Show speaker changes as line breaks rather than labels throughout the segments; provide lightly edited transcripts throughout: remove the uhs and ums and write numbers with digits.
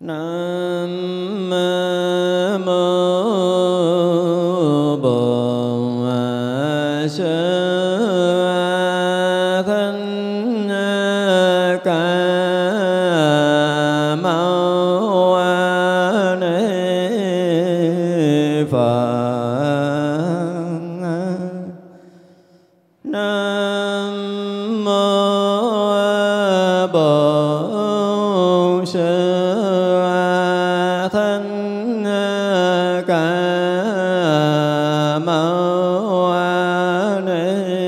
Nam mô Bổn Sư Thích Ca Mâu Ni Phật. Nam mô Bổn Sư Thích Ca Mâu Ni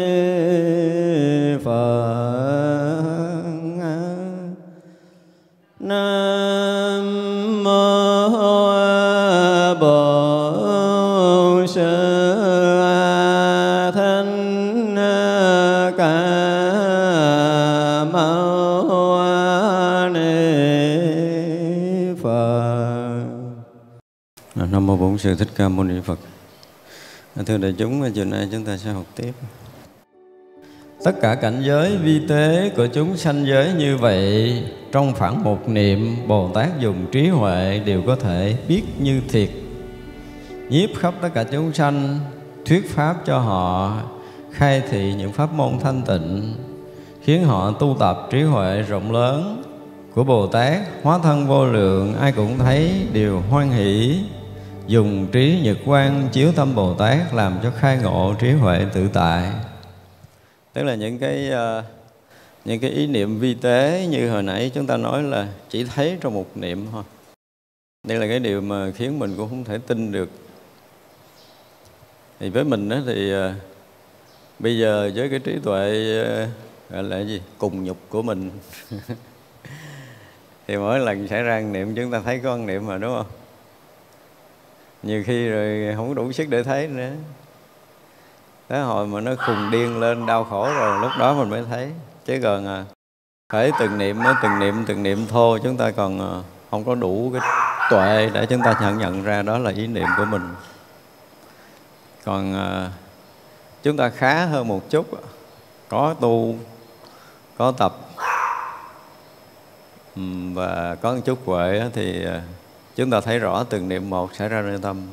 Phật. Nam mô Bổn Sư Thích Ca Mâu Ni Phật. Nam mô Bổn Sư Thích Ca Mâu Ni Phật. Thưa đại chúng, chiều nay chúng ta sẽ học tiếp. Tất cả cảnh giới vi tế của chúng sanh giới như vậy, trong khoảng một niệm, Bồ Tát dùng trí huệ đều có thể biết như thiệt, nhiếp khắp tất cả chúng sanh, thuyết pháp cho họ, khai thị những pháp môn thanh tịnh, khiến họ tu tập trí huệ rộng lớn của Bồ Tát, hóa thân vô lượng, ai cũng thấy đều hoan hỷ. Dùng trí nhật quang chiếu tâm Bồ Tát, làm cho khai ngộ trí huệ tự tại. Tức là những cái ý niệm vi tế như hồi nãy chúng ta nói là chỉ thấy trong một niệm thôi. Đây là cái điều mà khiến mình cũng không thể tin được. Thì với mình đó thì bây giờ với cái trí tuệ gọi là cái gì? Cùng nhục của mình thì mỗi lần xảy ra niệm chúng ta thấy có niệm mà, đúng không? Nhiều khi rồi không có đủ sức để thấy nữa. Tới hồi mà nó khùng điên lên đau khổ rồi lúc đó mình mới thấy. Chứ còn khởi từng niệm thô chúng ta còn không có đủ cái tuệ để chúng ta nhận ra đó là ý niệm của mình. Còn chúng ta khá hơn một chút, có tu, có tập và có một chút huệ thì chúng ta thấy rõ từng niệm một xảy ra nơi tâm.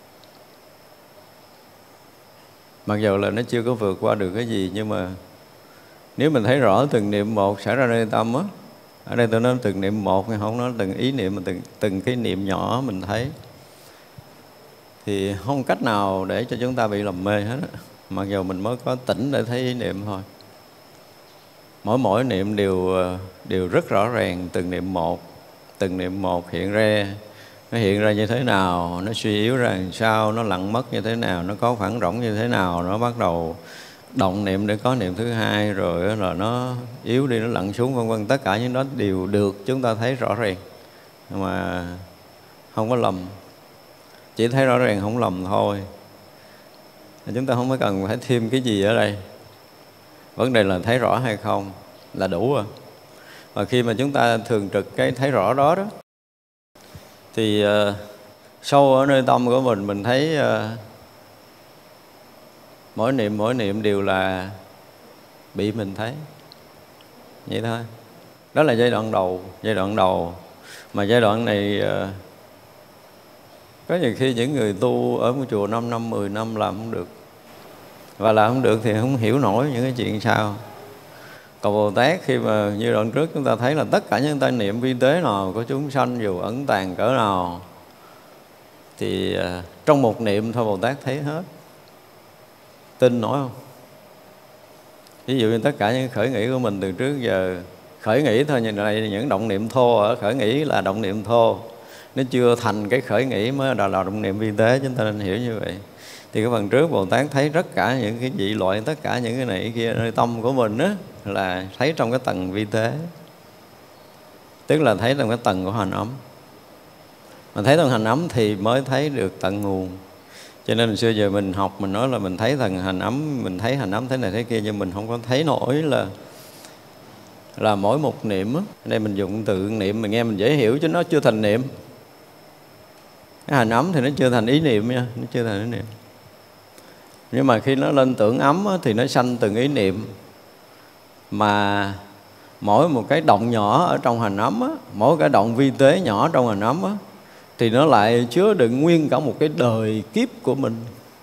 Mặc dù là nó chưa có vượt qua được cái gì, nhưng mà nếu mình thấy rõ từng niệm một xảy ra nơi tâm á, ở đây tôi nói từng niệm một, không nói từng ý niệm, mà từng cái niệm nhỏ mình thấy, thì không cách nào để cho chúng ta bị lầm mê hết á. Mặc dù mình mới có tỉnh để thấy ý niệm thôi. Mỗi niệm đều rất rõ ràng, từng niệm một hiện ra. Nó hiện ra như thế nào, nó suy yếu ra làm sao, nó lặng mất như thế nào, nó có khoảng rỗng như thế nào, nó bắt đầu động niệm để có niệm thứ hai, rồi là nó yếu đi, nó lặng xuống, vân vân. Tất cả những đó đều được chúng ta thấy rõ ràng mà không có lầm. Chỉ thấy rõ ràng không lầm thôi. Chúng ta không có cần phải thêm cái gì ở đây. Vấn đề là thấy rõ hay không là đủ rồi. Và khi mà chúng ta thường trực cái thấy rõ đó thì sâu ở nơi tâm của mình thấy mỗi niệm đều là bị mình thấy. Vậy thôi. Đó là giai đoạn đầu. Mà giai đoạn này có nhiều khi những người tu ở một chùa 5 năm, 10 năm làm không được. Và làm không được thì không hiểu nổi những cái chuyện sao. Còn Bồ Tát khi mà như đoạn trước chúng ta thấy là tất cả những tai niệm vi tế nào của chúng sanh dù ẩn tàng cỡ nào thì trong một niệm thôi Bồ Tát thấy hết. Tin nổi không? Ví dụ như tất cả những khởi nghĩ của mình từ trước giờ, khởi nghĩ thôi, nhưng đây những động niệm thô, ở khởi nghĩ là động niệm thô, nó chưa thành cái khởi nghĩ mới là động niệm vi tế, chúng ta nên hiểu như vậy. Thì cái phần trước Bồ Tát thấy tất cả những cái dị loại, tất cả những cái này cái kia nơi tâm của mình á, là thấy trong cái tầng vi tế. Tức là thấy trong cái tầng của hành ấm. Mà thấy tầng hành ấm thì mới thấy được tận nguồn. Cho nên xưa giờ mình học, mình nói là mình thấy tầng hành ấm, mình thấy hành ấm thế này thế kia, nhưng mình không có thấy nổi là mỗi một niệm á. Ở đây mình dùng từ niệm, mình nghe mình dễ hiểu chứ nó chưa thành niệm. Cái hành ấm thì nó chưa thành ý niệm nha, nó chưa thành ý niệm. Nhưng mà khi nó lên tưởng ấm á, thì nó sanh từng ý niệm. Mà mỗi một cái động nhỏ ở trong hành ấm á, mỗi cái động vi tế nhỏ trong hành ấm á, thì nó lại chứa đựng nguyên cả một cái đời kiếp của mình.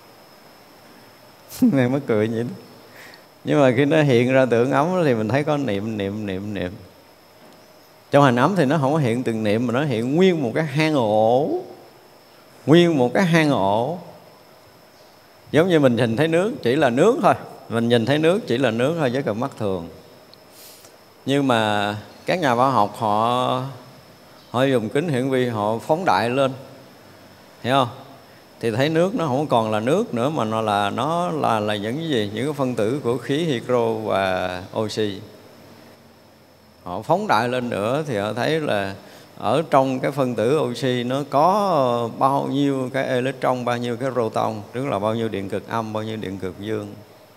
Nghe mới cười vậy đó. Nhưng mà khi nó hiện ra tưởng ấm thì mình thấy có niệm. Trong hành ấm thì nó không có hiện từng niệm, mà nó hiện nguyên một cái hang ổ. Nguyên một cái hang ổ. Giống như mình nhìn thấy nước chỉ là nước thôi. Mình nhìn thấy nước chỉ là nước thôi với cặp mắt thường. Nhưng mà các nhà khoa học họ dùng kính hiển vi, họ phóng đại lên, hiểu không? Thì thấy nước nó không còn là nước nữa, mà nó là những cái gì? Những cái phân tử của khí hydro và oxy. Họ phóng đại lên nữa thì họ thấy là ở trong cái phân tử oxy nó có bao nhiêu cái electron, bao nhiêu cái proton, tức là bao nhiêu điện cực âm, bao nhiêu điện cực dương.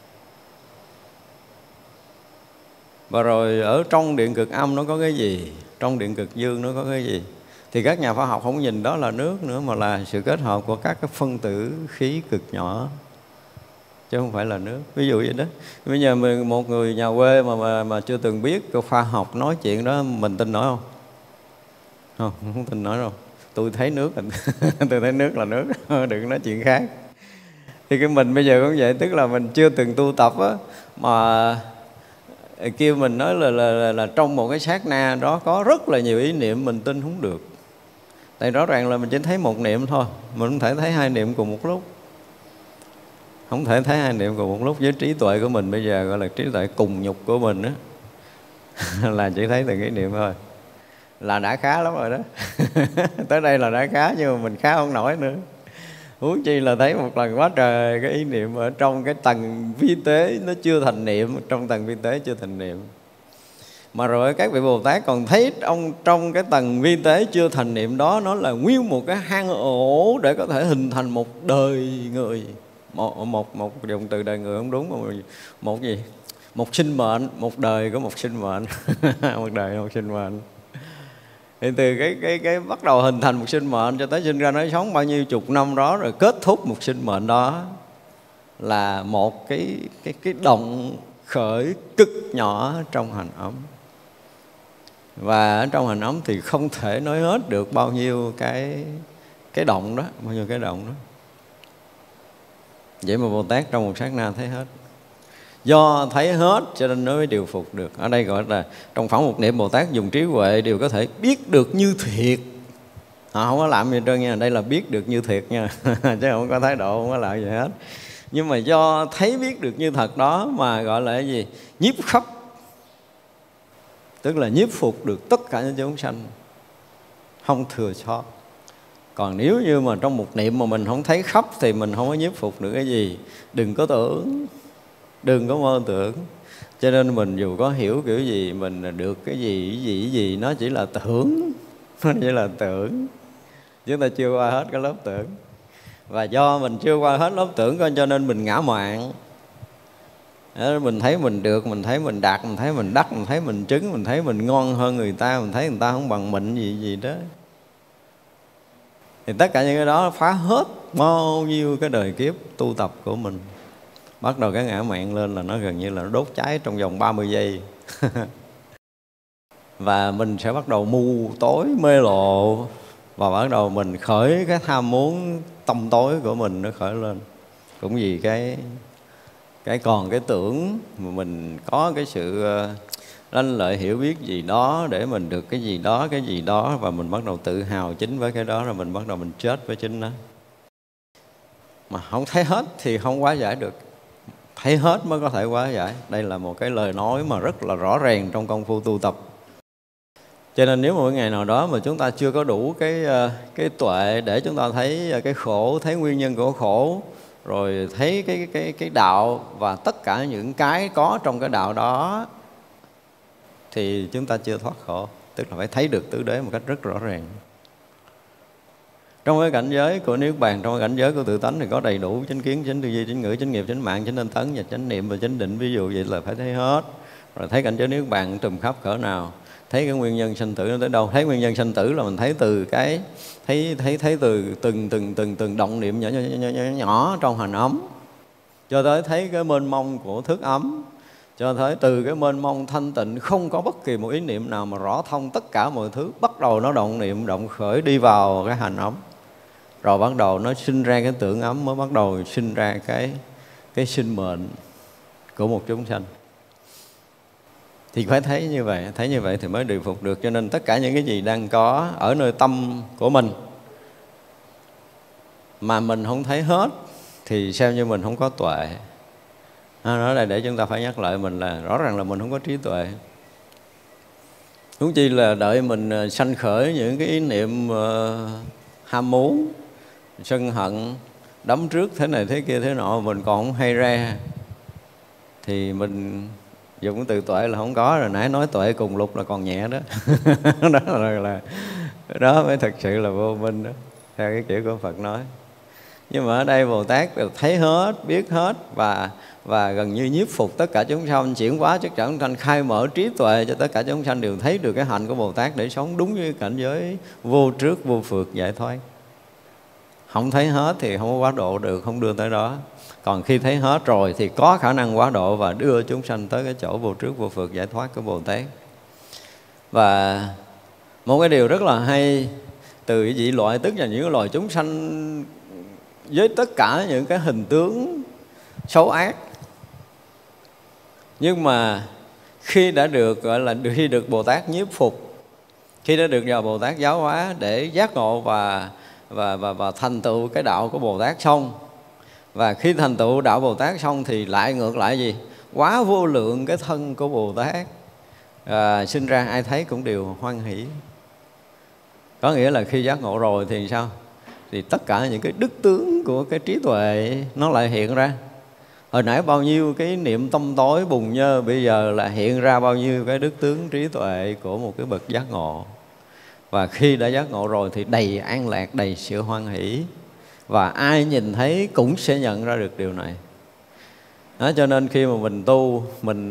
Và rồi ở trong điện cực âm nó có cái gì, trong điện cực dương nó có cái gì. Thì các nhà khoa học không nhìn đó là nước nữa, mà là sự kết hợp của các cái phân tử khí cực nhỏ, chứ không phải là nước. Ví dụ vậy đó. Bây giờ một người nhà quê mà chưa từng biết cái khoa học nói chuyện đó, mình tin nổi không? Không tin nổi đâu. Tôi thấy nước tôi thấy nước là nước, đừng nói chuyện khác. Thì cái mình bây giờ cũng vậy, tức là mình chưa từng tu tập á, mà kêu mình nói là trong một cái sát na đó có rất là nhiều ý niệm, mình tin không được. Tại rõ ràng là mình chỉ thấy một niệm thôi, mình không thể thấy hai niệm cùng một lúc. Không thể thấy hai niệm cùng một lúc. Với trí tuệ của mình bây giờ gọi là trí tuệ cùng nhục của mình á, là chỉ thấy từng cái niệm thôi, là đã khá lắm rồi đó. Tới đây là đã khá, nhưng mà mình khá không nổi nữa. Huống chi là thấy một lần quá trời cái ý niệm ở trong cái tầng vi tế nó chưa thành niệm, trong tầng vi tế chưa thành niệm. Mà rồi các vị Bồ Tát còn thấy trong cái tầng vi tế chưa thành niệm đó, nó là nguyên một cái hang ổ để có thể hình thành một đời người. Một dùng từ đời người không đúng, mà một gì? Một sinh mệnh, một đời của một sinh mệnh. Một đời một sinh mệnh. Thì từ cái bắt đầu hình thành một sinh mệnh cho tới sinh ra nói sống bao nhiêu chục năm đó, rồi kết thúc một sinh mệnh đó, là một cái động khởi cực nhỏ trong hành ấm. Và ở trong hành ấm thì không thể nói hết được bao nhiêu cái động đó, bao nhiêu cái động đó. Vậy mà Bồ Tát trong một sát na thấy hết. Do thấy hết cho nên nó mới điều phục được. Ở đây gọi là trong phẳng một niệm Bồ Tát dùng trí huệ đều có thể biết được như thiệt. Họ không có làm gì trơn nha, đây là biết được như thiệt nha. Chứ không có thái độ, không có làm gì hết. Nhưng mà do thấy biết được như thật đó mà gọi là cái gì? Nhiếp khắp. Tức là nhiếp phục được tất cả những chúng sanh, không thừa sót. Còn nếu như mà trong một niệm mà mình không thấy khắp thì mình không có nhiếp phục được cái gì. Đừng có tưởng, đừng có mơ tưởng. Cho nên mình dù có hiểu kiểu gì, mình được cái gì nó chỉ là tưởng. Nó chỉ là tưởng. Chúng ta chưa qua hết cái lớp tưởng. Và do mình chưa qua hết lớp tưởng cho nên mình ngã mạn. Mình thấy mình được, mình thấy mình đạt, mình thấy mình đắc, mình thấy mình trứng, mình thấy mình ngon hơn người ta, mình thấy người ta không bằng mình gì đó. Thì tất cả những cái đó phá hết bao nhiêu cái đời kiếp tu tập của mình. Bắt đầu cái ngã mạn lên là nó gần như là nó đốt cháy trong vòng 30 giây. Và mình sẽ bắt đầu mù tối mê lộ. Và bắt đầu mình khởi cái tham muốn tâm tối của mình nó khởi lên. Cũng vì cái còn cái tưởng mà mình có cái sự lanh lợi hiểu biết gì đó để mình được cái gì đó, và mình bắt đầu tự hào chính với cái đó, rồi mình bắt đầu mình chết với chính nó. Mà không thấy hết thì không hóa giải được. Thấy hết mới có thể hóa giải. Đây là một cái lời nói mà rất là rõ ràng trong công phu tu tập. Cho nên nếu mà một ngày nào đó mà chúng ta chưa có đủ cái tuệ để chúng ta thấy cái khổ, thấy nguyên nhân của khổ, rồi thấy cái đạo và tất cả những cái có trong cái đạo đó, thì chúng ta chưa thoát khổ. Tức là phải thấy được tứ đế một cách rất rõ ràng. Trong cái cảnh giới của Niết Bàn, trong cái cảnh giới của tự tánh thì có đầy đủ chánh kiến, chánh tư duy, chánh ngữ, chánh nghiệp, chánh mạng, chánh tinh tấn và chánh niệm và chánh định. Ví dụ vậy là phải thấy hết. Rồi thấy cảnh giới Niết Bàn trùm khắp cỡ nào, thấy cái nguyên nhân sanh tử nó tới đâu. Thấy nguyên nhân sanh tử là mình thấy từ cái thấy từ từng động niệm nhỏ trong hành ấm, cho tới thấy cái mênh mông của thức ấm, cho thấy từ cái mênh mông thanh tịnh không có bất kỳ một ý niệm nào mà rõ thông tất cả mọi thứ, bắt đầu nó động niệm động khởi đi vào cái hành ấm, rồi bắt đầu nó sinh ra cái tưởng ấm, mới bắt đầu sinh ra cái sinh mệnh của một chúng sanh. Thì phải thấy như vậy thì mới điều phục được. Cho nên tất cả những cái gì đang có ở nơi tâm của mình mà mình không thấy hết thì xem như mình không có tuệ. Đó là để chúng ta phải nhắc lại mình là rõ ràng là mình không có trí tuệ. Huống chi là đợi mình sanh khởi những cái ý niệm ham muốn, sân hận, đấm trước thế này thế kia thế nọ, mình còn không hay ra thì mình dùng cái từ tuệ là không có rồi. Nãy nói tuệ cùng lục là còn nhẹ đó. Đó mới thật sự là vô minh đó, theo cái kiểu của Phật nói. Nhưng mà ở đây Bồ Tát thấy hết, biết hết và gần như nhiếp phục tất cả chúng sanh, chuyển hóa tất cả chúng sanh, khai mở trí tuệ cho tất cả chúng sanh đều thấy được cái hạnh của Bồ Tát để sống đúng như cảnh giới vô trước vô phượt giải thoát. Không thấy hết thì không có quá độ được, không đưa tới đó. Còn khi thấy hết rồi thì có khả năng quá độ và đưa chúng sanh tới cái chỗ vô trước vô phượt giải thoát của Bồ Tát. Và một cái điều rất là hay, từ cái dị loại, tức là những loài chúng sanh với tất cả những cái hình tướng xấu ác, nhưng mà khi đã được gọi là khi được Bồ Tát nhiếp phục, khi đã được nhờ Bồ Tát giáo hóa để giác ngộ và thành tựu cái đạo của Bồ Tát xong, và khi thành tựu đạo Bồ Tát xong thì lại ngược lại gì? Quá vô lượng cái thân của Bồ Tát sinh ra ai thấy cũng đều hoan hỷ. Có nghĩa là khi giác ngộ rồi thì sao? Thì tất cả những cái đức tướng của cái trí tuệ nó lại hiện ra. Hồi nãy bao nhiêu cái niệm tâm tối bùng nhơ, bây giờ là hiện ra bao nhiêu cái đức tướng trí tuệ của một cái bậc giác ngộ. Và khi đã giác ngộ rồi thì đầy an lạc, đầy sự hoan hỷ. Và ai nhìn thấy cũng sẽ nhận ra được điều này. Đó, cho nên khi mà mình tu, mình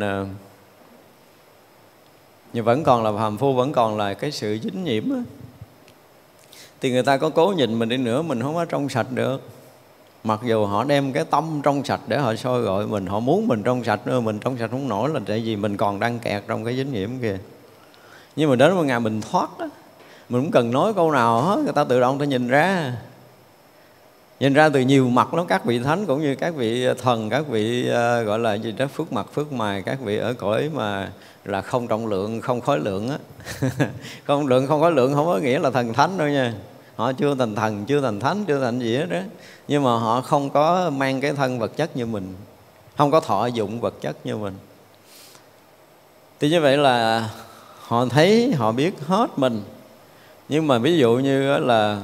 nhưng vẫn còn là phàm phu, vẫn còn là cái sự dính nhiễm á, thì người ta có cố nhìn mình đi nữa, mình không có trong sạch được. Mặc dù họ đem cái tâm trong sạch để họ soi gọi mình, họ muốn mình trong sạch nữa, mình trong sạch không nổi là tại vì mình còn đang kẹt trong cái dính nhiễm kìa. Nhưng mà đến một ngày mình thoát á, mình không cần nói câu nào hết, người ta tự động ta nhìn ra. Nhìn ra từ nhiều mặt lắm, các vị thánh cũng như các vị thần, các vị gọi là gì đó, phước mặt, phước mài, các vị ở cõi mà là không trọng lượng, không khối lượng á. Không lượng, không khối lượng không có nghĩa là thần thánh đâu nha. Họ chưa thành thần, chưa thành thánh, chưa thành gì hết đó. Nhưng mà họ không có mang cái thân vật chất như mình, không có thọ dụng vật chất như mình. Thì như vậy là họ thấy, họ biết hết mình. Nhưng mà ví dụ như là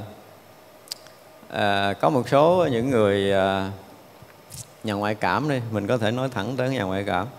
có một số những người nhà ngoại cảm đi, mình có thể nói thẳng tới nhà ngoại cảm.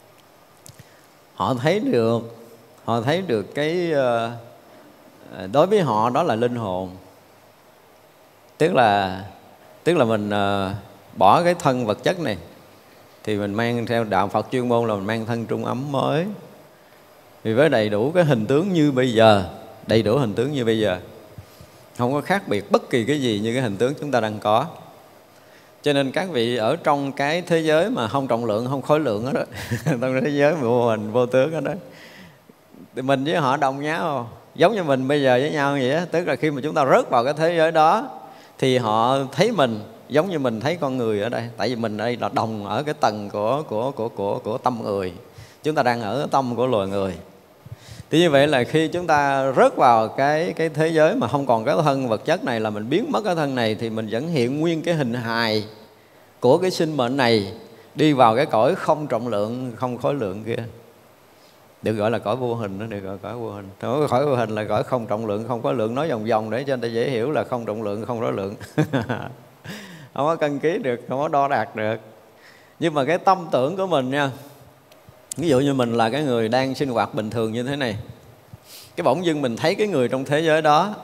Họ thấy được cái đối với họ đó là linh hồn. Tức là mình bỏ cái thân vật chất này thì mình mang theo đạo Phật chuyên môn là mình mang thân trung ấm mới. Vì với đầy đủ cái hình tướng như bây giờ, đầy đủ hình tướng như bây giờ, không có khác biệt bất kỳ cái gì như cái hình tướng chúng ta đang có. Cho nên các vị ở trong cái thế giới mà không trọng lượng, không khối lượng đó, trong thế giới vô hình, vô tướng đó, thì mình với họ đồng nhau, giống như mình bây giờ với nhau vậy á. Tức là khi mà chúng ta rớt vào cái thế giới đó thì họ thấy mình giống như mình thấy con người ở đây. Tại vì mình ở đây là đồng ở cái tầng của tâm người. Chúng ta đang ở cái tâm của loài người. Thì như vậy là khi chúng ta rớt vào cái thế giới mà không còn cái thân vật chất này, là mình biến mất cái thân này, thì mình vẫn hiện nguyên cái hình hài của cái sinh mệnh này đi vào cái cõi không trọng lượng, không khối lượng kia. Được gọi là cõi vô hình đó, được gọi cõi vô hình. Cõi vô hình là cõi không trọng lượng, không khối lượng, nói vòng vòng để cho người ta dễ hiểu là không trọng lượng, không khối lượng. Không có cân ký được, không có đo đạc được. Nhưng mà cái tâm tưởng của mình nha, ví dụ như mình là cái người đang sinh hoạt bình thường như thế này, cái bỗng dưng mình thấy cái người trong thế giới đó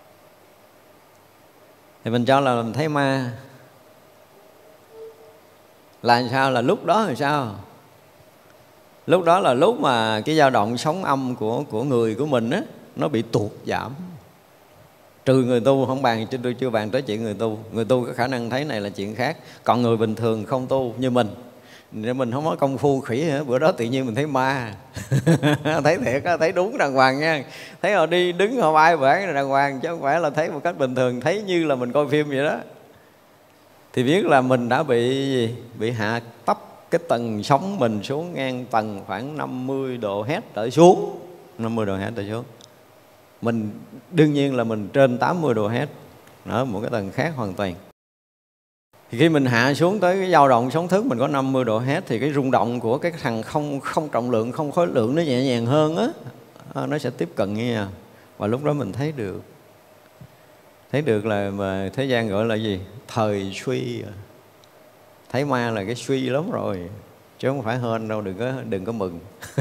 thì mình cho là mình thấy ma. Là sao? Là lúc đó là sao? Lúc đó là lúc mà cái dao động sóng âm của người của mình á, nó bị tụt giảm. Trừ người tu, không bàn, tôi chưa bàn tới chuyện người tu. Người tu có khả năng thấy này là chuyện khác. Còn người bình thường không tu như mình Mình không có công phu khỉ hả? Bữa đó tự nhiên mình thấy ma. Thấy thiệt á, thấy đúng đàng hoàng nha. Thấy họ đi đứng họ bay vãng đàng hoàng, chứ không phải là thấy một cách bình thường, thấy như là mình coi phim vậy đó. Thì biết là mình đã bị gì? Bị hạ tấp cái tầng sống mình xuống ngang tầng khoảng 50 độ Hz trở xuống. 50 độ Hz trở xuống. Mình đương nhiên là mình trên 80 độ Hz, ở một cái tầng khác hoàn toàn. Thì khi mình hạ xuống tới cái dao động sóng thức mình có 50 độ Hz thì cái rung động của cái thằng không trọng lượng, không khối lượng nó nhẹ nhàng hơn á, nó sẽ tiếp cận như nhau. Và lúc đó mình thấy được là mà thế gian gọi là gì? Thời suy. Thấy ma là cái suy lắm rồi, chứ không phải hên đâu, đừng có mừng.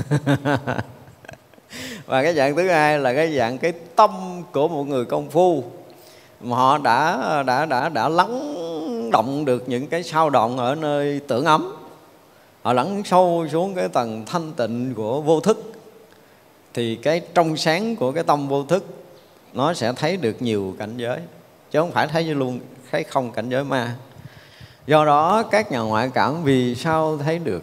Và cái dạng thứ hai là cái dạng cái tâm của một người công phu mà họ đã lắng động được những cái sao động ở nơi tưởng ấm. Họ lắng sâu xuống cái tầng thanh tịnh của vô thức, thì cái trong sáng của cái tâm vô thức nó sẽ thấy được nhiều cảnh giới, chứ không phải thấy như luôn thấy không cảnh giới ma. Do đó các nhà ngoại cảm vì sao thấy được?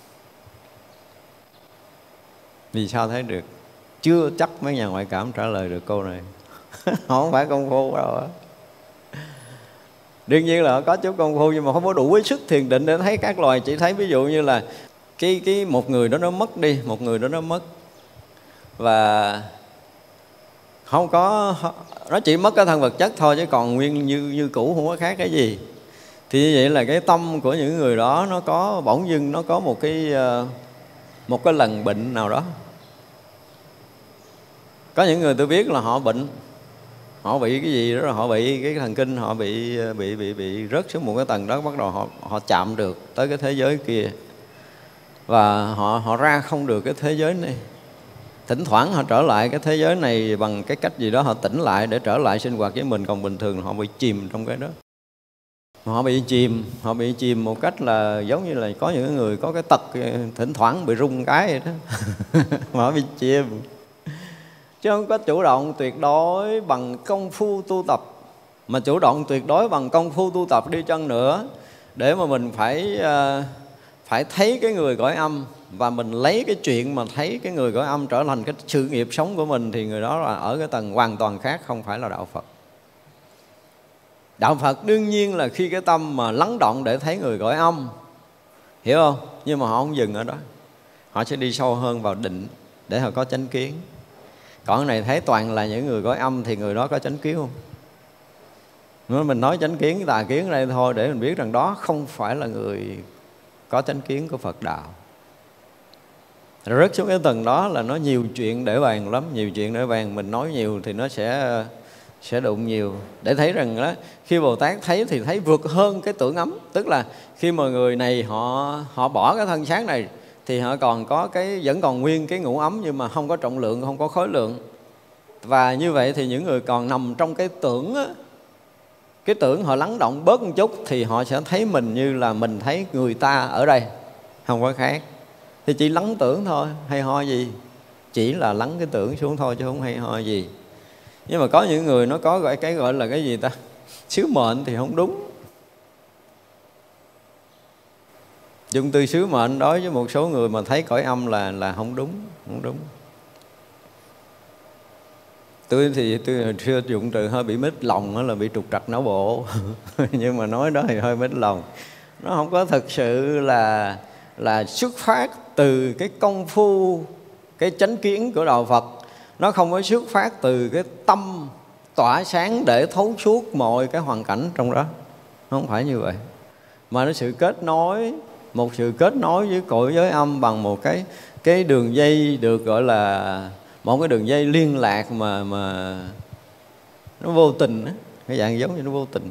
Vì sao thấy được? Chưa chắc mấy nhà ngoại cảm trả lời được câu này. Họ không phải công phu đâu. Đương nhiên là họ có chút công phu nhưng mà không có đủ với sức thiền định để thấy các loài. Chỉ thấy ví dụ như là cái một người đó nó mất đi, một người đó nó mất, và không có, nó chỉ mất cái thân vật chất thôi, chứ còn nguyên như cũ, không có khác cái gì. Thì như vậy là cái tâm của những người đó nó có bỗng dưng nó có một cái lần bệnh nào đó. Có những người tôi biết là họ bệnh, họ bị cái gì đó, rồi họ bị cái thần kinh, họ bị rớt xuống một cái tầng đó, bắt đầu họ chạm được tới cái thế giới kia, và họ ra không được cái thế giới này. Thỉnh thoảng họ trở lại cái thế giới này bằng cái cách gì đó, họ tỉnh lại để trở lại sinh hoạt với mình, còn bình thường họ bị chìm trong cái đó. Họ bị chìm một cách là giống như là có những người có cái tật thỉnh thoảng bị rung cái vậy đó. Mà họ bị chìm, chứ không có chủ động tuyệt đối bằng công phu tu tập. Mà chủ động tuyệt đối bằng công phu tu tập đi chăng nữa, để mà mình phải thấy cái người cõi âm, và mình lấy cái chuyện mà thấy cái người cõi âm trở thành cái sự nghiệp sống của mình, thì người đó là ở cái tầng hoàn toàn khác, không phải là đạo Phật. Đạo Phật đương nhiên là khi cái tâm mà lắng động để thấy người cõi âm, hiểu không? Nhưng mà họ không dừng ở đó, họ sẽ đi sâu hơn vào định để họ có chánh kiến. Còn cái này thấy toàn là những người cõi âm thì người đó có chánh kiến không? Nếu mình nói chánh kiến, tà kiến ở đây thôi, để mình biết rằng đó không phải là người có chánh kiến của Phật đạo. Rớt xuống cái tầng đó là nó nhiều chuyện để bàn lắm, nhiều chuyện để bàn. Mình nói nhiều thì nó sẽ đụng nhiều. Để thấy rằng đó, khi Bồ Tát thấy thì thấy vượt hơn cái tưởng ấm. Tức là khi mà người này họ bỏ cái thân xác này, thì họ còn có vẫn còn nguyên cái ngũ ấm, nhưng mà không có trọng lượng, không có khối lượng. Và như vậy thì những người còn nằm trong cái tưởng á, cái tưởng họ lắng động bớt một chút, thì họ sẽ thấy mình như là mình thấy người ta ở đây, không có khác. Thì chỉ lắng tưởng thôi, hay ho gì? Chỉ là lắng cái tưởng xuống thôi chứ không hay ho gì. Nhưng mà có những người nó có cái gọi là cái gì ta? Xứ mệnh thì không đúng. Dùng từ xứ mệnh đối với một số người mà thấy cõi âm là không đúng, không đúng. Tôi hồi xưa dùng từ hơi bị mít lòng, đó là bị trục trặc não bộ. Nhưng mà nói đó thì hơi mít lòng. Nó không có thực sự là xuất phát từ cái công phu, cái chánh kiến của đạo Phật. Nó không có xuất phát từ cái tâm tỏa sáng để thấu suốt mọi cái hoàn cảnh trong đó. Nó không phải như vậy. Mà nó sự kết nối, một sự kết nối với cõi giới âm bằng một cái đường dây được gọi là một cái đường dây liên lạc mà nó vô tình á, cái dạng giống như nó vô tình.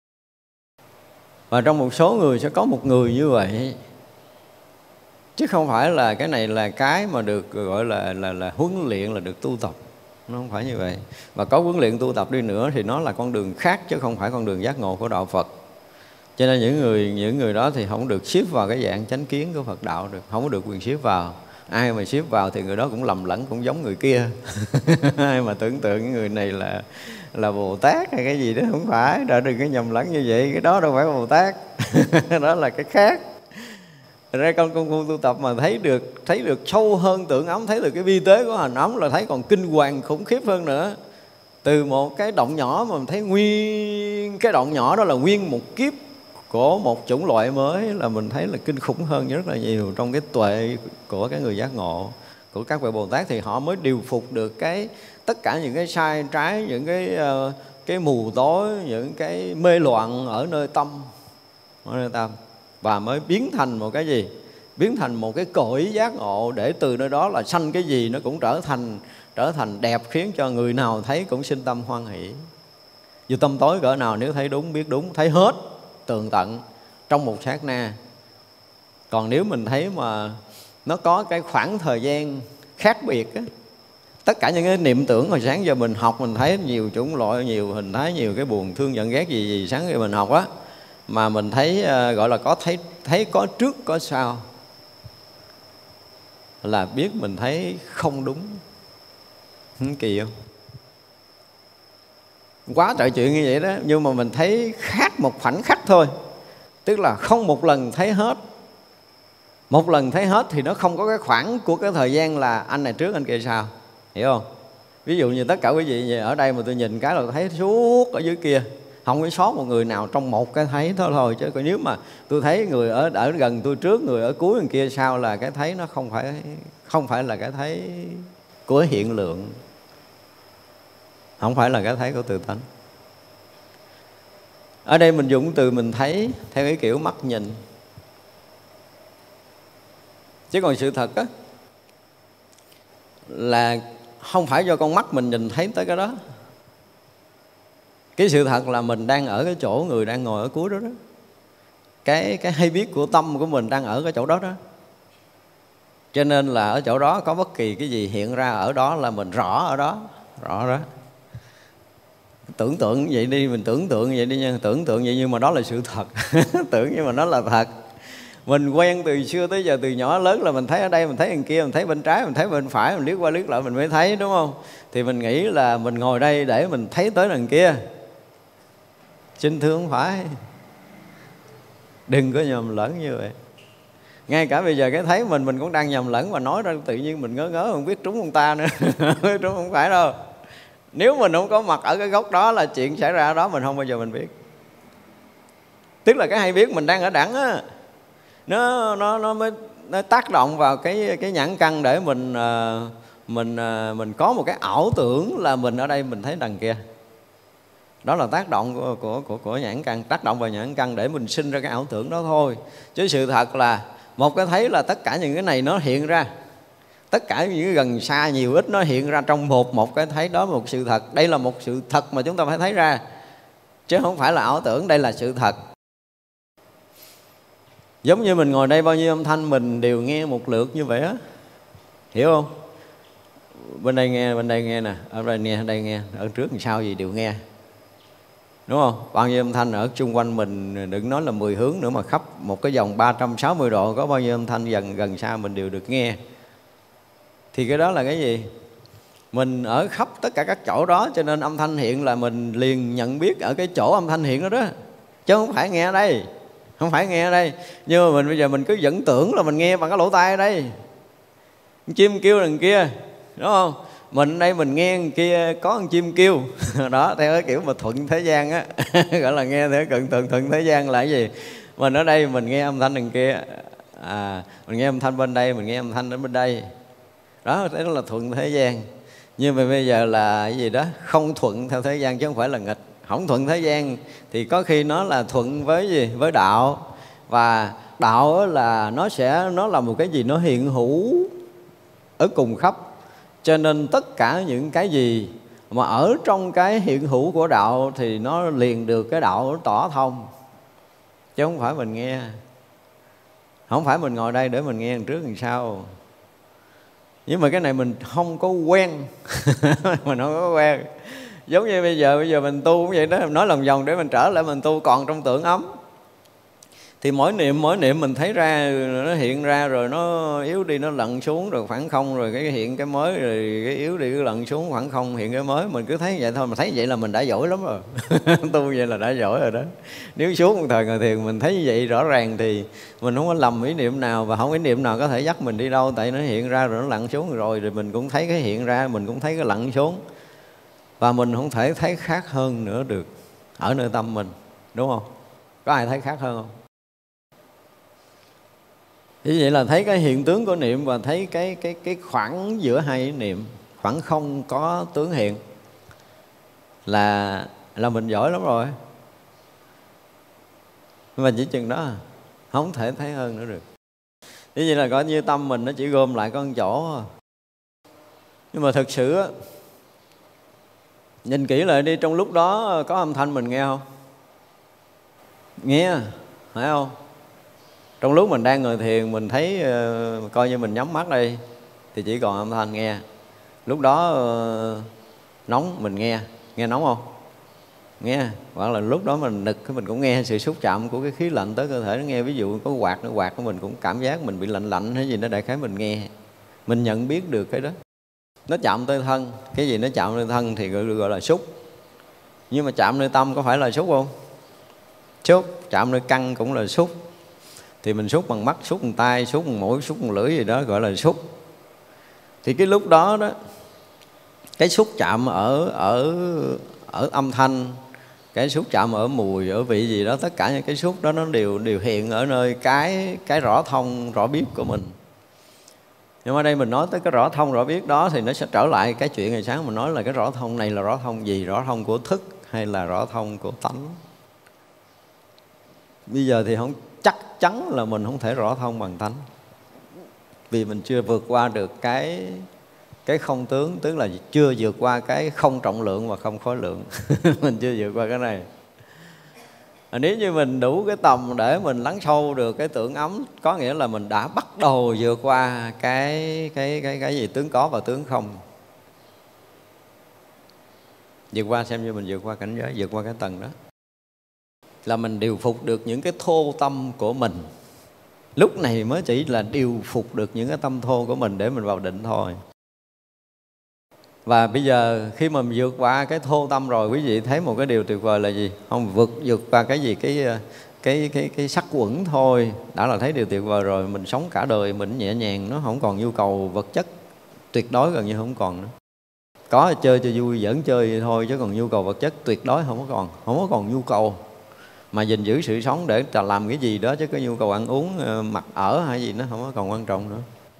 Và trong một số người sẽ có một người như vậy, chứ không phải là cái này là cái mà được gọi là huấn luyện, là được tu tập. Nó không phải như vậy. Và có huấn luyện tu tập đi nữa thì nó là con đường khác, chứ không phải con đường giác ngộ của đạo Phật. Cho nên những người đó thì không được xếp vào cái dạng chánh kiến của Phật đạo được, không có được quyền xếp vào. Ai mà xếp vào thì người đó cũng lầm lẫn, cũng giống người kia. Ai mà tưởng tượng cái người này là Bồ Tát hay cái gì đó, không phải. Đừng có nhầm lẫn như vậy, cái đó đâu phải Bồ Tát. Đó là cái khác. Ra công phu tu tập mà thấy được sâu hơn tượng ấm, thấy được cái vi tế của hình ấm là thấy còn kinh hoàng khủng khiếp hơn nữa. Từ một cái động nhỏ mà mình thấy nguyên cái động nhỏ đó là nguyên một kiếp của một chủng loại mới, là mình thấy là kinh khủng hơn rất là nhiều trong cái tuệ của cái người giác ngộ, của các vị Bồ Tát. Thì họ mới điều phục được tất cả những cái sai trái, những cái mù tối, những cái mê loạn ở nơi tâm, và mới biến thành một cái gì? Biến thành một cái cõi giác ngộ, để từ nơi đó là sanh cái gì nó cũng trở thành đẹp, khiến cho người nào thấy cũng sinh tâm hoan hỷ. Dù tâm tối cỡ nào, nếu thấy đúng, biết đúng, thấy hết tường tận trong một sát na. Còn nếu mình thấy mà nó có cái khoảng thời gian khác biệt á, tất cả những cái niệm tưởng hồi sáng giờ mình học, mình thấy nhiều chủng loại, nhiều hình thái, nhiều cái buồn thương giận ghét gì sáng giờ mình học á, mà mình thấy gọi là thấy có trước có sau, là biết mình thấy không đúng. Kỳ không? Quá trời chuyện như vậy đó. Nhưng mà mình thấy khác một khoảnh khắc thôi, tức là không một lần thấy hết. Một lần thấy hết thì nó không có cái khoảng của cái thời gian là anh này trước anh kia sau, hiểu không? Ví dụ như tất cả quý vị ở đây mà tôi nhìn cái là tôi thấy suốt ở dưới kia, không có sót một người nào trong một cái thấy đó thôi. Chứ còn nếu mà tôi thấy người ở gần tôi trước, người ở cuối người kia sau, là cái thấy nó không phải là cái thấy của hiện lượng, không phải là cái thấy của tự tánh. Ở đây mình dùng từ mình thấy theo cái kiểu mắt nhìn, chứ còn sự thật á là không phải do con mắt mình nhìn thấy tới cái đó. Cái sự thật là mình đang ở cái chỗ người đang ngồi ở cuối đó đó. Cái hay biết của tâm của mình đang ở cái chỗ đó đó. Cho nên là ở chỗ đó có bất kỳ cái gì hiện ra ở đó là mình rõ ở đó, rõ đó. Tưởng tượng vậy đi, mình tưởng tượng vậy đi nha, tưởng tượng vậy nhưng mà đó là sự thật. Tưởng nhưng mà nó là thật. Mình quen từ xưa tới giờ, từ nhỏ lớn là mình thấy ở đây, mình thấy đằng kia, mình thấy bên trái, mình thấy bên phải, mình liếc qua liếc lại mình mới thấy, đúng không? Thì mình nghĩ là mình ngồi đây để mình thấy tới đằng kia. Xin thưa không phải. Đừng có nhầm lẫn như vậy. Ngay cả bây giờ cái thấy mình cũng đang nhầm lẫn, và nói ra tự nhiên mình ngớ không biết trúng ông ta nữa. Trúng không phải đâu. Nếu mình không có mặt ở cái góc đó là chuyện xảy ra ở đó mình không bao giờ mình biết. Tức là cái hay biết mình đang ở đẳng á, nó mới tác động vào cái nhãn căn để mình có một cái ảo tưởng là mình ở đây mình thấy đằng kia. Đó là tác động của nhãn căn, tác động vào nhãn căn để mình sinh ra cái ảo tưởng đó thôi. Chứ sự thật là một cái thấy là tất cả những cái này nó hiện ra, tất cả những cái gần xa nhiều ít nó hiện ra trong một cái thấy đó, một sự thật. Đây là một sự thật mà chúng ta phải thấy ra, chứ không phải là ảo tưởng, đây là sự thật. Giống như mình ngồi đây bao nhiêu âm thanh mình đều nghe một lượt như vậy á, hiểu không? Bên đây nghe nè, ở đây nghe, ở trước làm sao gì đều nghe, đúng không? Bao nhiêu âm thanh ở xung quanh mình, đừng nói là 10 hướng nữa, mà khắp một cái vòng 360 độ có bao nhiêu âm thanh gần xa mình đều được nghe. Thì cái đó là cái gì? Mình ở khắp tất cả các chỗ đó, cho nên âm thanh hiện là mình liền nhận biết ở cái chỗ âm thanh hiện đó đó, chứ không phải nghe ở đây. Không phải nghe ở đây. Nhưng mà bây giờ mình cứ vẫn tưởng là mình nghe bằng cái lỗ tai ở đây. Chim kêu đằng kia, đúng không? Mình đây mình nghe đằng kia có con chim kêu. Đó, theo cái kiểu mà thuận thế gian á. Gọi là nghe theo thuận thế gian là cái gì? Mình ở đây mình nghe âm thanh đằng kia, mình nghe âm thanh bên đây, mình nghe âm thanh ở bên đây. Đó là thuận thế gian. Nhưng mà bây giờ là cái gì đó? Không thuận theo thế gian chứ không phải là nghịch. Không thuận thế gian thì có khi nó là thuận với gì? Với đạo. Và đạo là nó là một cái gì nó hiện hữu ở cùng khắp. Cho nên tất cả những cái gì mà ở trong cái hiện hữu của đạo thì nó liền được cái đạo tỏ thông, chứ không phải mình nghe. Không phải mình ngồi đây để mình nghe đằng trước đằng sau. Nhưng mà cái này mình không có quen. Mình không có quen. Giống như bây giờ mình tu cũng vậy đó, nói lòng vòng để mình trở lại mình tu còn trong tưởng ấm. Thì mỗi niệm mình thấy ra, nó hiện ra rồi nó yếu đi, nó lặn xuống, rồi khoảng không, rồi cái hiện cái mới, rồi cái yếu đi, cái lặn xuống, khoảng không, hiện cái mới. Mình cứ thấy vậy thôi, mà thấy vậy là mình đã giỏi lắm rồi. Tu vậy là đã giỏi rồi đó. Nếu suốt một thời ngồi thiền mình thấy như vậy rõ ràng thì mình không có lầm ý niệm nào, và không có ý niệm nào có thể dắt mình đi đâu. Tại nó hiện ra rồi nó lặn xuống rồi mình cũng thấy cái hiện ra, mình cũng thấy cái lặn xuống. Và mình không thể thấy khác hơn nữa được ở nơi tâm mình, đúng không? Có ai thấy khác hơn không? Như vậy là thấy cái hiện tướng của niệm và thấy cái khoảng giữa hai ý niệm, khoảng không có tướng hiện, là mình giỏi lắm rồi. Nhưng mà chỉ chừng đó, không thể thấy hơn nữa được. Như vậy là coi như tâm mình nó chỉ gom lại có một chỗ thôi. Nhưng mà thực sự nhìn kỹ lại đi, trong lúc đó có âm thanh mình nghe không? Nghe, phải không? Trong lúc mình đang ngồi thiền, mình thấy coi như mình nhắm mắt đi thì chỉ còn âm thanh nghe. Lúc đó nóng mình nghe nóng không? Nghe. Hoặc là lúc đó mình nực mình cũng nghe sự xúc chạm của cái khí lạnh tới cơ thể nó nghe. Ví dụ có quạt, nó quạt của mình cũng cảm giác mình bị lạnh lạnh hay gì đó, đại khái mình nghe, mình nhận biết được cái đó. Nó chạm tới thân, cái gì nó chạm tới thân thì gọi là xúc. Nhưng mà chạm nơi tâm có phải là xúc không? Xúc. Chạm nơi căn cũng là xúc. Thì mình xúc bằng mắt, xúc bằng tay, xúc bằng mũi, xúc bằng lưỡi gì đó gọi là xúc. Thì cái lúc đó đó, cái xúc chạm ở âm thanh, cái xúc chạm ở mùi, ở vị gì đó, tất cả những cái xúc đó nó đều hiện ở nơi cái rõ thông, rõ biết của mình. Nhưng mà đây mình nói tới cái rõ thông, rõ biết đó thì nó sẽ trở lại cái chuyện ngày sáng mình nói là cái rõ thông này là rõ thông gì? Rõ thông của thức hay là rõ thông của tánh? Bây giờ thì không chắc chắn là mình không thể rõ thông bằng tánh, vì mình chưa vượt qua được cái không tướng, tức là chưa vượt qua cái không trọng lượng và không khối lượng. Mình chưa vượt qua cái này. Nếu như mình đủ cái tầm để mình lắng sâu được cái tưởng ấm, có nghĩa là mình đã bắt đầu vượt qua cái gì tướng có và tướng không. Vượt qua, xem như mình vượt qua cảnh giới, vượt qua cái tầng đó, là mình điều phục được những cái thô tâm của mình. Lúc này mới chỉ là điều phục được những cái tâm thô của mình để mình vào định thôi. Và bây giờ khi mà mình vượt qua cái thô tâm rồi, quý vị thấy một cái điều tuyệt vời là gì? Không vượt qua cái gì, cái sắc quẩn thôi đã là thấy điều tuyệt vời rồi. Mình sống cả đời mình nhẹ nhàng, nó không còn nhu cầu vật chất, tuyệt đối gần như không còn nữa. Có chơi cho vui, vẫn chơi thôi, chứ còn nhu cầu vật chất tuyệt đối không có còn nhu cầu. Mà gìn giữ sự sống để làm cái gì đó, chứ cái nhu cầu ăn uống, mặc ở hay gì nó không có còn quan trọng nữa.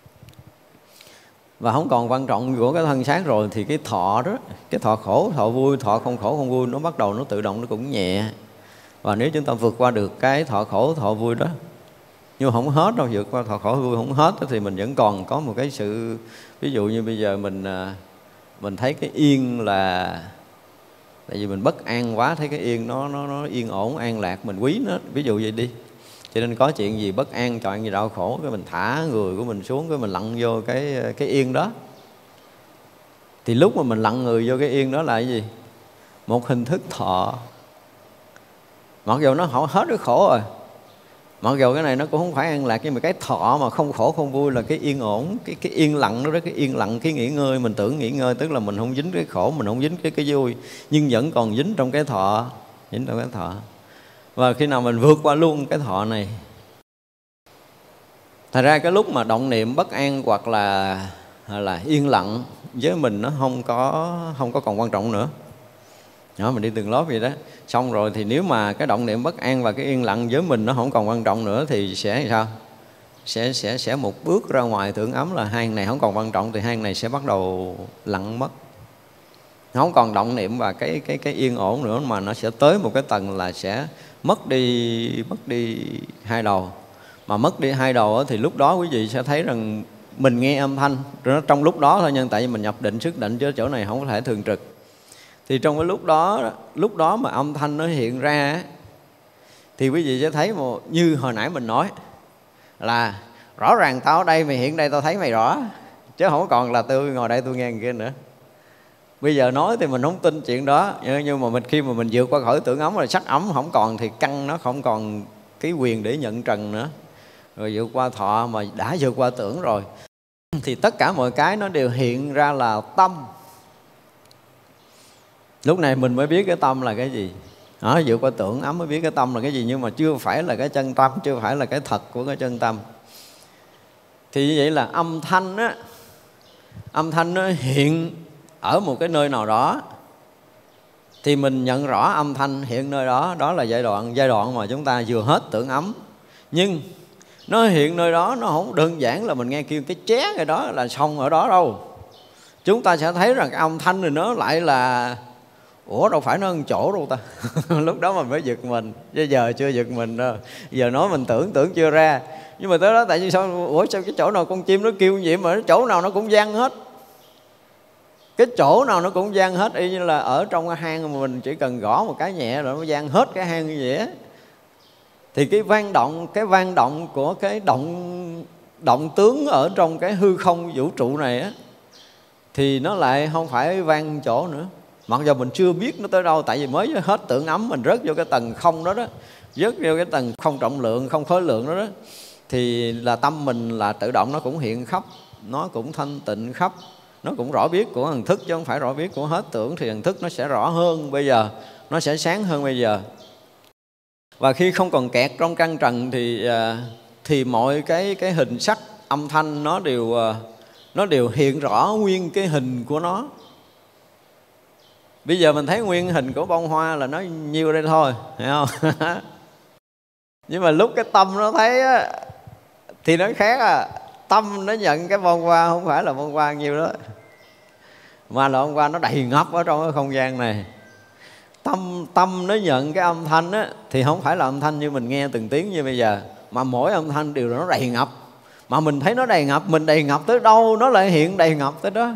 Và không còn quan trọng của cái thân xác rồi thì cái thọ đó, cái thọ khổ, thọ vui, thọ không khổ, không vui, nó bắt đầu nó tự động nó cũng nhẹ. Và nếu chúng ta vượt qua được cái thọ khổ, thọ vui đó, nhưng mà không hết đâu, vượt qua thọ khổ vui không hết thì mình vẫn còn có một cái sự, ví dụ như bây giờ mình thấy cái yên là tại vì mình bất an quá, thấy cái yên nó yên ổn, an lạc, mình quý nó, ví dụ vậy đi. Cho nên có chuyện gì bất an, chuyện gì đau khổ, cái mình thả người của mình xuống, cái mình lặn vô cái yên đó. Thì lúc mà mình lặn người vô cái yên đó là cái gì? Một hình thức thọ. Mặc dù nó hết cái khổ rồi, mặc dù cái này nó cũng không phải an lạc, nhưng mà cái thọ mà không khổ không vui là cái yên ổn, cái yên lặng đó, cái yên lặng, cái nghỉ ngơi. Mình tưởng nghỉ ngơi tức là mình không dính cái khổ, mình không dính cái vui, nhưng vẫn còn dính trong cái thọ, dính trong cái thọ. Và khi nào mình vượt qua luôn cái thọ này, thật ra cái lúc mà động niệm bất an hoặc là yên lặng với mình nó không có còn quan trọng nữa. Đó, mình đi từng lớp vậy đó. Xong rồi thì nếu mà cái động niệm bất an và cái yên lặng với mình nó không còn quan trọng nữa thì sẽ sao? Sẽ một bước ra ngoài tưởng ấm là hai này không còn quan trọng, thì hai này sẽ bắt đầu lặng mất. Không còn động niệm và cái yên ổn nữa, mà nó sẽ tới một cái tầng là sẽ mất đi hai đầu. Mà mất đi hai đầu thì lúc đó quý vị sẽ thấy rằng mình nghe âm thanh nó trong lúc đó thôi, nhưng tại vì mình nhập định sức định, chứ chỗ này không có thể thường trực. Thì trong cái lúc đó mà âm thanh nó hiện ra thì quý vị sẽ thấy như hồi nãy mình nói là rõ ràng tao ở đây, mày hiện đây tao thấy mày rõ, chứ không còn là tôi ngồi đây tôi nghe người kia nữa. Bây giờ nói thì mình không tin chuyện đó, nhưng mà khi mà mình vượt qua khỏi tưởng ấm rồi, sắc ấm không còn thì căn nó không còn cái quyền để nhận trần nữa. Rồi vượt qua thọ mà đã vượt qua tưởng rồi thì tất cả mọi cái nó đều hiện ra là tâm. Lúc này mình mới biết cái tâm là cái gì. Đó, vượt qua tưởng ấm mới biết cái tâm là cái gì, nhưng mà chưa phải là cái chân tâm, chưa phải là cái thật của cái chân tâm. Thì như vậy là âm thanh á, âm thanh nó hiện ở một cái nơi nào đó thì mình nhận rõ âm thanh hiện nơi đó. Đó là giai đoạn mà chúng ta vừa hết tưởng ấm. Nhưng nó hiện nơi đó nó không đơn giản là mình nghe kêu cái ché cái đó là xong ở đó đâu. Chúng ta sẽ thấy rằng cái âm thanh này nó lại là ủa đâu phải nó ở chỗ đâu ta. Lúc đó mình mới giật mình, chứ giờ chưa giật mình đâu. Giờ nói mình tưởng chưa ra. Nhưng mà tới đó tại vì sao, ủa sao cái chỗ nào con chim nó kêu như vậy mà chỗ nào nó cũng vang hết. Cái chỗ nào nó cũng vang hết, y như là ở trong cái hang mà mình chỉ cần gõ một cái nhẹ rồi nó vang hết cái hang như vậy á. Thì cái vang động của cái động tướng ở trong cái hư không vũ trụ này á, thì nó lại không phải vang chỗ nữa. Mặc dù mình chưa biết nó tới đâu, tại vì mới hết tưởng ấm mình rớt vô cái tầng không đó đó, rớt vô cái tầng không trọng lượng, không khối lượng đó đó, thì là tâm mình là tự động nó cũng hiện khắp, nó cũng thanh tịnh khắp, nó cũng rõ biết của thần thức chứ không phải rõ biết của hết tưởng. Thì thần thức nó sẽ rõ hơn bây giờ, nó sẽ sáng hơn bây giờ. Và khi không còn kẹt trong căn trần thì mọi cái hình sắc âm thanh nó đều hiện rõ nguyên cái hình của nó. Bây giờ mình thấy nguyên hình của bông hoa là nó nhiêu đây thôi, hiểu không? Nhưng mà lúc cái tâm nó thấy á, thì nó khác à. Tâm nó nhận cái bông hoa không phải là bông hoa nhiêu đó, mà là bông hoa nó đầy ngập ở trong cái không gian này. Tâm nó nhận cái âm thanh á, thì không phải là âm thanh như mình nghe từng tiếng như bây giờ, mà mỗi âm thanh đều nó đầy ngập. Mà mình thấy nó đầy ngập, mình đầy ngập tới đâu nó lại hiện đầy ngập tới đó.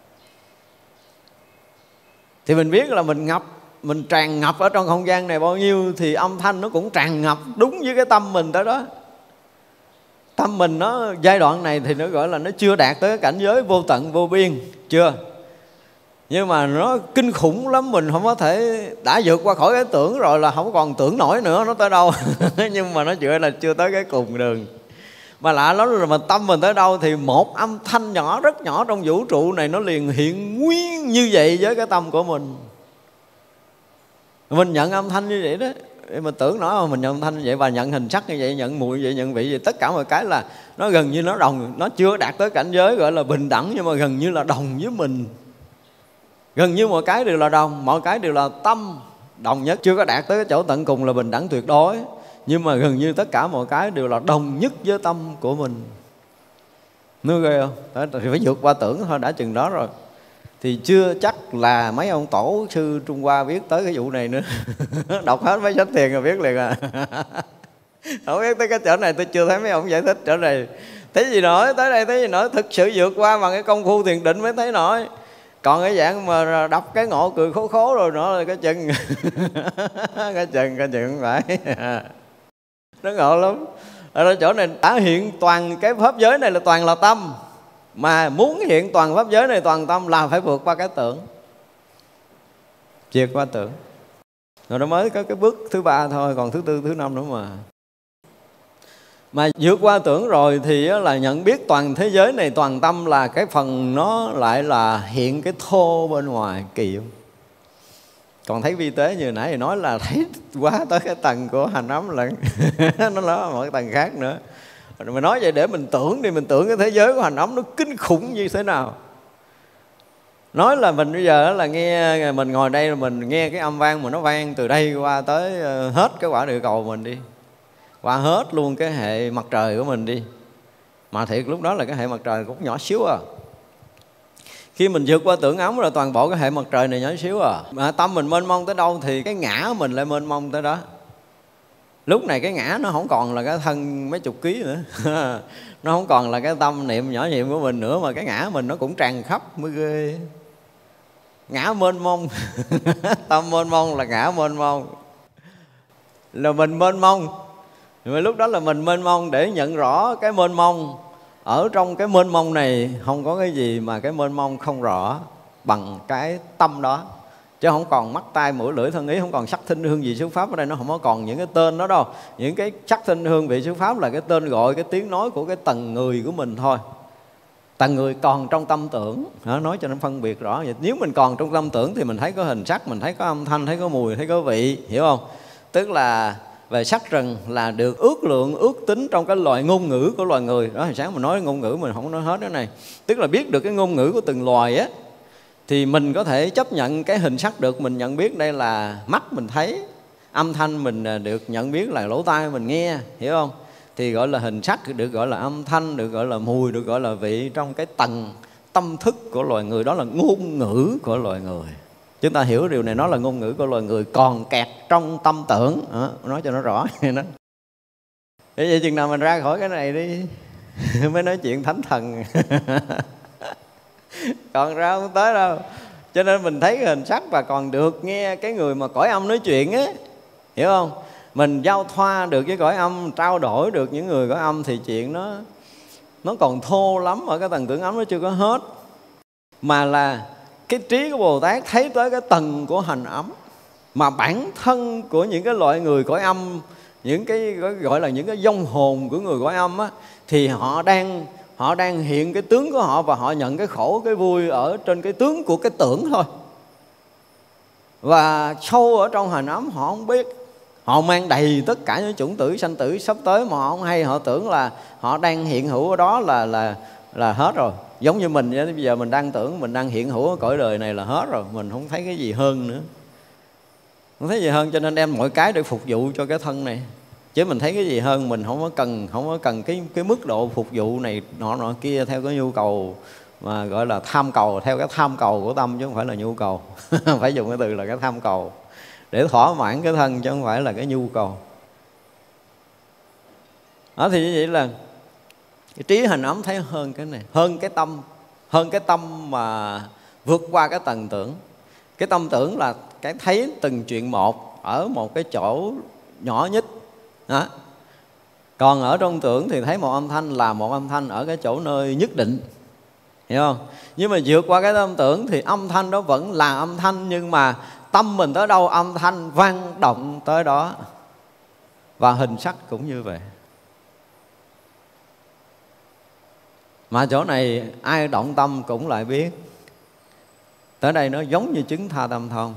Thì mình biết là mình tràn ngập ở trong không gian này bao nhiêu, thì âm thanh nó cũng tràn ngập đúng với cái tâm mình tới đó. Tâm mình nó giai đoạn này thì nó gọi là nó chưa đạt tới cảnh giới vô tận vô biên, chưa. Nhưng mà nó kinh khủng lắm, mình không có thể, đã vượt qua khỏi cái tưởng rồi là không còn tưởng nổi nữa nó tới đâu. Nhưng mà nó chưa tới cái cùng đường. Mà lạ lắm là mà tâm mình tới đâu thì một âm thanh nhỏ, rất nhỏ trong vũ trụ này nó liền hiện nguyên như vậy với cái tâm của mình. Mình nhận âm thanh như vậy đó, mình tưởng nói mà mình nhận âm thanh như vậy, và nhận hình sắc như vậy, nhận mùi như vậy, nhận vị như vậy. Tất cả mọi cái là nó gần như nó đồng, nó chưa đạt tới cảnh giới gọi là bình đẳng, nhưng mà gần như là đồng với mình. Gần như mọi cái đều là đồng, mọi cái đều là tâm đồng nhất. Chưa có đạt tới cái chỗ tận cùng là bình đẳng tuyệt đối, nhưng mà gần như tất cả mọi cái đều là đồng nhất với tâm của mình. Nó ghê không? Thì phải vượt qua tưởng thôi, đã chừng đó rồi. Thì chưa chắc là mấy ông tổ sư Trung Hoa biết tới cái vụ này nữa. Đọc hết mấy sách thiền rồi biết liền à. Không biết tới cái chỗ này tôi chưa thấy mấy ông giải thích chỗ này. Thấy gì nổi, tới đây thấy gì nổi. Thực sự vượt qua bằng cái công phu thiền định mới thấy nổi. Còn cái dạng mà đọc cái ngộ cười khố khố rồi nữa là cái chừng cái chừng không phải. Nó ngộ lắm. Ở chỗ này đã hiện toàn cái pháp giới này là toàn là tâm. Mà muốn hiện toàn pháp giới này toàn tâm là phải vượt qua cái tưởng, vượt qua tưởng. Rồi nó mới có cái bước thứ ba thôi, còn thứ tư, thứ năm nữa mà. Mà vượt qua tưởng rồi thì là nhận biết toàn thế giới này toàn tâm, là cái phần nó lại là hiện cái thô bên ngoài, kỳ không? Còn thấy vi tế như nãy thì nói là thấy quá tới cái tầng của hành ấm lận. Nó là một cái tầng khác nữa. Mà nói vậy để mình tưởng đi, mình tưởng cái thế giới của hành ấm nó kinh khủng như thế nào. Nói là mình bây giờ là nghe, mình ngồi đây là mình nghe cái âm vang mà nó vang từ đây qua tới hết cái quả địa cầu mình đi, qua hết luôn cái hệ mặt trời của mình đi. Mà thiệt lúc đó là cái hệ mặt trời cũng nhỏ xíu à. Khi mình vượt qua tưởng ấm là toàn bộ cái hệ mặt trời này nhỏ xíu à. Mà tâm mình mênh mông tới đâu thì cái ngã mình lại mênh mông tới đó. Lúc này cái ngã nó không còn là cái thân mấy chục ký nữa. Nó không còn là cái tâm niệm nhỏ nhiệm của mình nữa, mà cái ngã mình nó cũng tràn khắp mới ghê. Ngã mênh mông. Tâm mênh mông là ngã mênh mông, là mình mênh mông. Nhưng mà lúc đó là mình mênh mông để nhận rõ cái mênh mông. Ở trong cái mênh mông này không có cái gì mà cái mênh mông không rõ bằng cái tâm đó. chứ không còn mắt tai mũi lưỡi thân ý, không còn sắc thinh hương vị xứ pháp. Ở đây nó không có còn những cái tên đó đâu. Những cái sắc thinh hương vị xứ pháp là cái tên gọi, cái tiếng nói của cái tầng người của mình thôi. Tầng người còn trong tâm tưởng, nói cho nó phân biệt rõ vậy. Nếu mình còn trong tâm tưởng thì mình thấy có hình sắc, mình thấy có âm thanh, thấy có mùi, thấy có vị, hiểu không? Tức là về sắc trần là được ước lượng, ước tính trong cái loại ngôn ngữ của loài người. Đó, hồi sáng mình nói ngôn ngữ mình không nói hết đó này. Tức là biết được cái ngôn ngữ của từng loài á, thì mình có thể chấp nhận cái hình sắc được. Mình nhận biết đây là mắt mình thấy, âm thanh mình được nhận biết là lỗ tai mình nghe, hiểu không? Thì gọi là hình sắc, được gọi là âm thanh, được gọi là mùi, được gọi là vị trong cái tầng tâm thức của loài người. Đó là ngôn ngữ của loài người. Chúng ta hiểu điều này, nó là ngôn ngữ của loài người còn kẹt trong tâm tưởng. Nói cho nó rõ đó. Thế vậy chừng nào mình ra khỏi cái này đi mới nói chuyện thánh thần còn ra không tới đâu. Cho nên mình thấy cái hình sắc và còn được nghe cái người mà cõi âm nói chuyện á, hiểu không? Mình giao thoa được với cõi âm, trao đổi được những người cõi âm, thì chuyện nó còn thô lắm, ở cái tầng tưởng ấm nó chưa có hết. Mà là cái trí của Bồ Tát thấy tới cái tầng của hành ấm. Mà bản thân của những cái loại người cõi âm, những cái gọi là những cái vong hồn của người cõi âm á, thì họ đang hiện cái tướng của họ, và họ nhận cái khổ cái vui ở trên cái tướng của cái tưởng thôi. Và sâu ở trong hành ấm họ không biết. Họ mang đầy tất cả những chủng tử sanh tử sắp tới mà họ không hay. Họ tưởng là họ đang hiện hữu ở đó là hết rồi. Giống như mình vậy, bây giờ mình đang tưởng mình đang hiện hữu ở cõi đời này là hết rồi. Mình không thấy cái gì hơn nữa, không thấy gì hơn, cho nên đem mọi cái để phục vụ cho cái thân này. Chứ mình thấy cái gì hơn, mình không có cần cái mức độ phục vụ này nọ kia theo cái nhu cầu mà gọi là tham cầu, theo cái tham cầu của tâm, chứ không phải là nhu cầu. Phải dùng cái từ là cái tham cầu để thỏa mãn cái thân, chứ không phải là cái nhu cầu. Đó, thì như vậy là cái trí hành ấm thấy hơn cái này, hơn cái tâm mà vượt qua cái tầng tưởng. Cái tâm tưởng là cái thấy từng chuyện một ở một cái chỗ nhỏ nhất đó. Còn ở trong tưởng thì thấy một âm thanh là một âm thanh ở cái chỗ nơi nhất định, hiểu không? Nhưng mà vượt qua cái tâm tưởng thì âm thanh đó vẫn là âm thanh, nhưng mà tâm mình tới đâu âm thanh vang động tới đó. Và hình sắc cũng như vậy. Mà chỗ này ai động tâm cũng lại biết. Tới đây nó giống như chứng tha tâm thông.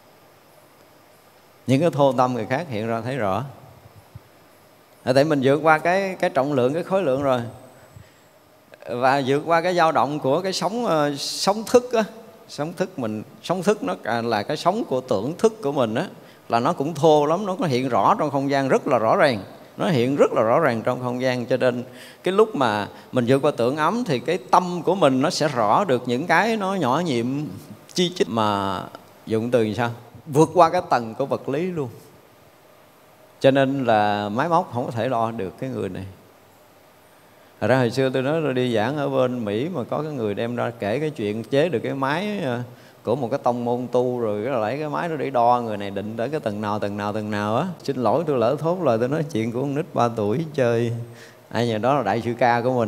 Những cái thô tâm người khác hiện ra thấy rõ. Tại mình vượt qua cái trọng lượng, cái khối lượng rồi. Và vượt qua cái dao động của cái sống thức á. Sống thức nó là cái sống của tưởng thức của mình á, là nó cũng thô lắm, nó có hiện rõ trong không gian rất là rõ ràng. Nó hiện rất là rõ ràng trong không gian. Cho nên cái lúc mà mình vượt qua tưởng ấm thì cái tâm của mình nó sẽ rõ được những cái nó nhỏ nhiệm chi chít, mà dụng từ gì sao? Vượt qua cái tầng của vật lý luôn. Cho nên là máy móc không có thể lo được cái người này. Thật ra hồi xưa tôi nói tôi đi giảng ở bên Mỹ mà có cái người đem ra kể cái chuyện chế được cái máy của một cái tông môn tu, rồi lấy cái máy đó để đo người này định tới cái tầng nào á. Xin lỗi tôi lỡ thốt lời tôi nói chuyện của con nít 3 tuổi chơi. Ai nhờ đó là đại sư ca của mình.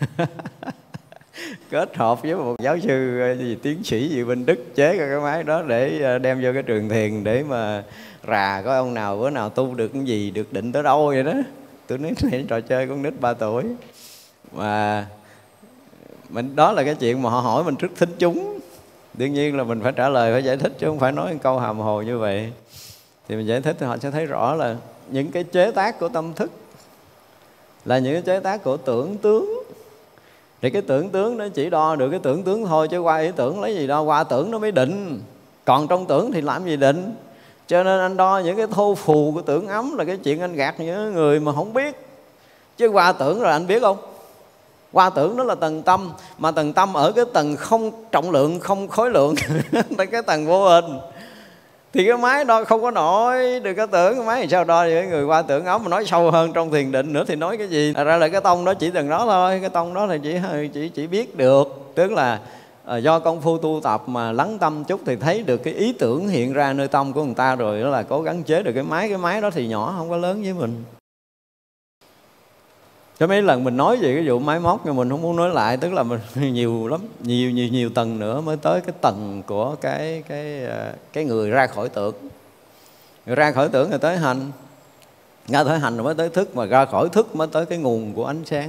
Kết hợp với một giáo sư tiến sĩ gì bên Đức chế cái máy đó để đem vô cái trường thiền để mà rà có ông nào bữa nào tu được cái gì, được định tới đâu vậy đó. Tôi nói này trò chơi con nít 3 tuổi. Mà đó là cái chuyện mà họ hỏi mình trước thính chúng. Đương nhiên là mình phải trả lời, phải giải thích, chứ không phải nói một câu hàm hồ như vậy. Thì mình giải thích thì họ sẽ thấy rõ là những cái chế tác của tâm thức là những cái chế tác của tưởng tướng. Thì cái tưởng tướng nó chỉ đo được cái tưởng tướng thôi, chứ qua ý tưởng lấy gì đo, qua tưởng nó mới định. Còn trong tưởng thì làm gì định. Cho nên anh đo những cái thô phù của tưởng ấm là cái chuyện anh gạt những người mà không biết. Chứ qua tưởng rồi anh biết không? Qua tưởng đó là tầng tâm. Mà tầng tâm ở cái tầng không trọng lượng, không khối lượng. Cái tầng vô hình. Thì cái máy đo không có nổi được cái tưởng. Cái máy thì sao đo với người qua tưởng ấm. Mà nói sâu hơn trong thiền định nữa thì nói cái gì. Thật ra là cái tông đó chỉ từng đó thôi. Cái tông đó thì chỉ biết được. Tức là do công phu tu tập mà lắng tâm chút thì thấy được cái ý tưởng hiện ra nơi tâm của người ta rồi. Đó là cố gắng chế được cái máy. Cái máy đó thì nhỏ, không có lớn với mình. Có mấy lần mình nói về cái vụ máy móc nhưng mình không muốn nói lại, tức là mình nhiều lắm, nhiều tầng nữa mới tới cái tầng của cái người ra khỏi tưởng. Người ra khỏi tưởng rồi tới hành, ra khỏi hành rồi mới tới thức, mà ra khỏi thức mới tới cái nguồn của ánh sáng.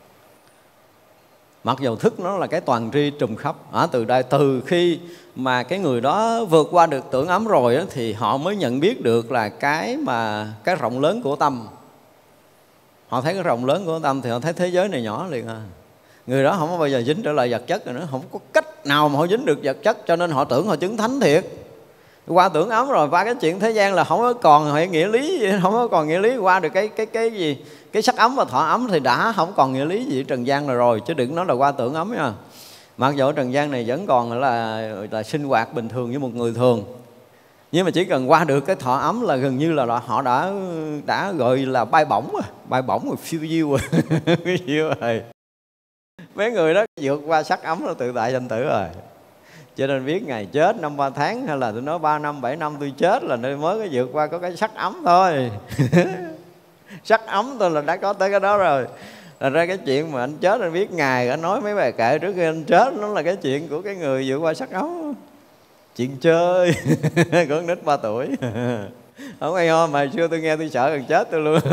Mặc dù thức nó là cái toàn tri trùm khắp, từ khi mà cái người đó vượt qua được tưởng ấm rồi đó, thì họ mới nhận biết được là cái rộng lớn của tâm. Họ thấy cái rộng lớn của tâm thì họ thấy thế giới này nhỏ liền à. Người đó không có bao giờ dính trở lại vật chất rồi nữa, không có cách nào mà họ dính được vật chất, cho nên họ tưởng họ chứng thánh thiệt. Qua tưởng ấm rồi, qua cái chuyện thế gian là không có còn hệ nghĩa lý gì, không có còn nghĩa lý. Qua được cái gì, cái sắc ấm và thọ ấm thì đã không còn nghĩa lý gì trần gian rồi, chứ đừng nói là qua tưởng ấm nha. Mặc dù trần gian này vẫn còn là sinh hoạt bình thường như một người thường, nhưng mà chỉ cần qua được cái thọ ấm là gần như là họ đã gọi là bay bổng rồi, phiêu diêu rồi. Mấy người đó vượt qua sắc ấm là tự tại sanh tử rồi. Cho nên biết ngày chết năm 3 tháng hay là tôi nói 3 năm 7 năm tôi chết là nơi mới có vượt qua có cái sắc ấm thôi. Sắc ấm tôi là đã có tới cái đó rồi. Thành ra cái chuyện mà anh chết anh biết ngày anh nói mấy bài kệ trước khi anh chết, nó là cái chuyện của cái người vượt qua sắc ấm. Chuyện chơi của con nít 3 tuổi. Không hay ho, mà xưa tôi nghe tôi sợ gần chết tôi luôn.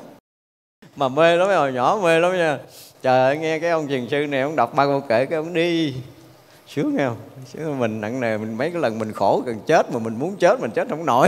Mà mê lắm, hồi nhỏ mê lắm nha. Trời ơi, nghe cái ông thiền sư này ông đọc 3 câu kệ cái ông đi sướng nghe không? Sướng. Mình nặng nề, mình mấy cái lần mình khổ gần chết mà mình muốn chết mình chết không nổi.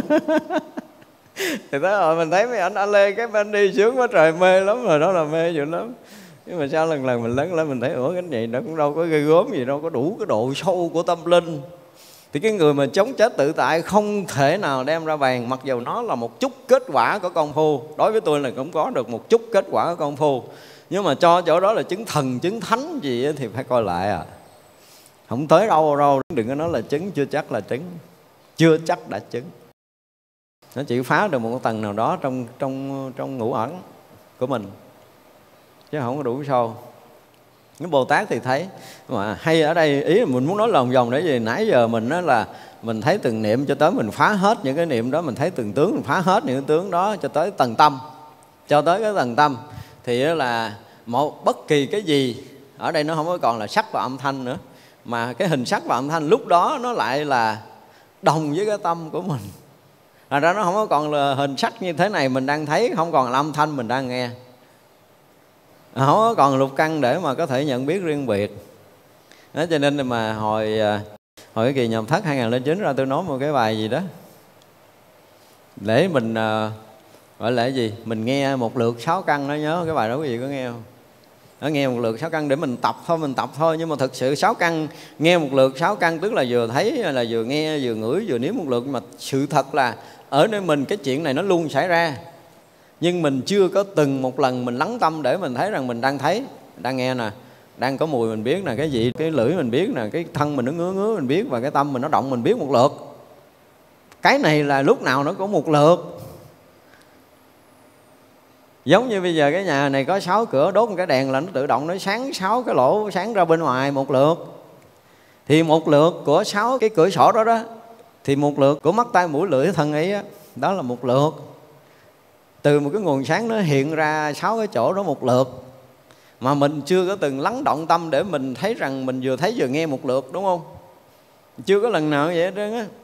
Thì tới rồi mình thấy mấy anh Lê cái bên đi sướng quá trời, mê lắm rồi, đó là mê dữ lắm. Nhưng mà sao lần mình lớn lên mình thấy ủa cái này nó cũng đâu có ghê gớm gì đâu, có đủ cái độ sâu của tâm linh. Thì cái người mà chống chết tự tại không thể nào đem ra bàn, mặc dù nó là một chút kết quả của công phu. Đối với tôi là cũng có được một chút kết quả của công phu, nhưng mà cho chỗ đó là chứng thần, chứng thánh gì thì phải coi lại à. Không tới đâu đâu, đừng có nói là chứng, chưa chắc là chứng, chưa chắc đã chứng. Nó chỉ phá được một tầng nào đó trong ngũ ẩn của mình, chứ không có đủ sâu. Cái Bồ Tát thì thấy, mà hay ở đây ý là mình muốn nói lòng vòng để gì, nãy giờ mình nói là mình thấy từng niệm cho tới mình phá hết những cái niệm đó, mình thấy từng tướng mình phá hết những cái tướng đó cho tới tầng tâm, cho tới cái tầng tâm thì là một bất kỳ cái gì ở đây nó không có còn là sắc và âm thanh nữa, mà cái hình sắc và âm thanh lúc đó nó lại là đồng với cái tâm của mình. Thành ra nó không có còn là hình sắc như thế này mình đang thấy, không còn là âm thanh mình đang nghe, không có còn lục căn để mà có thể nhận biết riêng biệt. Đó, cho nên mà hồi cái kỳ Nhậm Thất 2009 ra tôi nói một cái bài gì đó để mình gọi là cái gì, mình nghe một lượt 6 căn đó, nhớ cái bài đó quý vị có nghe không? Nó nghe một lượt 6 căn để mình tập thôi, nhưng mà thực sự 6 căn, nghe một lượt 6 căn tức là vừa thấy là vừa nghe vừa ngửi vừa nếm một lượt, mà sự thật là ở nơi mình cái chuyện này nó luôn xảy ra, nhưng mình chưa có từng một lần mình lắng tâm để mình thấy rằng mình đang thấy, đang nghe nè, đang có mùi mình biết nè, cái gì, cái lưỡi mình biết nè, cái thân mình nó ngứa mình biết, và cái tâm mình nó động mình biết một lượt. Cái này là lúc nào nó có một lượt. Giống như bây giờ cái nhà này có 6 cửa, đốt một cái đèn là nó tự động nó sáng 6 cái lỗ sáng ra bên ngoài một lượt. Thì một lượt của 6 cái cửa sổ đó đó, thì một lượt của mắt tai mũi lưỡi thân ấy đó, đó là một lượt. Từ một cái nguồn sáng nó hiện ra 6 cái chỗ đó một lượt, mà mình chưa có từng lắng động tâm để mình thấy rằng mình vừa thấy vừa nghe một lượt, đúng không? Chưa có lần nào vậy hết trơn á.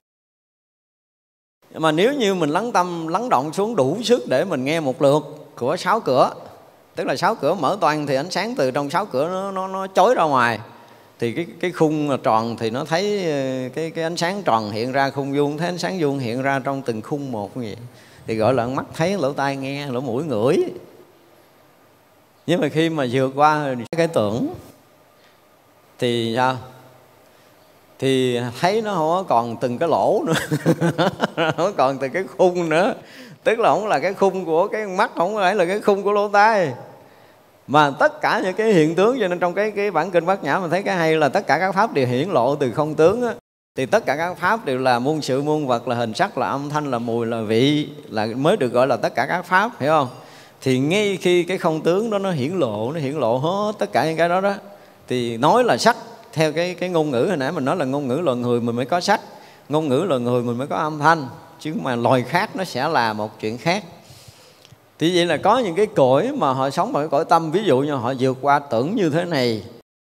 Mà nếu như mình lắng tâm, lắng động xuống đủ sức để mình nghe một lượt của 6 cửa, tức là 6 cửa mở toang thì ánh sáng từ trong 6 cửa nó chói ra ngoài, thì cái khung tròn thì nó thấy cái ánh sáng tròn hiện ra, khung vuông thấy ánh sáng vuông hiện ra trong từng khung một như vậy, thì gọi là mắt thấy, lỗ tai nghe, lỗ mũi ngửi. Nhưng mà khi mà vượt qua cái tưởng thì sao? Thì thấy nó không có còn từng cái lỗ nữa, không có còn từng cái khung nữa. Tức là không là cái khung của cái mắt, không phải là cái khung của lỗ tai, mà tất cả những cái hiện tướng. Cho nên trong cái bản kinh Bát Nhã mình thấy cái hay là tất cả các pháp đều hiển lộ từ không tướng á. Thì tất cả các pháp đều là muôn sự muôn vật, là hình sắc, là âm thanh, là mùi, là vị, là mới được gọi là tất cả các pháp, hiểu không? Thì ngay khi cái không tướng đó nó hiển lộ hết tất cả những cái đó đó, thì nói là sắc theo cái ngôn ngữ hồi nãy mình nói là ngôn ngữ loài người mình mới có sắc, ngôn ngữ loài người mình mới có âm thanh, chứ mà loài khác nó sẽ là một chuyện khác. Thì vậy là có những cái cõi mà họ sống bằng cái cõi tâm. Ví dụ như họ vượt qua tưởng như thế này,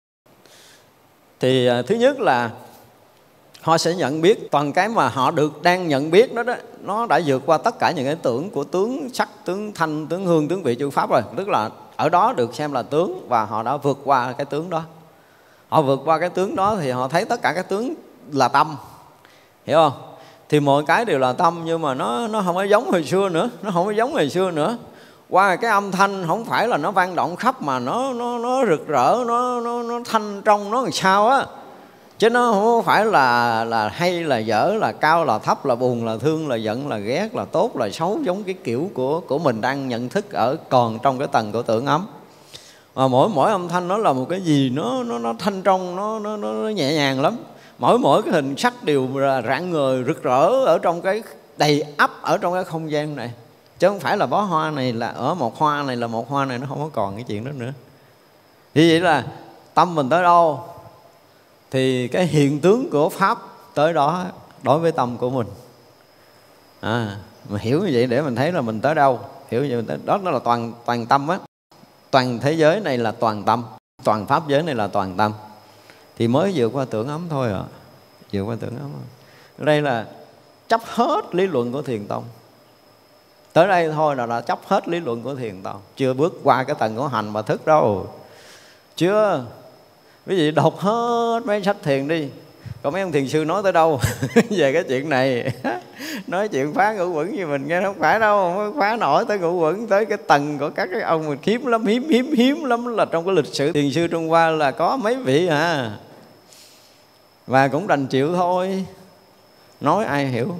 thì thứ nhất là họ sẽ nhận biết toàn cái mà họ đang nhận biết đó, nó đã vượt qua tất cả những cái tưởng của tướng sắc, tướng thanh, tướng hương, tướng vị, chư pháp rồi. Tức là ở đó được xem là tướng, và họ đã vượt qua cái tướng đó. Họ vượt qua cái tướng đó thì họ thấy tất cả các tướng là tâm, hiểu không? Thì mọi cái đều là tâm, nhưng mà nó không có giống hồi xưa nữa. Nó không có giống hồi xưa nữa. Qua cái âm thanh không phải là nó vang động khắp, mà nó rực rỡ, nó thanh trong, nó làm sao á. Chứ nó không phải là hay là dở, là cao là thấp, là buồn là thương, là giận là ghét, là tốt là xấu, giống cái kiểu của mình đang nhận thức ở còn trong cái tầng của tưởng ấm. Mà mỗi âm thanh nó là một cái gì nó thanh trong, nó nhẹ nhàng lắm. Mỗi cái hình sắc đều rạng ngời rực rỡ ở trong cái đầy ắp ở trong cái không gian này. Chứ không phải là bó hoa này là ở một hoa này là một hoa này, nó không có còn cái chuyện đó nữa. Vì vậy là tâm mình tới đâu thì cái hiện tướng của pháp tới đó đối với tâm của mình. Mà hiểu như vậy để mình thấy là mình tới đâu. Hiểu như vậy, đó là toàn tâm á. Toàn thế giới này là toàn tâm, toàn pháp giới này là toàn tâm. Thì mới vượt qua tưởng ấm thôi ạ. Vượt qua tưởng ấm. Ở đây là chấp hết lý luận của Thiền Tông. Tới đây thôi là đã chấp hết lý luận của Thiền Tông. Chưa bước qua cái tầng của hành và thức đâu. Chưa. Quý vị đọc hết mấy sách thiền đi. Còn mấy ông thiền sư nói tới đâu về cái chuyện này. Nói chuyện phá ngũ quẩn như mình nghe không phải đâu. Không có phá nổi tới ngũ quẩn, tới cái tầng của các cái ông mình hiếm lắm, hiếm lắm. Là trong cái lịch sử thiền sư Trung Hoa là có mấy vị à. Và cũng đành chịu thôi. Nói ai hiểu.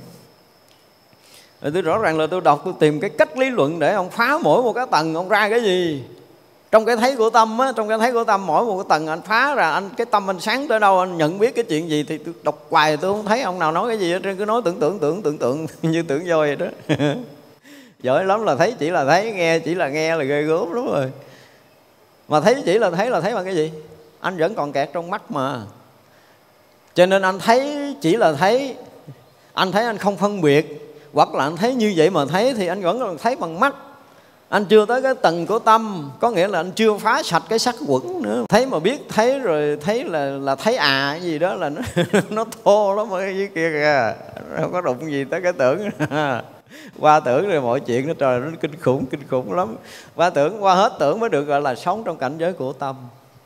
Rồi tôi rõ ràng là tôi đọc, tôi tìm cái cách lý luận để ông phá mỗi một cái tầng ông ra cái gì. Trong cái thấy của tâm á, trong cái thấy của tâm mỗi một cái tầng anh phá ra, cái tâm anh sáng tới đâu, anh nhận biết cái chuyện gì. Thì tôi đọc hoài tôi không thấy ông nào nói cái gì hết, cứ nói tưởng tượng như tưởng voi vậy đó. Giỏi lắm là thấy chỉ là thấy, nghe chỉ là nghe là ghê gớm lắm rồi. Mà thấy chỉ là thấy bằng cái gì? Anh vẫn còn kẹt trong mắt mà. Cho nên anh thấy chỉ là thấy, anh thấy anh không phân biệt. Hoặc là anh thấy như vậy mà thấy thì anh vẫn còn thấy bằng mắt. Anh chưa tới cái tầng của tâm, có nghĩa là anh chưa phá sạch cái sắc quẩn nữa. Thấy mà biết thấy rồi, thấy là thấy cái gì đó là nó thô lắm ở dưới kia kìa. Không có đụng gì tới cái tưởng. Qua tưởng rồi mọi chuyện nó trời, nó kinh khủng lắm. Qua tưởng, qua hết tưởng mới được gọi là sống trong cảnh giới của tâm.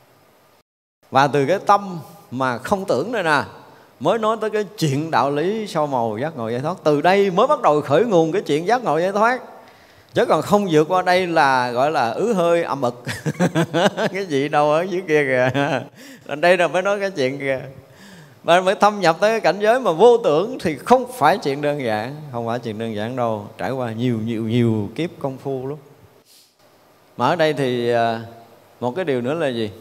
Và từ cái tâm mà không tưởng đây nè, mới nói tới cái chuyện đạo lý sâu màu giác ngộ giải thoát. Từ đây mới bắt đầu khởi nguồn cái chuyện giác ngộ giải thoát. Chứ còn không vượt qua đây là gọi là ứ hơi ẩm ực. Cái gì đâu ở dưới kia kìa. Đây là mới nói cái chuyện kìa. Mà mới thâm nhập tới cái cảnh giới mà vô tưởng thì không phải chuyện đơn giản. Không phải chuyện đơn giản đâu. Trải qua nhiều kiếp công phu lắm. Mà ở đây thì một cái điều nữa là gì?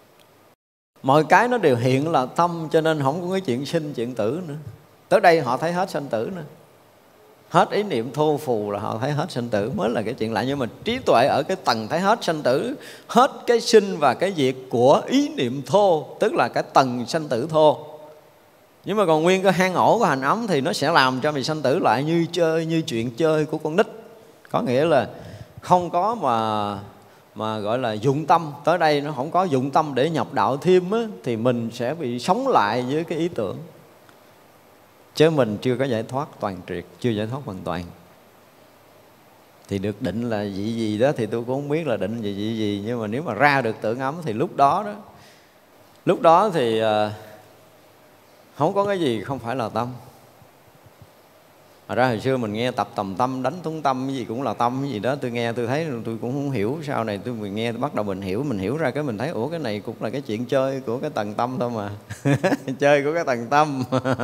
Mọi cái nó đều hiện là tâm, cho nên không có cái chuyện sinh chuyện tử nữa. Tới đây họ thấy hết sanh tử nữa. Hết ý niệm thô phù là họ thấy hết sanh tử, mới là cái chuyện lạ. Nhưng mà trí tuệ ở cái tầng thấy hết sanh tử, hết cái sinh và cái diệt của ý niệm thô, tức là cái tầng sanh tử thô. Nhưng mà còn nguyên cái hang ổ của hành ấm thì nó sẽ làm cho mình sanh tử lại như chơi, như chuyện chơi của con nít. Có nghĩa là không có mà gọi là dụng tâm. Tới đây nó không có dụng tâm để nhập đạo thêm á, thì mình sẽ bị sống lại với cái ý tưởng. Chứ mình chưa có giải thoát toàn triệt, chưa giải thoát hoàn toàn. Thì được định là gì đó thì tôi cũng không biết là định gì. Nhưng mà nếu mà ra được tưởng ấm thì lúc đó thì không có cái gì không phải là tâm. Ra hồi xưa mình nghe tập tầm tâm, đánh túng tâm, cái gì cũng là tâm, cái gì đó tôi nghe tôi thấy tôi cũng không hiểu. Sau này tôi nghe tôi bắt đầu mình hiểu ra cái mình thấy ủa cái này cũng là cái chuyện chơi của cái tầng tâm thôi mà. Chơi của cái tầng tâm.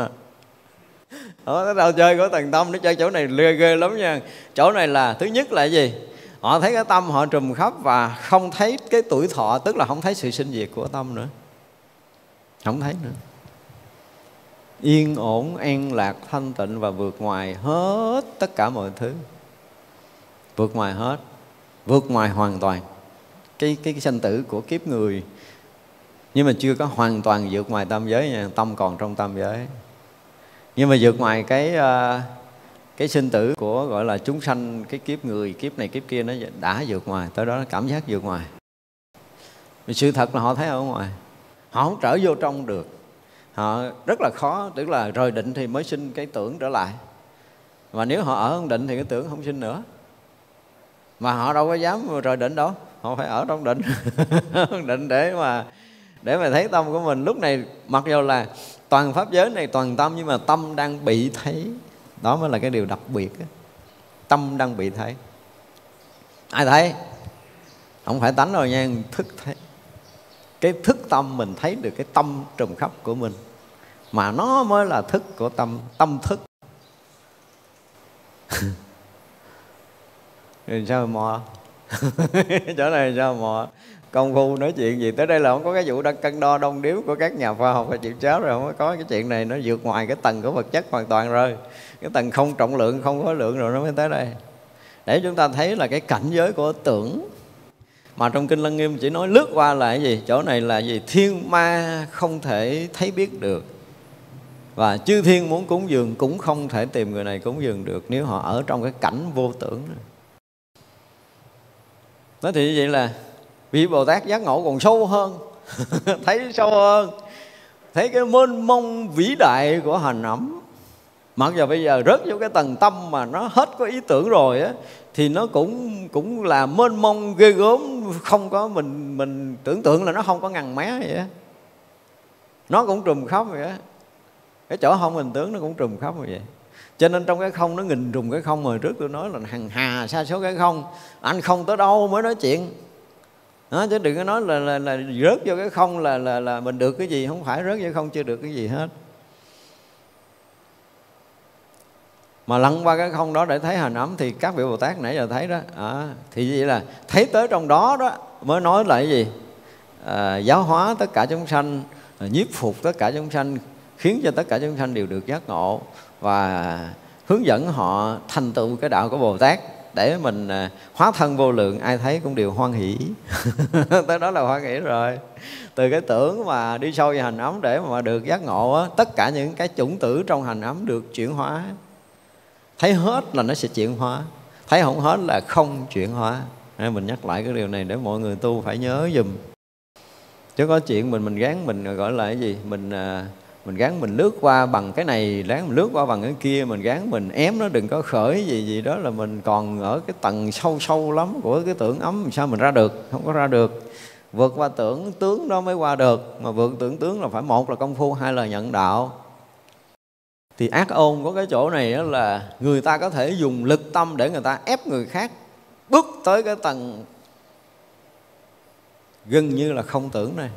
Đó, đâu chơi của tầng tâm, nó chơi chỗ này ghê lắm nha. Chỗ này là thứ nhất là gì? Họ thấy cái tâm họ trùm khắp và không thấy cái tuổi thọ, tức là không thấy sự sinh diệt của tâm nữa. Không thấy nữa. Yên ổn, an lạc, thanh tịnh và vượt ngoài hết tất cả mọi thứ. Vượt ngoài hết, vượt ngoài hoàn toàn cái sanh tử của kiếp người. Nhưng mà chưa có hoàn toàn vượt ngoài tam giới nha. Tâm còn trong tam giới. Nhưng mà vượt ngoài cái cái sinh tử của gọi là chúng sanh, cái kiếp người, kiếp này kiếp kia nó đã vượt ngoài, tới đó cảm giác vượt ngoài. Vì sự thật là họ thấy ở ngoài, họ không trở vô trong được, họ rất là khó, tức là rời định thì mới sinh cái tưởng trở lại. Và nếu họ ở trong định thì cái tưởng không sinh nữa. Mà họ đâu có dám rời định đâu, họ phải ở trong định định để mà thấy tâm của mình lúc này. Mặc dù là toàn pháp giới này toàn tâm, nhưng mà tâm đang bị thấy. Đó mới là cái điều đặc biệt đó. Tâm đang bị thấy. Ai thấy? Không phải tánh rồi nha, thức thấy. Cái thức tâm mình thấy được cái tâm trùm khắp của mình, mà nó mới là thức của tâm, tâm thức. Rồi sao mò chỗ này sao mò công phu nói chuyện gì tới đây là không có cái vụ cân đo đong điếu của các nhà khoa học và chịu cháo, rồi không có cái chuyện này, nó vượt ngoài cái tầng của vật chất hoàn toàn rồi, cái tầng không trọng lượng, không khối lượng rồi nó mới tới đây. Để chúng ta thấy là cái cảnh giới của tưởng. Mà trong Kinh Lăng Nghiêm chỉ nói lướt qua là cái gì? Chỗ này là gì? Thiên ma không thể thấy biết được, và chư thiên muốn cúng dường cũng không thể tìm người này cúng dường được nếu họ ở trong cái cảnh vô tưởng này. Nói thì như vậy là vị Bồ Tát giác ngộ còn sâu hơn thấy sâu hơn, thấy cái mênh mông vĩ đại của hành ẩm. Mặc dù bây giờ rớt vô cái tầng tâm mà nó hết có ý tưởng rồi á, thì nó cũng là mênh mông ghê gớm, không có mình tưởng tượng là nó không có ngần mé vậy á. Nó cũng trùm khắp vậy á. Cái chỗ không hình tướng nó cũng trùm khắp như vậy. Cho nên trong cái không nó nghìn trùng cái không. Hồi trước tôi nói là hằng hà sa số cái không, anh không tới đâu mới nói chuyện đó, chứ đừng có nói là rớt vô cái không là mình được cái gì. Không phải rớt vô không chưa được cái gì hết, mà lăn qua cái không đó để thấy hành ấm. Thì các vị Bồ Tát nãy giờ thấy đó, thì vậy là thấy tới trong đó đó mới nói là cái gì? Giáo hóa tất cả chúng sanh, nhiếp phục tất cả chúng sanh, khiến cho tất cả chúng sanh đều được giác ngộ, và hướng dẫn họ thành tựu cái đạo của Bồ Tát, để mình hóa thân vô lượng, ai thấy cũng đều hoan hỷ. Tới đó là hoan hỷ rồi. Từ cái tưởng mà đi sâu vào hành ấm để mà được giác ngộ á, tất cả những cái chủng tử trong hành ấm được chuyển hóa. Thấy hết là nó sẽ chuyển hóa, thấy không hết là không chuyển hóa. Mình nhắc lại cái điều này để mọi người tu phải nhớ dùm. Chứ có chuyện mình gán mình gọi là cái gì? Mình gán mình lướt qua bằng cái này, gán mình lướt qua bằng cái kia, mình gán mình ém nó đừng có khởi gì đó, là mình còn ở cái tầng sâu sâu lắm của cái tưởng ấm. Sao mình ra được? Không có ra được. Vượt qua tưởng tướng đó mới qua được. Mà vượt tưởng tướng là phải, một là công phu, hai là nhận đạo. Thì ác ôn của cái chỗ này là người ta có thể dùng lực tâm để người ta ép người khác bước tới cái tầng gần như là không tưởng này.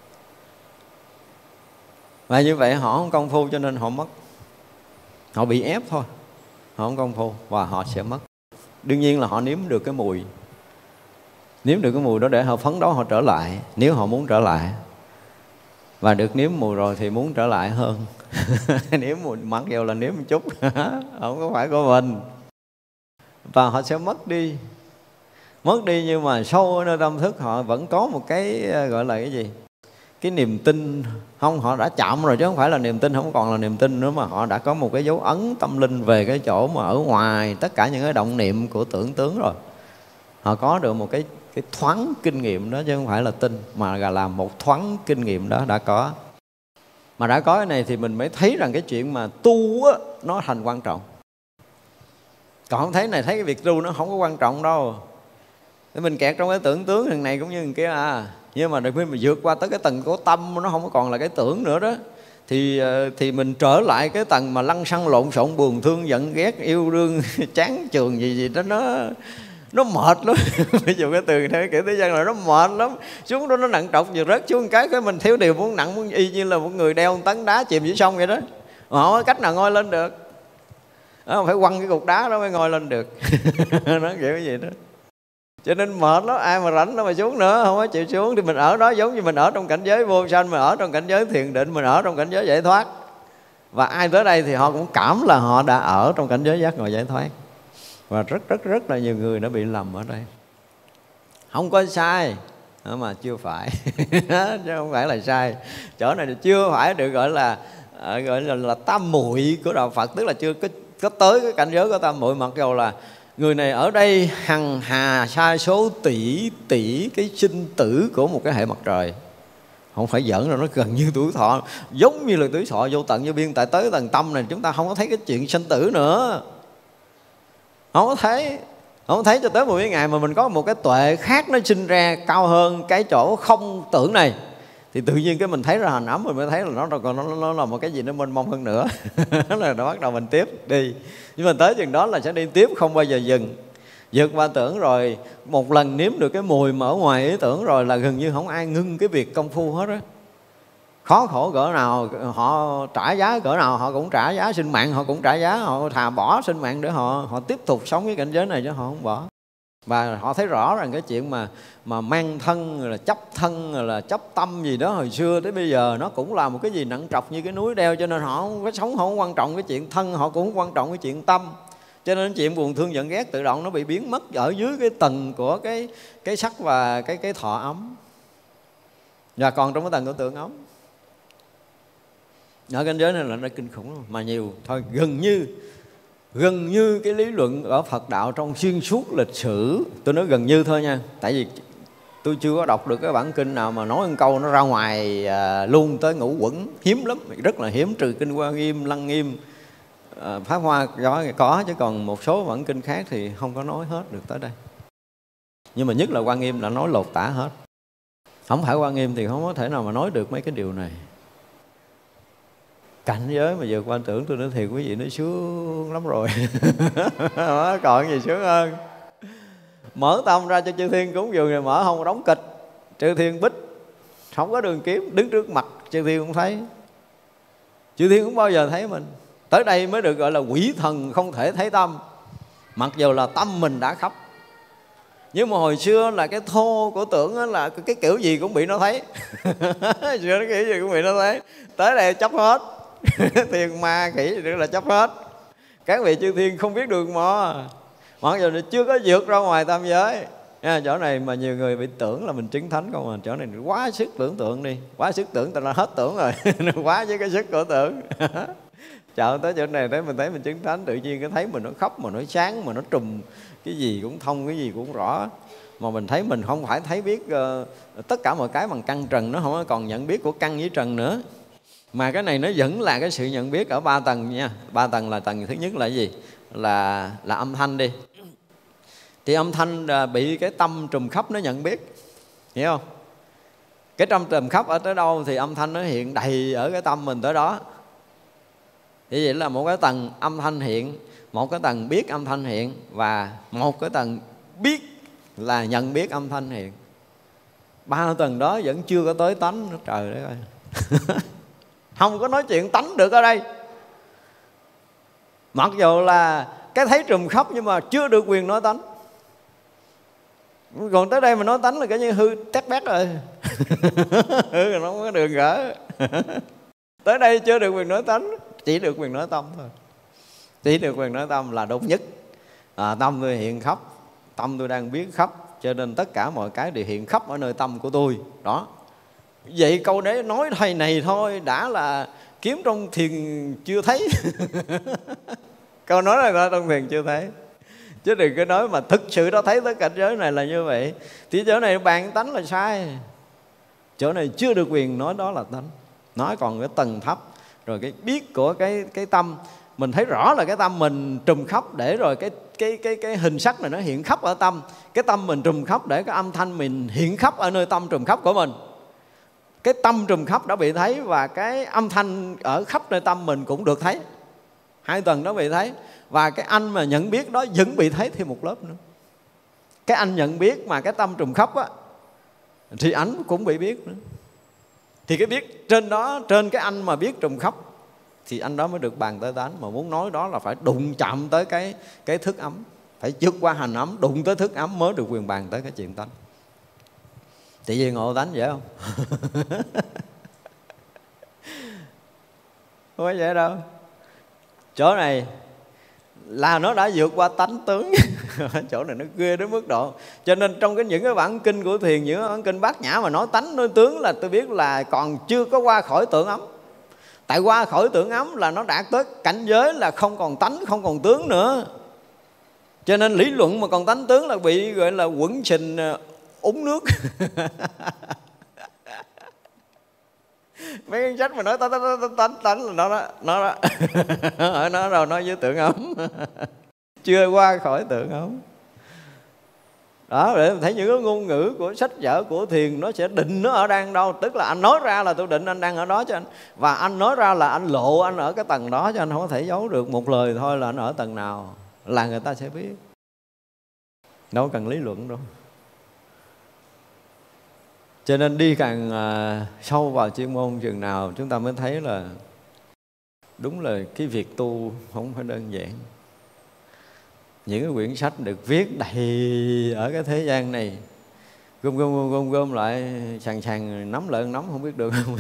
Và như vậy họ không công phu cho nên họ mất. Họ bị ép thôi, họ không công phu và họ sẽ mất. Đương nhiên là họ nếm được cái mùi, nếm được cái mùi đó để họ phấn đấu họ trở lại, nếu họ muốn trở lại. Và được nếm mùi rồi thì muốn trở lại hơn. Nếm mùi mặc dù là nếm một chút không có phải của mình. Và họ sẽ mất đi. Mất đi nhưng mà sâu ở nơi tâm thức họ vẫn có một cái gọi là cái gì? Cái niềm tin. Không, họ đã chạm rồi chứ không phải là niềm tin, không còn là niềm tin nữa, mà họ đã có một cái dấu ấn tâm linh về cái chỗ mà ở ngoài tất cả những cái động niệm của tưởng tướng rồi. Họ có được một cái thoáng kinh nghiệm đó, chứ không phải là tin, mà là một thoáng kinh nghiệm đó đã có. Mà đã có cái này thì mình mới thấy rằng cái chuyện mà tu á, nó thành quan trọng. Còn không thấy này, thấy cái việc tu nó không có quan trọng đâu. Để mình kẹt trong cái tưởng tướng thằng này cũng như thằng kia Nhưng mà khi mình vượt qua tới cái tầng của tâm, nó không có còn là cái tưởng nữa đó, thì mình trở lại cái tầng mà lăng xăng lộn xộn, buồn thương giận ghét yêu đương chán chường gì đó, nó mệt lắm. Ví dụ cái từ theo kiểu thế gian là nó mệt lắm. Xuống đó nó nặng trọc, vừa rớt xuống cái mình thiếu điều muốn nặng, muốn y như là một người đeo tấn đá chìm dưới sông vậy đó. Mà không có cách nào ngoi lên được. Phải quăng cái cục đá đó mới ngoi lên được. Nó kiểu cái gì đó. Cho nên mệt lắm, ai mà rảnh nó mà xuống nữa, không có chịu xuống. Thì mình ở đó giống như mình ở trong cảnh giới vô sanh, mình ở trong cảnh giới thiền định, mình ở trong cảnh giới giải thoát. Và ai tới đây thì họ cũng cảm là họ đã ở trong cảnh giới giác ngộ giải thoát. Và rất là nhiều người đã bị lầm ở đây. Không có sai, mà chưa phải. Chứ không phải là sai. Chỗ này chưa phải được gọi là tam muội của đạo Phật, tức là có tới cái cảnh giới của tam muội, mặc dù là người này ở đây hằng hà sa số tỷ tỷ cái sinh tử của một cái hệ mặt trời. Không phải giỡn rồi, nó gần như tuổi thọ, giống như là tuổi thọ vô tận vô biên. Tại tới tầng tâm này chúng ta không có thấy cái chuyện sinh tử nữa, không có thấy cho tới một cái ngày mà mình có một cái tuệ khác nó sinh ra cao hơn cái chỗ không tưởng này, thì tự nhiên cái mình thấy ra hình ấm, mình mới thấy là nó là một cái gì nó mênh mông hơn nữa. Là nó bắt đầu mình tiếp đi, nhưng mà tới chừng đó là sẽ đi tiếp, không bao giờ dừng. Vượt qua tưởng rồi, một lần nếm được cái mùi mà ở ngoài ý tưởng rồi là gần như không ai ngưng cái việc công phu hết á. Khó khổ cỡ nào, họ trả giá cỡ nào họ cũng trả giá, sinh mạng họ cũng trả giá, họ thà bỏ sinh mạng để họ tiếp tục sống cái cảnh giới này chứ họ không bỏ. Và họ thấy rõ rằng cái chuyện mà mang thân, rồi là chấp thân, rồi là chấp tâm gì đó hồi xưa tới bây giờ nó cũng là một cái gì nặng trọc như cái núi đeo, cho nên họ không có sống, không quan trọng cái chuyện thân, họ cũng không quan trọng cái chuyện tâm. Cho nên chuyện buồn thương giận ghét tự động nó bị biến mất ở dưới cái tầng của cái sắc và cái thọ ấm, và còn trong cái tầng của tưởng ấm. Ở cảnh giới này là nó kinh khủng lắm, mà nhiều thôi. Gần như cái lý luận ở Phật đạo trong xuyên suốt lịch sử, tôi nói gần như thôi nha, tại vì tôi chưa có đọc được cái bản kinh nào mà nói một câu nó ra ngoài luôn tới ngũ quẩn, hiếm lắm, rất là hiếm, trừ kinh Hoa Nghiêm, Lăng Nghiêm, Pháp Hoa có, chứ còn một số bản kinh khác thì không có nói hết được tới đây. Nhưng mà nhất là Hoa Nghiêm đã nói lột tả hết. Không phải Hoa Nghiêm thì không có thể nào mà nói được mấy cái điều này. Cảnh giới mà vượt qua tưởng, tôi nói thiệt quý vị, nó sướng lắm rồi. Còn gì sướng hơn. Mở tâm ra cho chư thiên cúng dường rồi mở không đóng kịch, chư thiên bích, không có đường kiếm, đứng trước mặt chư thiên cũng thấy, chư thiên cũng bao giờ thấy mình. Tới đây mới được gọi là quỷ thần không thể thấy tâm, mặc dù là tâm mình đã khắp. Nhưng mà hồi xưa là cái thô của tưởng là cái kiểu gì cũng bị nó thấy. Xưa cái kiểu gì cũng bị nó thấy. Tới đây chấp hết. Thiên ma khỉ gì nữa là chấp hết. Các vị chư thiên không biết đường mò, mặc dù chưa có vượt ra ngoài tam giới. Chỗ này mà nhiều người bị tưởng là mình chứng thánh không à. Chỗ này quá sức tưởng tượng đi, quá sức tưởng, ta là hết tưởng rồi. Quá với cái sức của tưởng. Chợ tới chỗ này đấy mình thấy mình chứng thánh, tự nhiên cái thấy mình nó khóc, mà nó sáng, mà nó trùm, cái gì cũng thông, cái gì cũng rõ. Mà mình thấy mình không phải thấy biết tất cả mọi cái bằng căn trần, nó không còn nhận biết của căn với trần nữa. Mà cái này nó vẫn là cái sự nhận biết ở 3 tầng nha. 3 tầng là tầng thứ nhất là gì? Là âm thanh đi. Thì âm thanh bị cái tâm trùm khắp nó nhận biết, hiểu không? Cái tâm trùm khắp ở tới đâu thì âm thanh nó hiện đầy ở cái tâm mình tới đó. Thì vậy là một cái tầng âm thanh hiện, một cái tầng biết âm thanh hiện, và một cái tầng biết là nhận biết âm thanh hiện. 3 tầng đó vẫn chưa có tới tánh nữa, trời đất ơi. Không có nói chuyện tánh được ở đây. Mặc dù là cái thấy trùm khắp nhưng mà chưa được quyền nói tánh. Còn tới đây mà nói tánh là cái như hư tét bét rồi. Hư rồi nó không có đường gỡ. Tới đây chưa được quyền nói tánh, chỉ được quyền nói tâm thôi. Chỉ được quyền nói tâm là độc nhất. Tâm tôi hiện khắp, tâm tôi đang biết khắp, cho nên tất cả mọi cái đều hiện khắp ở nơi tâm của tôi. Đó. Vậy câu đấy nói thầy này thôi đã là kiếm trong thiền chưa thấy. Câu nói là trong thiền chưa thấy, chứ đừng có nói mà thực sự đã thấy tới cảnh giới này là như vậy. Thì chỗ này bàn tánh là sai. Chỗ này chưa được quyền nói đó là tánh. Nói còn cái tầng thấp, rồi cái biết của cái tâm. Mình thấy rõ là cái tâm mình trùm khắp, để rồi cái hình sắc này nó hiện khắp ở tâm. Cái tâm mình trùm khắp để cái âm thanh mình hiện khắp ở nơi tâm trùm khắp của mình. Cái tâm trùm khắp đã bị thấy, và cái âm thanh ở khắp nơi tâm mình cũng được thấy. 2 tầng đó bị thấy. Và cái anh mà nhận biết đó vẫn bị thấy thêm một lớp nữa. Cái anh nhận biết mà cái tâm trùm khắp á, thì ảnh cũng bị biết nữa. Thì cái biết trên đó, trên cái anh mà biết trùm khắp, thì anh đó mới được bàn tới tánh. Mà muốn nói đó là phải đụng chạm tới cái thức ấm, phải vượt qua hành ấm, đụng tới thức ấm mới được quyền bàn tới cái chuyện tánh. Tự nhiên ngộ tánh dễ không? Không phải dễ đâu. Chỗ này là nó đã vượt qua tánh tướng. Chỗ này nó ghê đến mức độ. Cho nên trong những cái bản kinh của thiền, những bản kinh Bát Nhã mà nói tánh nói tướng là tôi biết là còn chưa có qua khỏi tưởng ấm. Tại qua khỏi tưởng ấm là nó đạt tới cảnh giới là không còn tánh, không còn tướng nữa. Cho nên lý luận mà còn tánh tướng là bị gọi là quẩn sình uống nước. Mấy cái sách mà nói tánh là nó đó. Ở nó rồi nói với tưởng ấm. Chưa qua khỏi tưởng ấm. Đó, để thấy những cái ngôn ngữ của sách vở của thiền nó sẽ định nó ở đang đâu. Tức là anh nói ra là tôi định anh đang ở đó cho anh. Và anh nói ra là anh lộ anh ở cái tầng đó, cho anh không có thể giấu được. Một lời thôi là anh ở tầng nào là người ta sẽ biết. Đâu cần lý luận đâu. Cho nên đi càng sâu vào chuyên môn chừng nào chúng ta mới thấy là đúng là cái việc tu không phải đơn giản. Những cái quyển sách được viết đầy ở cái thế gian này, gom lại sàn nắm lợn nắm không biết được không.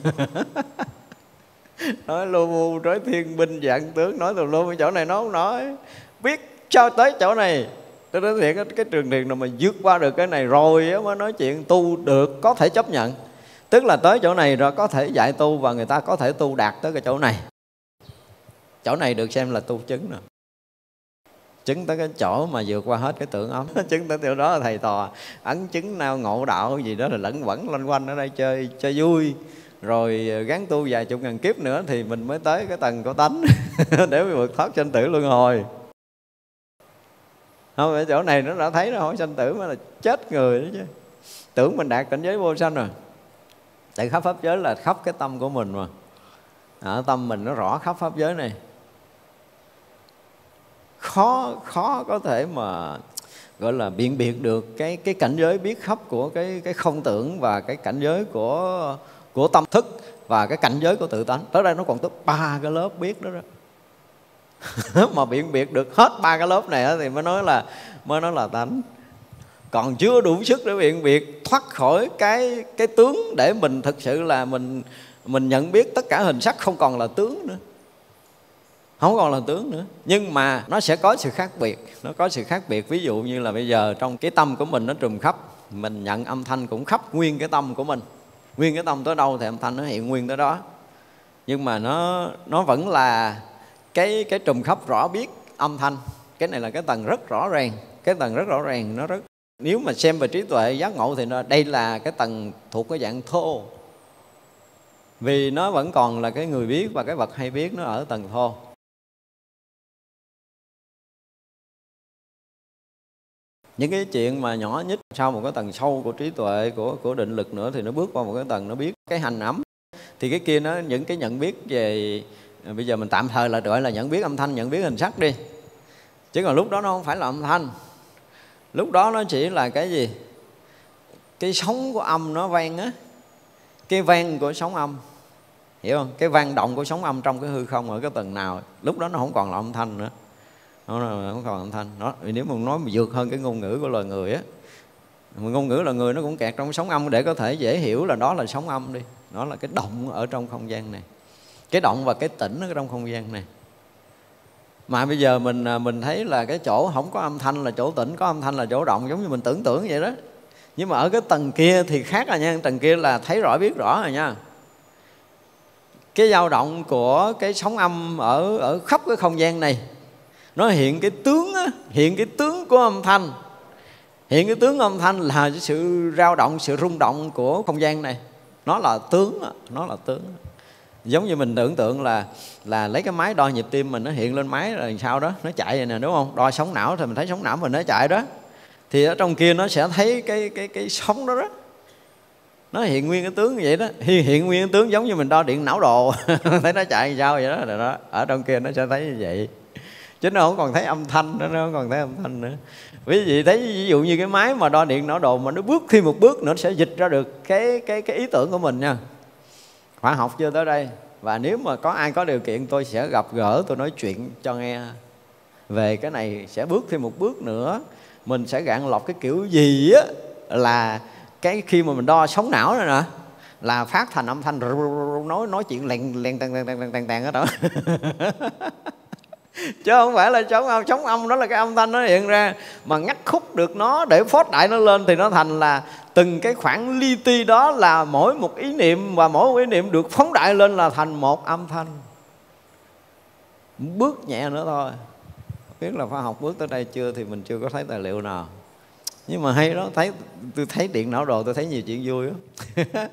Nói lô mù trói thiên binh dạng tướng, nói tùm lum, chỗ này nó không nói. Biết cho tới chỗ này. Tôi nói thiệt, cái trường thiền nào mà vượt qua được cái này rồi mới nói chuyện tu được, có thể chấp nhận. Tức là tới chỗ này rồi có thể dạy tu và người ta có thể tu đạt tới cái chỗ này. Chỗ này được xem là tu chứng nè. Chứng tới cái chỗ mà vượt qua hết cái tưởng ấm. Chứng tới chỗ đó là thầy tòa ấn chứng nào ngộ đạo gì đó là lẫn quẩn loanh quanh ở đây chơi vui. Rồi gắng tu vài chục ngàn kiếp nữa thì mình mới tới cái tầng của tánh. Để mình vượt thoát sanh tử luân hồi. Không, ở chỗ này nó đã thấy nó hỏi sanh tử mới là chết người đó chứ. Tưởng mình đạt cảnh giới vô sanh rồi. Tại khắp pháp giới là khắp cái tâm của mình mà. Tâm mình nó rõ khắp pháp giới này. Khó có thể mà gọi là biện biệt được cái cảnh giới biết khắp của cái không tưởng và cái cảnh giới của tâm thức và cái cảnh giới của tự tánh. Tới đây nó còn tới 3 cái lớp biết đó đó. Mà biện biệt được hết 3 cái lớp này thì mới nói là tánh. Còn chưa đủ sức để biện biệt thoát khỏi cái tướng để mình thực sự là mình nhận biết tất cả hình sắc không còn là tướng nữa. Không còn là tướng nữa. Nhưng mà nó sẽ có sự khác biệt. Nó có sự khác biệt. Ví dụ như là bây giờ trong cái tâm của mình nó trùm khắp, mình nhận âm thanh cũng khắp nguyên cái tâm của mình. Nguyên cái tâm tới đâu thì âm thanh nó hiện nguyên tới đó. Nhưng mà nó vẫn là cái trùm khắp rõ biết âm thanh. Cái này là cái tầng rất rõ ràng. Cái tầng rất rõ ràng nó rất. Nếu mà xem về trí tuệ giác ngộ thì đây là cái tầng thuộc cái dạng thô. Vì nó vẫn còn là cái người biết và cái vật hay biết nó ở tầng thô. Những cái chuyện mà nhỏ nhất sau một cái tầng sâu của trí tuệ, của định lực nữa thì nó bước qua một cái tầng nó biết cái hành ấm. Thì cái kia nó những cái nhận biết về, bây giờ mình tạm thời là gọi là nhận biết âm thanh, nhận biết hình sắc đi. Chứ còn lúc đó nó không phải là âm thanh. Lúc đó nó chỉ là cái gì? Cái sóng của âm nó vang á. Cái vang của sóng âm. Hiểu không? Cái vang động của sóng âm trong cái hư không ở cái tầng nào. Lúc đó nó không còn là âm thanh nữa. Nó không còn âm thanh. Đó. Vì nếu mà nói mà vượt hơn cái ngôn ngữ của loài người á, ngôn ngữ loài người nó cũng kẹt trong sóng âm để có thể dễ hiểu là đó là sóng âm đi. Đó là cái động ở trong không gian này. Cái động và cái tĩnh ở trong không gian này. Mà bây giờ mình thấy là cái chỗ không có âm thanh là chỗ tĩnh, có âm thanh là chỗ động, giống như mình tưởng tượng vậy đó. Nhưng mà ở cái tầng kia thì khác rồi nha. Tầng kia là thấy rõ biết rõ rồi nha. Cái dao động của cái sóng âm ở khắp cái không gian này, nó hiện cái tướng á, hiện cái tướng của âm thanh. Hiện cái tướng âm thanh là cái sự dao động, sự rung động của không gian này. Nó là tướng, nó là tướng. Giống như mình tưởng tượng là lấy cái máy đo nhịp tim mình, nó hiện lên máy rồi sao đó, nó chạy vậy nè, đúng không? Đo sóng não thì mình thấy sóng não mình nó chạy đó. Thì ở trong kia nó sẽ thấy cái sóng đó đó. Nó hiện nguyên cái tướng như vậy đó. Hiện nguyên cái tướng giống như mình đo điện não đồ. Thấy nó chạy sao vậy đó, đó. Ở trong kia nó sẽ thấy như vậy. Chứ nó không còn thấy âm thanh nữa, nó không còn thấy âm thanh nữa. Ví dụ như cái máy mà đo điện não đồ mà nó bước thêm một bước nữa, nó sẽ dịch ra được cái ý tưởng của mình nha. Khoa học chưa tới đây. Và nếu mà có ai có điều kiện tôi sẽ gặp gỡ, tôi nói chuyện cho nghe về cái này, sẽ bước thêm một bước nữa. Mình sẽ gạn lọc cái kiểu gì á, là cái khi mà mình đo sóng não này nè, là phát thành âm thanh nói chuyện lèn tàn ở đó. Chứ không phải là sóng âm. Sóng âm đó là cái âm thanh nó hiện ra, mà ngắt khúc được nó để phốt đại nó lên thì nó thành là từng cái khoảng li ti đó là mỗi một ý niệm, và mỗi một ý niệm được phóng đại lên là thành một âm thanh. Bước nhẹ nữa thôi. Biết là khoa học bước tới đây chưa thì mình chưa có thấy tài liệu nào. Nhưng mà hay đó, tôi thấy điện não đồ, tôi thấy nhiều chuyện vui đó.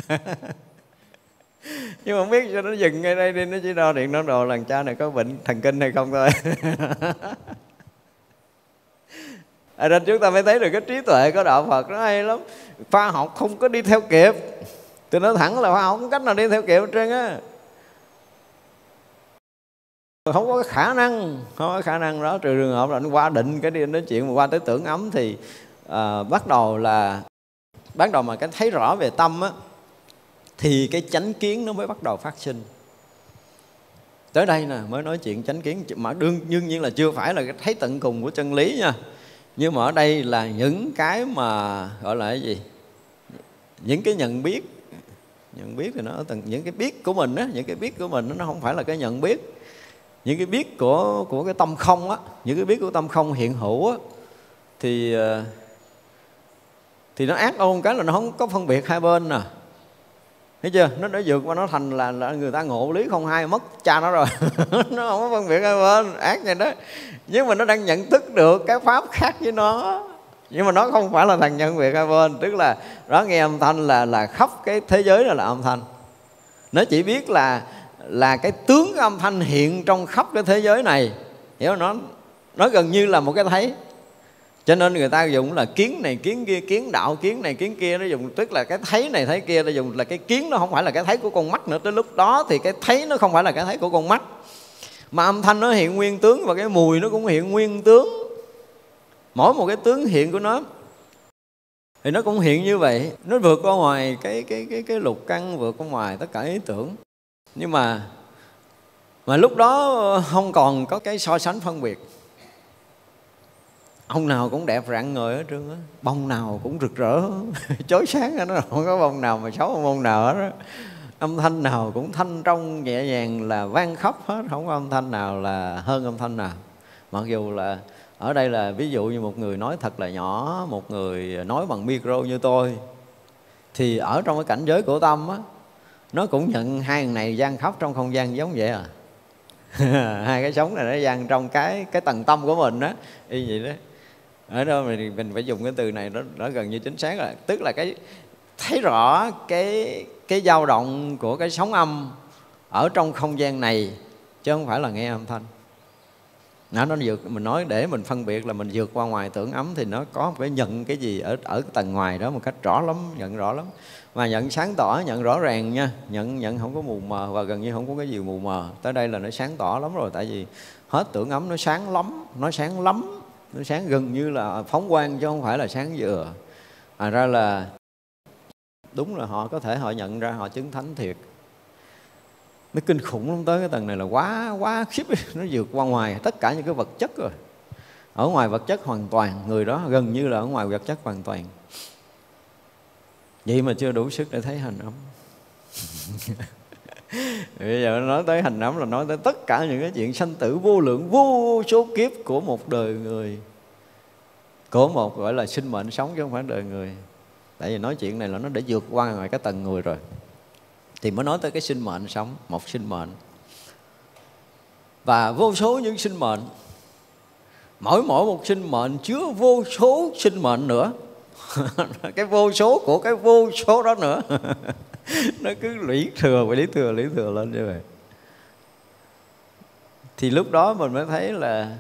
Nhưng mà không biết cho nó dừng ngay đây đi, nó chỉ đo điện não đồ là cha này có bệnh thần kinh hay không thôi. Nên chúng ta mới thấy được cái trí tuệ của đạo Phật nó hay lắm. Khoa học không có đi theo kịp. Tôi nói thẳng là khoa học không cách nào đi theo kịp hết trơn á. Không có khả năng, không có khả năng đó, trừ trường hợp là nó qua định cái đi nói chuyện mà qua tới tưởng ấm thì bắt đầu mà cái thấy rõ về tâm á, thì cái chánh kiến nó mới bắt đầu phát sinh. Tới đây nè mới nói chuyện chánh kiến, mà đương nhiên là chưa phải là cái thấy tận cùng của chân lý nha. Nhưng mà ở đây là những cái mà gọi là cái gì? Những cái nhận biết. Nhận biết thì nó ở những cái biết của mình á, những cái biết của mình nó không phải là cái nhận biết. Những cái biết của cái tâm không á, những cái biết của tâm không hiện hữu á, thì nó ác ôn cái là nó không có phân biệt hai bên nè. Thấy chưa? Nó đã vượt qua, nó thành là người ta ngộ lý không hai, mất cha nó rồi. Nó không có phân biệt hai bên, ác vậy đó. Nhưng mà nó đang nhận thức được cái pháp khác với nó. Nhưng mà nó không phải là thằng nhận biệt hai bên. Tức là đó, nghe âm thanh là khắp cái thế giới này là âm thanh. Nó chỉ biết là cái tướng âm thanh hiện trong khắp cái thế giới này. Hiểu không? Nó gần như là một cái thấy. Cho nên người ta dùng là kiến này kiến kia, kiến đạo, kiến này kiến kia. Nó dùng tức là cái thấy này thấy kia. Nó dùng là cái kiến, nó không phải là cái thấy của con mắt nữa. Tới lúc đó thì cái thấy nó không phải là cái thấy của con mắt, mà âm thanh nó hiện nguyên tướng, và cái mùi nó cũng hiện nguyên tướng. Mỗi một cái tướng hiện của nó thì nó cũng hiện như vậy. Nó vượt qua ngoài cái lục căn, vượt qua ngoài tất cả ý tưởng. Nhưng mà lúc đó không còn có cái so sánh phân biệt. Ông nào cũng đẹp rạng ngời hết trơn á, bông nào cũng rực rỡ chói sáng á, nó không có bông nào mà xấu bông nào hết á. Âm thanh nào cũng thanh trong nhẹ nhàng là vang khắp hết, không có âm thanh nào là hơn âm thanh nào. Mặc dù là ở đây là ví dụ như một người nói thật là nhỏ, một người nói bằng micro như tôi, thì ở trong cái cảnh giới của tâm á, nó cũng nhận hai người này vang khắp trong không gian giống vậy à. Hai cái sống này nó vang trong cái tầng tâm của mình á, y vậy đó. Ở đó mình phải dùng cái từ này, nó gần như chính xác rồi. Tức là cái thấy rõ cái dao động của cái sóng âm ở trong không gian này, chứ không phải là nghe âm thanh. Nó vượt, mình nói để mình phân biệt là mình vượt qua ngoài tưởng ấm, thì nó có một cái nhận cái gì ở cái tầng ngoài đó một cách rõ lắm, nhận rõ lắm. Mà nhận sáng tỏ, nhận rõ ràng nha, nhận không có mù mờ, và gần như không có cái gì mù mờ. Tới đây là nó sáng tỏ lắm rồi, tại vì hết tưởng ấm nó sáng lắm, nó sáng lắm, nó sáng gần như là phóng quang chứ không phải là sáng vừa. Ra là đúng là họ có thể họ nhận ra họ chứng thánh thiệt. Nó kinh khủng lắm, tới cái tầng này là quá khiếp. Nó vượt qua ngoài tất cả những cái vật chất rồi. Ở ngoài vật chất hoàn toàn, người đó gần như là ở ngoài vật chất hoàn toàn. Vậy mà chưa đủ sức để thấy hành ấm. Bây giờ nói tới hành ấm là nói tới tất cả những cái chuyện sanh tử vô lượng, vô số kiếp của một đời người, của một gọi là sinh mệnh sống chứ không phải đời người. Tại vì nói chuyện này là nó để vượt qua ngoài cái tầng người rồi, thì mới nói tới cái sinh mệnh sống, một sinh mệnh. Và vô số những sinh mệnh, mỗi một sinh mệnh chứa vô số sinh mệnh nữa. Cái vô số của cái vô số đó nữa. Nó cứ lý thừa lên như vậy. Thì lúc đó mình mới thấy là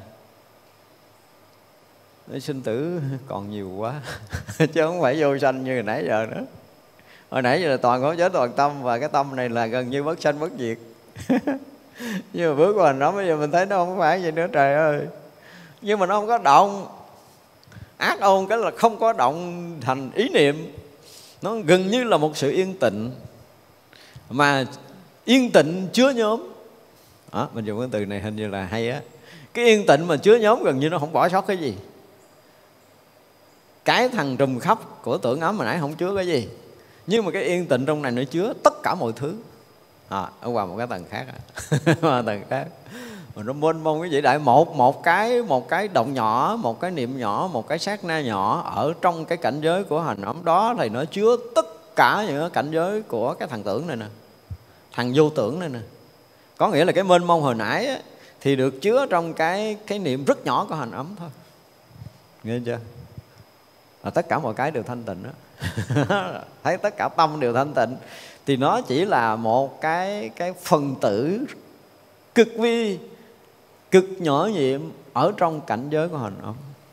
sinh tử còn nhiều quá. Chứ không phải vô sanh như hồi nãy giờ nữa. Hồi nãy giờ là toàn có chết toàn tâm, và cái tâm này là gần như bất sanh bất diệt. Nhưng mà bước qua nó bây giờ mình thấy nó không phải vậy nữa, trời ơi. Nhưng mà nó không có động. Ác ôn cái là không có động thành ý niệm. Nó gần như là một sự yên tịnh, mà yên tịnh chứa nhóm. Mình dùng cái từ này hình như là hay á. Cái yên tịnh mà chứa nhóm gần như nó không bỏ sót cái gì. Cái thằng trùm khắp của tưởng ấm mà nãy không chứa cái gì, nhưng mà cái yên tịnh trong này nó chứa tất cả mọi thứ. Ở qua một cái tầng khác. Qua tầng khác. mà nó mênh mông cái vĩ đại. Một cái động nhỏ, một cái niệm nhỏ, một cái sát na nhỏ ở trong cái cảnh giới của hành ấm đó thì nó chứa tất cả những cái cảnh giới của cái thằng tưởng này nè, thằng vô tưởng này nè. Có nghĩa là cái mênh mông hồi nãy á, thì được chứa trong cái niệm rất nhỏ của hành ấm thôi. Nghe chưa? Và tất cả mọi cái đều thanh tịnh đó. Thấy tất cả tâm đều thanh tịnh thì nó chỉ là một cái phần tử cực vi, cực nhỏ nhiệm ở trong cảnh giới của hành ấm.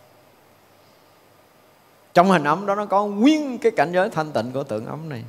Trong hành ấm đó nó có nguyên cái cảnh giới thanh tịnh của tưởng ấm này.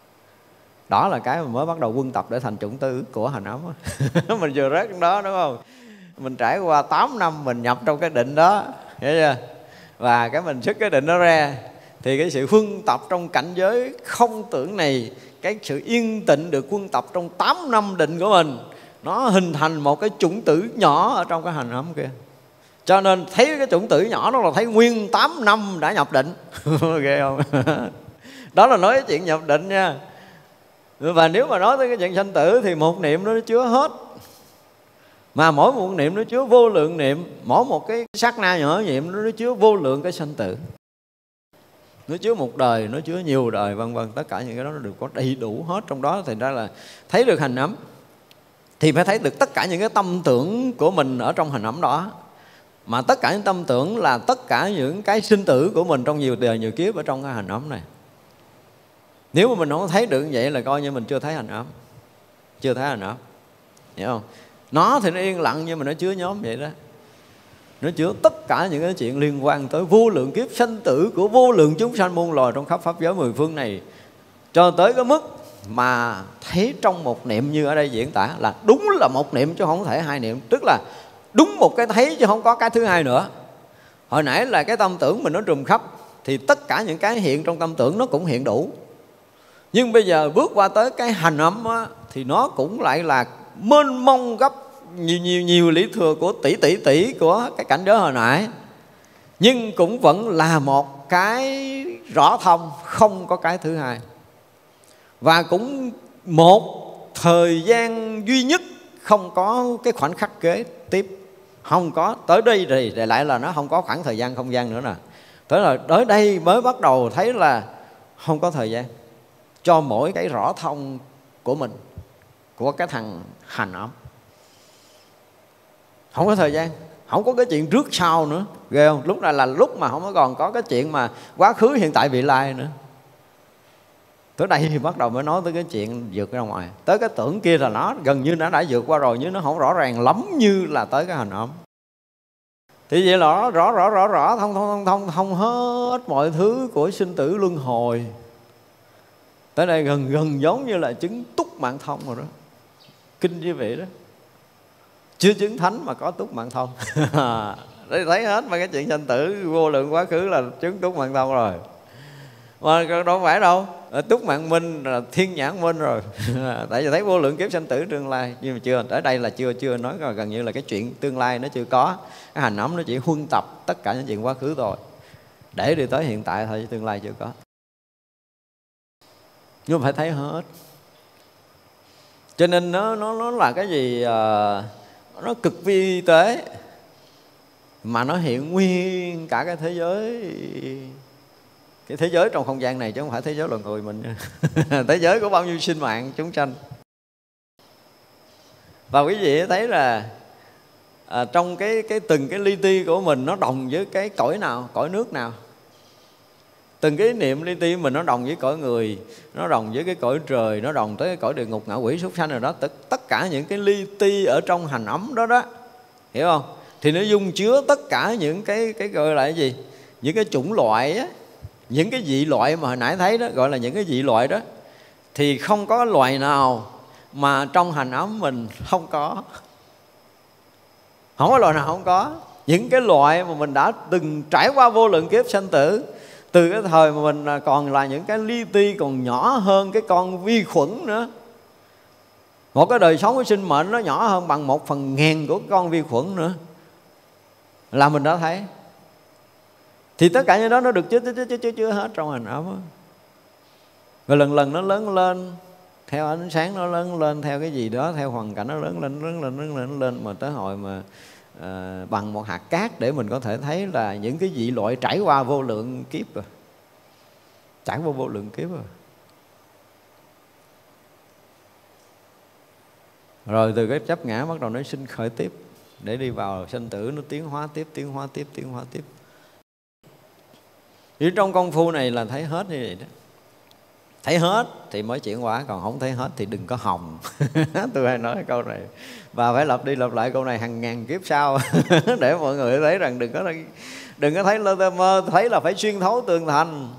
Đó là cái mà mới bắt đầu quân tập để thành chủng tử của hành ấm. Mình vừa rớt trong đó đúng không? Mình trải qua 8 năm mình nhập trong cái định đó, hiểu chưa? Và cái mình xuất cái định đó ra thì cái sự quân tập trong cảnh giới không tưởng này, cái sự yên tịnh được quân tập trong 8 năm định của mình, nó hình thành một cái chủng tử nhỏ ở trong cái hành ấm kia. Cho nên thấy cái chủng tử nhỏ đó là thấy nguyên 8 năm đã nhập định. Ghê không? Đó là nói cái chuyện nhập định nha. Và nếu mà nói tới cái chuyện sanh tử thì một niệm nó chứa hết. Mà mỗi một niệm nó chứa vô lượng niệm. Mỗi một cái sát na nhỏ niệm nó chứa vô lượng cái sanh tử. Nó chứa một đời, nó chứa nhiều đời, vân vân. Tất cả những cái đó nó đều có đầy đủ hết trong đó. Thành ra là thấy được hành ấm thì phải thấy được tất cả những cái tâm tưởng của mình ở trong hành ấm đó. Mà tất cả những tâm tưởng là tất cả những cái sinh tử của mình trong nhiều đời nhiều kiếp ở trong cái hành ấm này. Nếu mà mình không thấy được như vậy là coi như mình chưa thấy hành ấm. Chưa thấy hành ấm, hiểu không? Nó thì nó yên lặng nhưng mà nó chứa nhóm vậy đó. Nó chứa tất cả những cái chuyện liên quan tới vô lượng kiếp sanh tử của vô lượng chúng sanh muôn loài trong khắp pháp giới mười phương này. Cho tới cái mức mà thấy trong một niệm như ở đây diễn tả là đúng là một niệm chứ không thể hai niệm. Tức là đúng một cái thấy chứ không có cái thứ hai nữa. Hồi nãy là cái tâm tưởng mình nó trùm khắp thì tất cả những cái hiện trong tâm tưởng nó cũng hiện đủ. Nhưng bây giờ bước qua tới cái hành ấm á, thì nó cũng lại là mênh mông gấp nhiều lý thừa của tỷ của cái cảnh giới hồi nãy. Nhưng cũng vẫn là một cái rõ thông, không có cái thứ hai. Và cũng một thời gian duy nhất, không có cái khoảnh khắc kế tiếp. Không có, tới đây thì lại là nó không có khoảng thời gian không gian nữa nè. Tới là tới đây mới bắt đầu thấy là không có thời gian cho mỗi cái rõ thông của mình, của cái thằng hành ấm. Không có thời gian, không có cái chuyện trước sau nữa. Ghê không? Lúc này là lúc mà không còn có cái chuyện mà quá khứ hiện tại vị lai nữa. Tới đây thì bắt đầu mới nói tới cái chuyện vượt ra ngoài. Tới cái tưởng kia là nó gần như nó đã vượt qua rồi, nhưng nó không rõ ràng lắm như là tới cái hành ấm. Thì vậy là rõ thông hết mọi thứ của sinh tử luân hồi. Tới đây gần giống như là chứng túc mạng thông rồi đó. Kinh như vậy đó. Chưa chứng thánh mà có túc mạng thông. Đây thấy hết mà cái chuyện sanh tử vô lượng quá khứ là chứng túc mạng thông rồi. Mà đâu phải đâu, túc mạng minh là thiên nhãn minh rồi. Tại vì thấy vô lượng kiếp sanh tử tương lai. Nhưng mà chưa, ở đây là chưa nói rồi, gần như là cái chuyện tương lai nó chưa có. Cái hành ấm nó chỉ huân tập tất cả những chuyện quá khứ rồi, để đi tới hiện tại thôi, chứ tương lai chưa có. Nhưng mà phải thấy hết. Cho nên nó là cái gì, nó cực vi tế, mà nó hiện nguyên cả cái thế giới. Cái thế giới trong không gian này chứ không phải thế giới loài người mình. Thế giới của bao nhiêu sinh mạng chúng sanh. Và quý vị thấy là trong cái từng cái li ti của mình nó đồng với cái cõi nào, cõi nước nào. Từng cái niệm li ti mình nó đồng với cõi người, nó đồng với cái cõi trời, nó đồng tới cái cõi địa ngục, ngạ quỷ, súc sanh rồi đó. Tất cả những cái li ti ở trong hành ấm đó đó, hiểu không? Thì nó dung chứa tất cả những cái gọi là cái gì? Những cái chủng loại á, những cái dị loại mà hồi nãy thấy đó, gọi là những cái dị loại đó. Thì không có loài nào mà trong hành ấm mình không có. Không có loài nào không có. Những cái loại mà mình đã từng trải qua vô lượng kiếp sanh tử, từ cái thời mà mình còn là những cái li ti còn nhỏ hơn cái con vi khuẩn nữa. Một cái đời sống của sinh mệnh nó nhỏ hơn bằng 1/1000 của con vi khuẩn nữa, là mình đã thấy. Thì tất cả những đó nó được chứa hết trong hành ấm. Và lần lần nó lớn lên, theo ánh sáng nó lớn lên, theo cái gì đó, theo hoàn cảnh nó lớn lên mà tới hồi mà bằng một hạt cát để mình có thể thấy là những cái vị loại trải qua vô lượng kiếp rồi, trải qua vô lượng kiếp rồi. Rồi từ cái chấp ngã bắt đầu nó sinh khởi tiếp, để đi vào sanh tử, nó tiến hóa tiếp, tiến hóa tiếp, tiến hóa tiếp. Thì trong công phu này là thấy hết như vậy đó. Thấy hết thì mới chuyển hóa, còn không thấy hết thì đừng có hòng. Tôi hay nói câu này và phải lặp đi lặp lại câu này hàng ngàn kiếp sau để mọi người thấy rằng đừng có thấy lơ tơ mơ, thấy là phải xuyên thấu tường thành.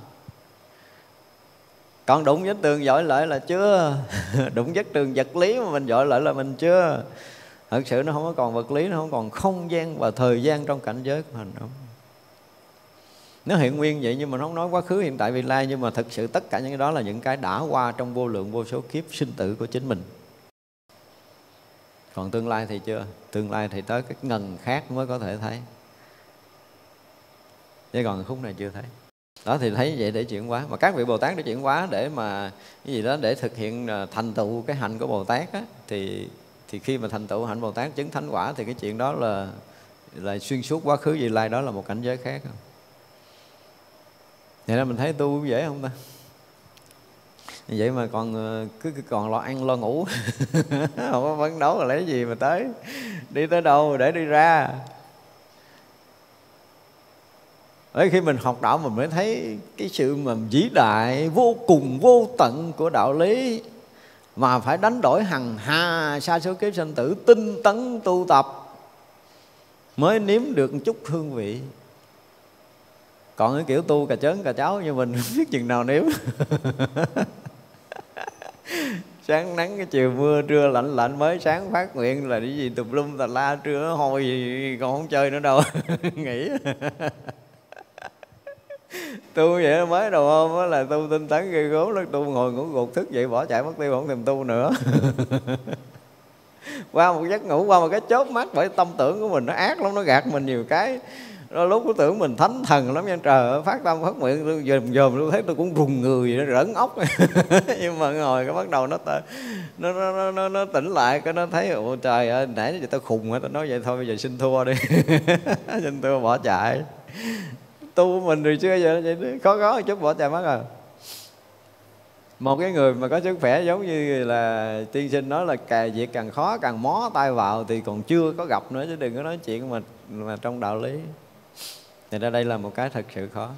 Còn đụng với tường dội lại là chưa. Đụng với tường vật lý mà mình dội lại là mình chưa. Thật sự nó không có còn vật lý, nó không còn không gian và thời gian trong cảnh giới của mình đâu. Nó hiện nguyên vậy nhưng mà nó không nói quá khứ, hiện tại, vị lai. Nhưng mà thực sự tất cả những cái đó là những cái đã qua trong vô lượng vô số kiếp sinh tử của chính mình. Còn tương lai thì chưa. Tương lai thì tới cái ngần khác mới có thể thấy, chứ còn khúc này chưa thấy. Đó thì thấy vậy để chuyển hóa. Mà các vị Bồ Tát để chuyển hóa, để mà cái gì đó để thực hiện thành tựu cái hạnh của Bồ Tát á, thì khi mà thành tựu hạnh Bồ Tát chứng thánh quả thì cái chuyện đó là xuyên suốt quá khứ vị lai, đó là một cảnh giới khác. Vậy là mình thấy tu dễ không ta? Vậy mà cứ còn lo ăn lo ngủ không có phấn đấu là lấy gì mà tới, đi tới đâu để đi ra. Bởi khi mình học đạo mình mới thấy cái sự mà vĩ đại vô cùng vô tận của đạo lý, mà phải đánh đổi hằng hà sa số kiếp sanh tử, tinh tấn tu tập mới nếm được một chút hương vị. Còn cái kiểu tu cà chớn cà cháo như mình không biết chừng nào nếm. Sáng nắng cái chiều mưa, trưa lạnh lạnh, mới sáng phát nguyện là cái gì tùm lum tà la, trưa hôi gì còn không chơi nữa đâu. Nghỉ. Tu vậy mới đầu hôm là tu tinh tấn ghê gớm lắm, tu ngồi ngủ gục thức dậy bỏ chạy mất tiêu, không thèm tu nữa. Qua một giấc ngủ, qua một cái chớp mắt, bởi tâm tưởng của mình nó ác lắm, nó gạt mình nhiều cái. Đôi lúc tôi tưởng mình thánh thần lắm nha, trời ơi, phát tâm phát nguyện tôi dòm tôi thấy tôi cũng rùng người, nó rỡn ốc. Nhưng mà ngồi cái bắt đầu nó tỉnh lại, cái nó thấy ôi trời ơi, nãy giờ tao khùng hả, tao nói vậy thôi bây giờ xin thua đi. Xin thua bỏ chạy. Tu mình rồi chưa giờ vậy, khó một chút bỏ chạy mất rồi. Một cái người mà có sức khỏe giống như là tiên sinh nói là việc càng khó càng mó tay vào thì còn chưa có gặp nữa, chứ đừng có nói chuyện mà trong đạo lý. Thì ra đây là một cái thật sự khó.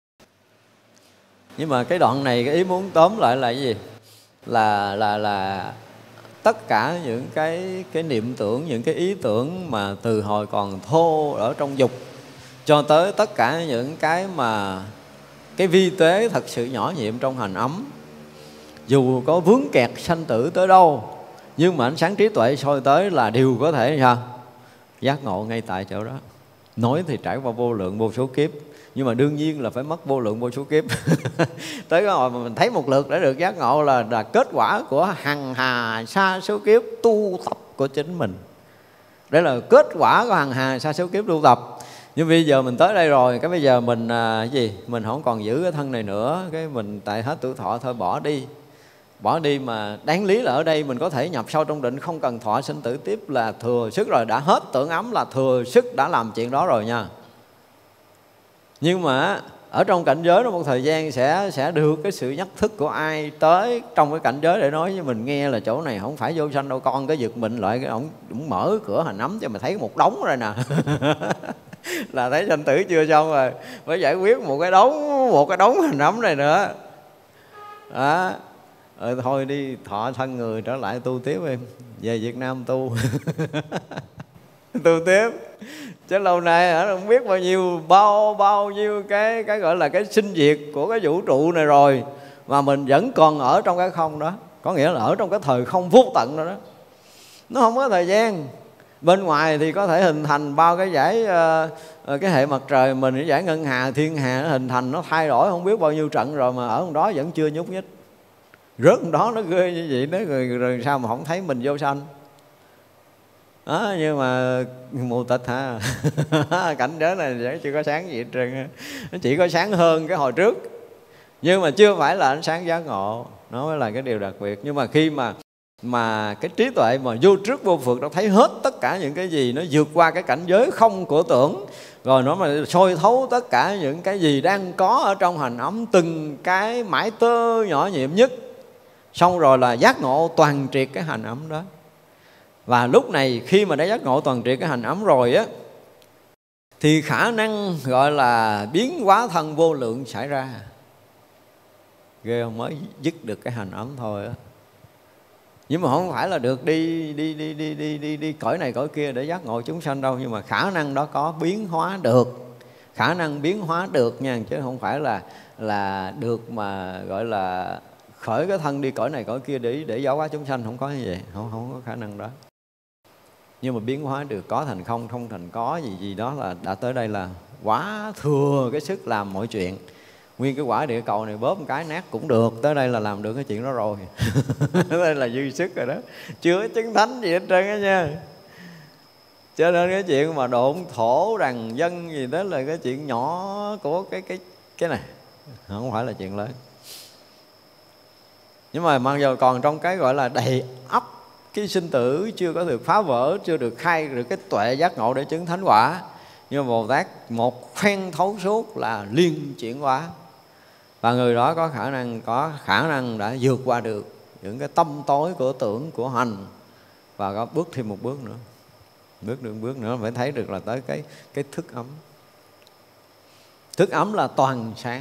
Nhưng mà cái đoạn này cái ý muốn tóm lại là cái gì? Là tất cả những cái niệm tưởng, những cái ý tưởng mà từ hồi còn thô ở trong dục, cho tới tất cả những cái mà cái vi tế thật sự nhỏ nhiệm trong hành ấm, dù có vướng kẹt sanh tử tới đâu, nhưng mà ánh sáng trí tuệ soi tới là đều có thể sao? Giác ngộ ngay tại chỗ đó. Nói thì trải qua vô lượng vô số kiếp, nhưng mà đương nhiên là phải mất vô lượng vô số kiếp. Tới cái hồi mà mình thấy một lượt để được giác ngộ là kết quả của hằng hà sa số kiếp tu tập của chính mình. Đây là kết quả của hằng hà sa số kiếp tu tập. Nhưng bây giờ mình tới đây rồi, cái bây giờ mình cái gì? Mình không còn giữ cái thân này nữa, cái mình tại hết tuổi thọ thôi bỏ đi. Bỏ đi mà đáng lý là ở đây mình có thể nhập sâu trong định, không cần thọ sinh tử tiếp là thừa sức rồi, đã hết tưởng ấm là thừa sức đã làm chuyện đó rồi nha. Nhưng mà ở trong cảnh giới đó một thời gian sẽ được cái sự nhắc thức của ai tới trong cái cảnh giới để nói với mình nghe là chỗ này không phải vô sanh đâu con, cái giật mình lại cái ổng mở cửa hành ấm cho mình thấy một đống rồi nè. Là thấy sanh tử chưa xong rồi, phải giải quyết một cái đống hành ấm này nữa. Đó. Thôi đi thọ thân người trở lại tu tiếp em, về Việt Nam tu. Tu tiếp. Chứ lâu nay không biết bao nhiêu cái gọi là cái sinh diệt của cái vũ trụ này rồi, mà mình vẫn còn ở trong cái không đó. Có nghĩa là ở trong cái thời không vô tận đó. Nó không có thời gian. Bên ngoài thì có thể hình thành bao cái dải cái hệ mặt trời mình, cái dải ngân hà, thiên hà nó hình thành, nó thay đổi không biết bao nhiêu trận rồi, mà ở đó vẫn chưa nhúc nhích. Rớt đó nó ghê như vậy đó, rồi sao mà không thấy mình vô sanh đó. Nhưng mà mù tịch hả? Cảnh giới này vẫn chưa có sáng gì hết trơn. Nó chỉ có sáng hơn cái hồi trước, nhưng mà chưa phải là ánh sáng giác ngộ. Nó mới là cái điều đặc biệt. Nhưng mà khi mà cái trí tuệ mà vô trước vô phượt, nó thấy hết tất cả những cái gì, nó vượt qua cái cảnh giới không của tưởng, rồi nó mà soi thấu tất cả những cái gì đang có ở trong hành ấm, từng cái mãi tơ nhỏ nhiệm nhất, xong rồi là giác ngộ toàn triệt cái hành ấm đó. Và lúc này khi mà đã giác ngộ toàn triệt cái hành ấm rồi á, thì khả năng gọi là biến hóa thân vô lượng xảy ra. Ghê không? Mới dứt được cái hành ấm thôi á. Nhưng mà không phải là được đi cõi này cõi kia để giác ngộ chúng sanh đâu. Nhưng mà khả năng đó có biến hóa được. Khả năng biến hóa được nha, chứ không phải là được mà gọi là khởi cái thân đi cõi này cõi kia để giáo hóa chúng sanh. Không có như vậy, không có khả năng đó. Nhưng mà biến hóa được, có thành không, không thành có, gì đó là đã tới đây là quá thừa cái sức làm mọi chuyện. Nguyên cái quả địa cầu này bóp một cái nát cũng được, tới đây là làm được cái chuyện đó rồi. Đây là dư sức rồi đó, chưa chứng thánh gì hết trơn á nha. Cho nên cái chuyện mà độn thổ rằng dân gì đó là cái chuyện nhỏ của cái này, không phải là chuyện lớn. Nhưng mà mặc dù còn trong cái gọi là đầy ắp cái sinh tử chưa có được phá vỡ, chưa được khai được cái tuệ giác ngộ để chứng thánh quả, nhưng mà Bồ Tát một phen thấu suốt là liên chuyển hóa. Và người đó có khả năng đã vượt qua được những cái tâm tối của tưởng, của hành, và có bước thêm một bước nữa. Bước được bước nữa phải thấy được là tới cái thức ấm. Thức ấm là toàn sáng.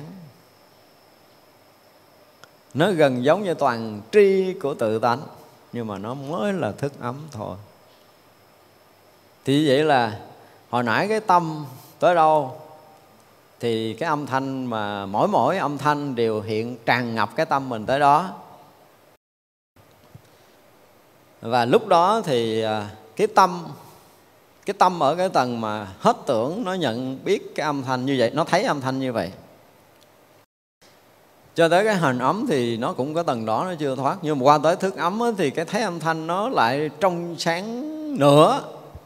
Nó gần giống như toàn tri của tự tánh, nhưng mà nó mới là thức ấm thôi. Thì vậy là hồi nãy cái tâm tới đâu thì cái âm thanh mà mỗi âm thanh đều hiện tràn ngập cái tâm mình tới đó. Và lúc đó thì cái tâm ở cái tầng mà hết tưởng, nó nhận biết cái âm thanh như vậy, nó thấy âm thanh như vậy. Cho tới cái hành ấm thì nó cũng có tầng đó, nó chưa thoát. Nhưng mà qua tới thức ấm thì cái thấy âm thanh nó lại trong sáng nữa.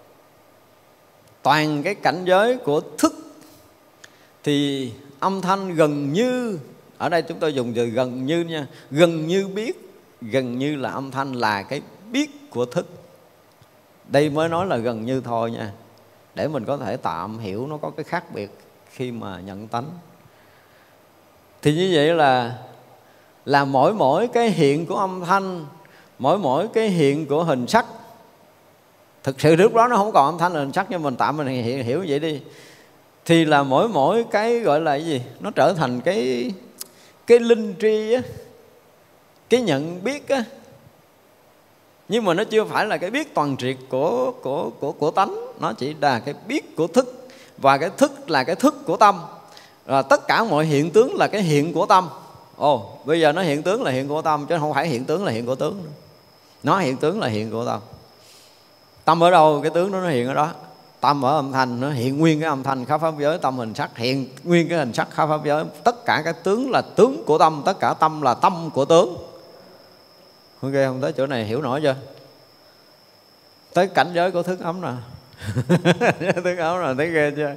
Toàn cái cảnh giới của thức thì âm thanh gần như, ở đây chúng tôi dùng từ gần như nha, gần như biết, gần như là âm thanh là cái biết của thức. Đây mới nói là gần như thôi nha, để mình có thể tạm hiểu nó có cái khác biệt khi mà nhận tánh. Thì như vậy là mỗi cái hiện của âm thanh, mỗi cái hiện của hình sắc, thực sự lúc đó nó không còn âm thanh là hình sắc, nhưng mình tạm mình hiểu vậy đi, thì là mỗi cái gọi là cái gì, nó trở thành cái linh tri á, cái nhận biết á. Nhưng mà nó chưa phải là cái biết toàn triệt của tánh, nó chỉ là cái biết của thức, và cái thức là cái thức của tâm. Và tất cả mọi hiện tướng là cái hiện của tâm. Bây giờ nó hiện tướng là hiện của tâm, chứ không phải hiện tướng là hiện của tướng nữa. Nó hiện tướng là hiện của tâm. Tâm ở đâu cái tướng đó nó hiện ở đó. Tâm ở âm thanh, nó hiện nguyên cái âm thanh khắp pháp giới. Tâm hình sắc hiện nguyên cái hình sắc khắp pháp giới. Tất cả các tướng là tướng của tâm, tất cả tâm là tâm của tướng. Ok không? Tới chỗ này hiểu nổi chưa? Tới cảnh giới của thức ấm nè. Thức ấm là thấy ghê chưa?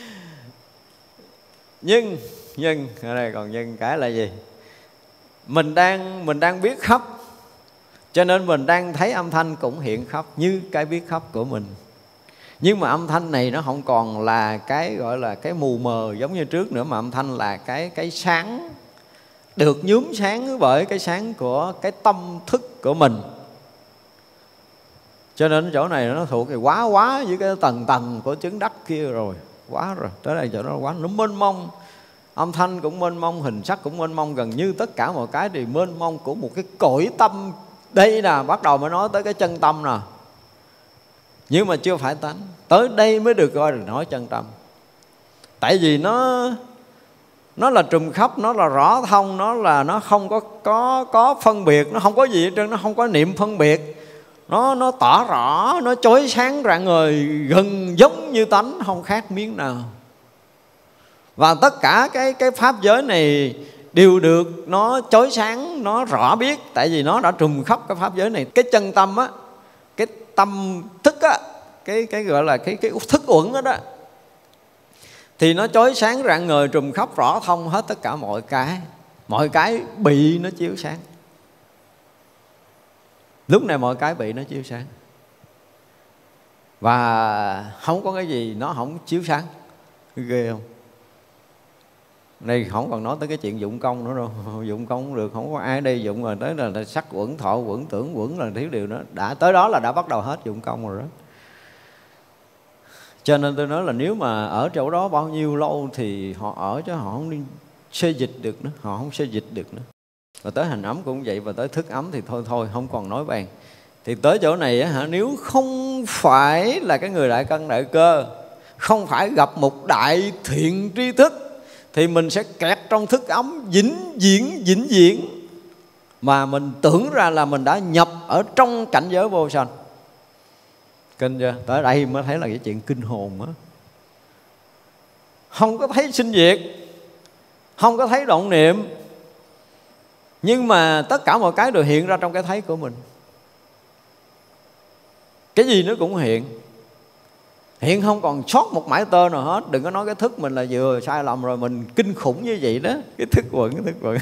Nhưng ở đây còn nhưng cái là gì? Mình đang biết khắp, cho nên mình đang thấy âm thanh cũng hiện khắp như cái biết khắp của mình. Nhưng mà âm thanh này nó không còn là cái gọi là cái mù mờ giống như trước nữa, mà âm thanh là cái sáng, được nhuốm sáng bởi cái sáng của cái tâm thức của mình. Cho nên chỗ này nó thuộc cái quá với cái tầng của chứng đắc kia rồi. Quá rồi, tới đây chỗ đó quá, nó mênh mông. Âm thanh cũng mênh mông, hình sắc cũng mênh mông, gần như tất cả mọi cái đều mênh mông của một cái cõi tâm. Đây nè, bắt đầu mới nói tới cái chân tâm nè. Nhưng mà chưa phải tánh. Tới đây mới được gọi là nói chân tâm. Tại vì nó là trùm khắp, nó là rõ thông, nó không có phân biệt, nó không có gì hết trơn, nó không có niệm phân biệt. Nó tỏ rõ, nó chói sáng rạng ngời, gần giống như tánh, không khác miếng nào. Và tất cả cái pháp giới này đều được nó chói sáng, nó rõ biết. Tại vì nó đã trùm khắp cái pháp giới này. Cái chân tâm á, cái tâm thức á, cái gọi là cái thức uẩn đó đó, thì nó chói sáng rạng ngời, trùm khắp rõ thông hết tất cả mọi cái. Mọi cái bị nó chiếu sáng. Lúc này mọi cái bị nó chiếu sáng, và không có cái gì nó không chiếu sáng. Ghê không? Đây không còn nói tới cái chuyện dụng công nữa đâu. Dụng công cũng được, không có ai ở đây dụng rồi. Tới là sắc quẩn, thọ quẩn, tưởng quẩn là thiếu điều đó. Đã tới đó là đã bắt đầu hết dụng công rồi đó. Cho nên tôi nói là nếu mà ở chỗ đó bao nhiêu lâu thì họ ở, chứ họ không đi xê dịch được nữa. Họ không xê dịch được nữa. Và tới hành ấm cũng vậy, và tới thức ấm thì thôi không còn nói bàn. Thì tới chỗ này á, nếu không phải là cái người đại căn đại cơ, không phải gặp một đại thiện tri thức, thì mình sẽ kẹt trong thức ấm vĩnh viễn, mà mình tưởng ra là mình đã nhập ở trong cảnh giới vô sanh. Kinh chưa? Tới đây mới thấy là cái chuyện kinh hồn á. Không có thấy sinh diệt, không có thấy động niệm, nhưng mà tất cả mọi cái đều hiện ra trong cái thấy của mình. Cái gì nó cũng hiện không còn sót một mãi tơ nào hết. Đừng có nói cái thức mình là vừa sai lầm rồi, mình kinh khủng như vậy đó. Cái thức quẩn thức quẩn.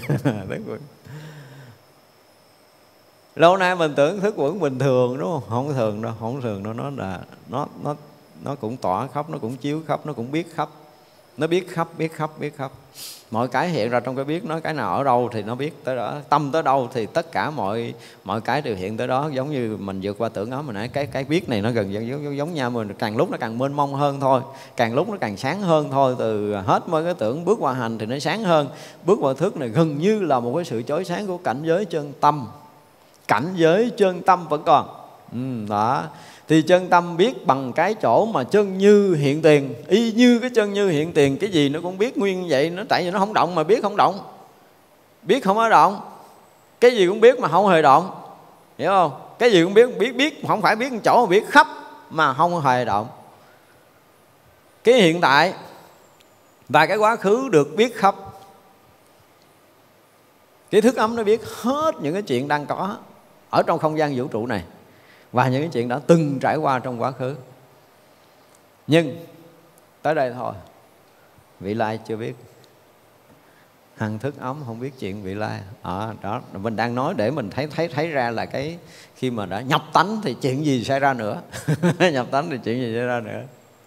Lâu nay mình tưởng thức quẩn bình thường, đúng không? Không thường đâu, không thường đâu. Nó là nó cũng tỏa khắp, nó cũng chiếu khắp, nó cũng biết khắp. Nó biết khắp. Mọi cái hiện ra trong cái biết nó, cái nào ở đâu thì nó biết tới đó. Tâm tới đâu thì tất cả mọi cái đều hiện tới đó. Giống như mình vượt qua tưởng ấm, mình nói cái biết này nó gần giống nhau, mình càng lúc nó càng mênh mông hơn thôi, càng lúc nó càng sáng hơn thôi. Từ hết mới cái tưởng bước qua hành thì nó sáng hơn, bước qua thức này gần như là một cái sự chói sáng của cảnh giới chân tâm. Cảnh giới chân tâm vẫn còn đó. Thì chân tâm biết bằng cái chỗ mà chân như hiện tiền. Y như cái chân như hiện tiền, cái gì nó cũng biết nguyên vậy. Nó tại vì nó không động mà biết không động, biết không có động. Cái gì cũng biết mà không hề động, hiểu không? Cái gì cũng biết không phải biết một chỗ mà biết khắp mà không hề động. Cái hiện tại và cái quá khứ được biết khắp. Cái thức ấm nó biết hết những cái chuyện đang có ở trong không gian vũ trụ này, và những cái chuyện đã từng trải qua trong quá khứ. Nhưng tới đây thôi, vị lai chưa biết. Hằng thức ấm không biết chuyện vị lai. Đó mình đang nói để mình thấy ra là cái khi mà đã nhập tánh thì chuyện gì xảy ra nữa. Nhập tánh thì chuyện gì xảy ra nữa.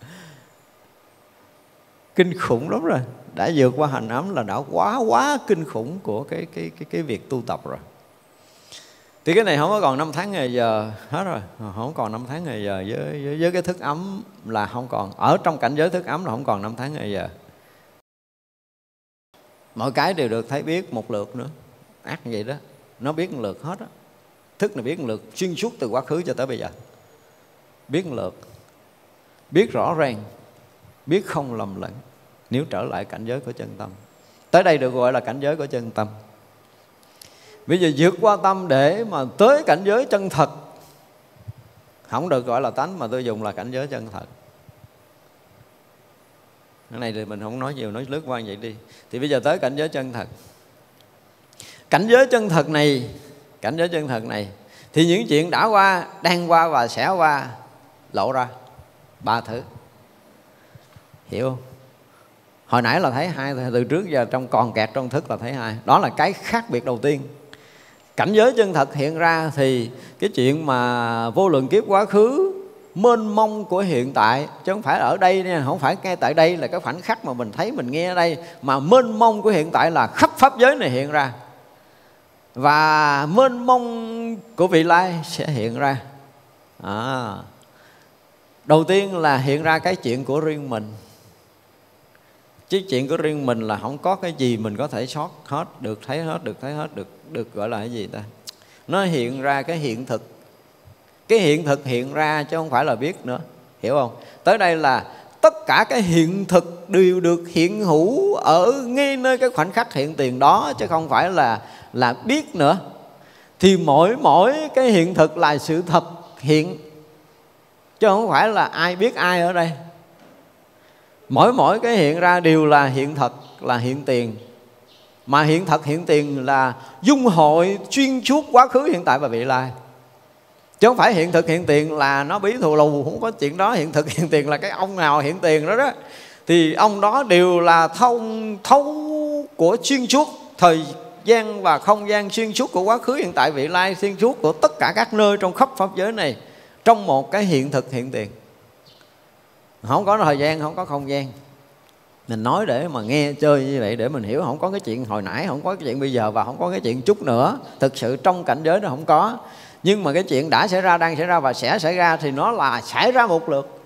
Kinh khủng lắm rồi. Đã vượt qua hành ấm là đã quá kinh khủng của cái việc tu tập rồi. Thì cái này không có còn năm tháng ngày giờ hết rồi. Không còn năm tháng ngày giờ. Với cái thức ấm là không còn. Ở trong cảnh giới thức ấm là không còn năm tháng ngày giờ. Mọi cái đều được thấy biết một lượt nữa. Ác như vậy đó. Nó biết một lượt hết đó. Thức này biết một lượt xuyên suốt từ quá khứ cho tới bây giờ. Biết một lượt. Biết rõ ràng. Biết không lầm lẫn. Nếu trở lại cảnh giới của chân tâm. Tới đây được gọi là cảnh giới của chân tâm. Bây giờ vượt qua tâm để mà tới cảnh giới chân thật. Không được gọi là tánh mà tôi dùng là cảnh giới chân thật. Cái này thì mình không nói nhiều, nói lướt qua vậy đi. Thì bây giờ tới cảnh giới chân thật. Cảnh giới chân thật này thì những chuyện đã qua, đang qua và sẽ qua lộ ra 3 thứ. Hiểu không? Hồi nãy là thấy 2, từ trước giờ trong còn kẹt trong thức là thấy 2. Đó là cái khác biệt đầu tiên. Cảnh giới chân thật hiện ra thì cái chuyện mà vô lượng kiếp quá khứ mênh mông của hiện tại, chứ không phải ở đây nha, không phải ngay tại đây là cái khoảnh khắc mà mình thấy mình nghe ở đây, mà mênh mông của hiện tại là khắp pháp giới này hiện ra, và mênh mông của vị lai sẽ hiện ra. Đầu tiên là hiện ra cái chuyện của riêng mình. Chứ chuyện của riêng mình là không có cái gì mình có thể sót hết, được thấy hết, được gọi là cái gì ta? Nó hiện ra cái hiện thực. Cái hiện thực hiện ra chứ không phải là biết nữa, hiểu không? Tới đây là tất cả cái hiện thực đều được hiện hữu ở ngay nơi cái khoảnh khắc hiện tiền đó, chứ không phải là biết nữa. Thì mỗi cái hiện thực là sự thật hiện, chứ không phải là ai biết ai ở đây. Mỗi cái hiện ra đều là hiện thật, là hiện tiền. Mà hiện thật hiện tiền là dung hội xuyên suốt quá khứ, hiện tại và vị lai. Chứ không phải hiện thực hiện tiền là nó bí thù lù, không có chuyện đó. Hiện thực hiện tiền là cái ông nào hiện tiền đó đó, thì ông đó đều là thấu của xuyên suốt thời gian và không gian, xuyên suốt của quá khứ, hiện tại, vị lai, xuyên suốt của tất cả các nơi trong khắp pháp giới này, trong một cái hiện thực hiện tiền. Không có thời gian, không có không gian. Mình nói để mà nghe chơi như vậy để mình hiểu, không có cái chuyện hồi nãy, không có cái chuyện bây giờ và không có cái chuyện chút nữa. Thực sự trong cảnh giới nó không có. Nhưng mà cái chuyện đã xảy ra, đang xảy ra và sẽ xảy ra thì nó là xảy ra một lượt.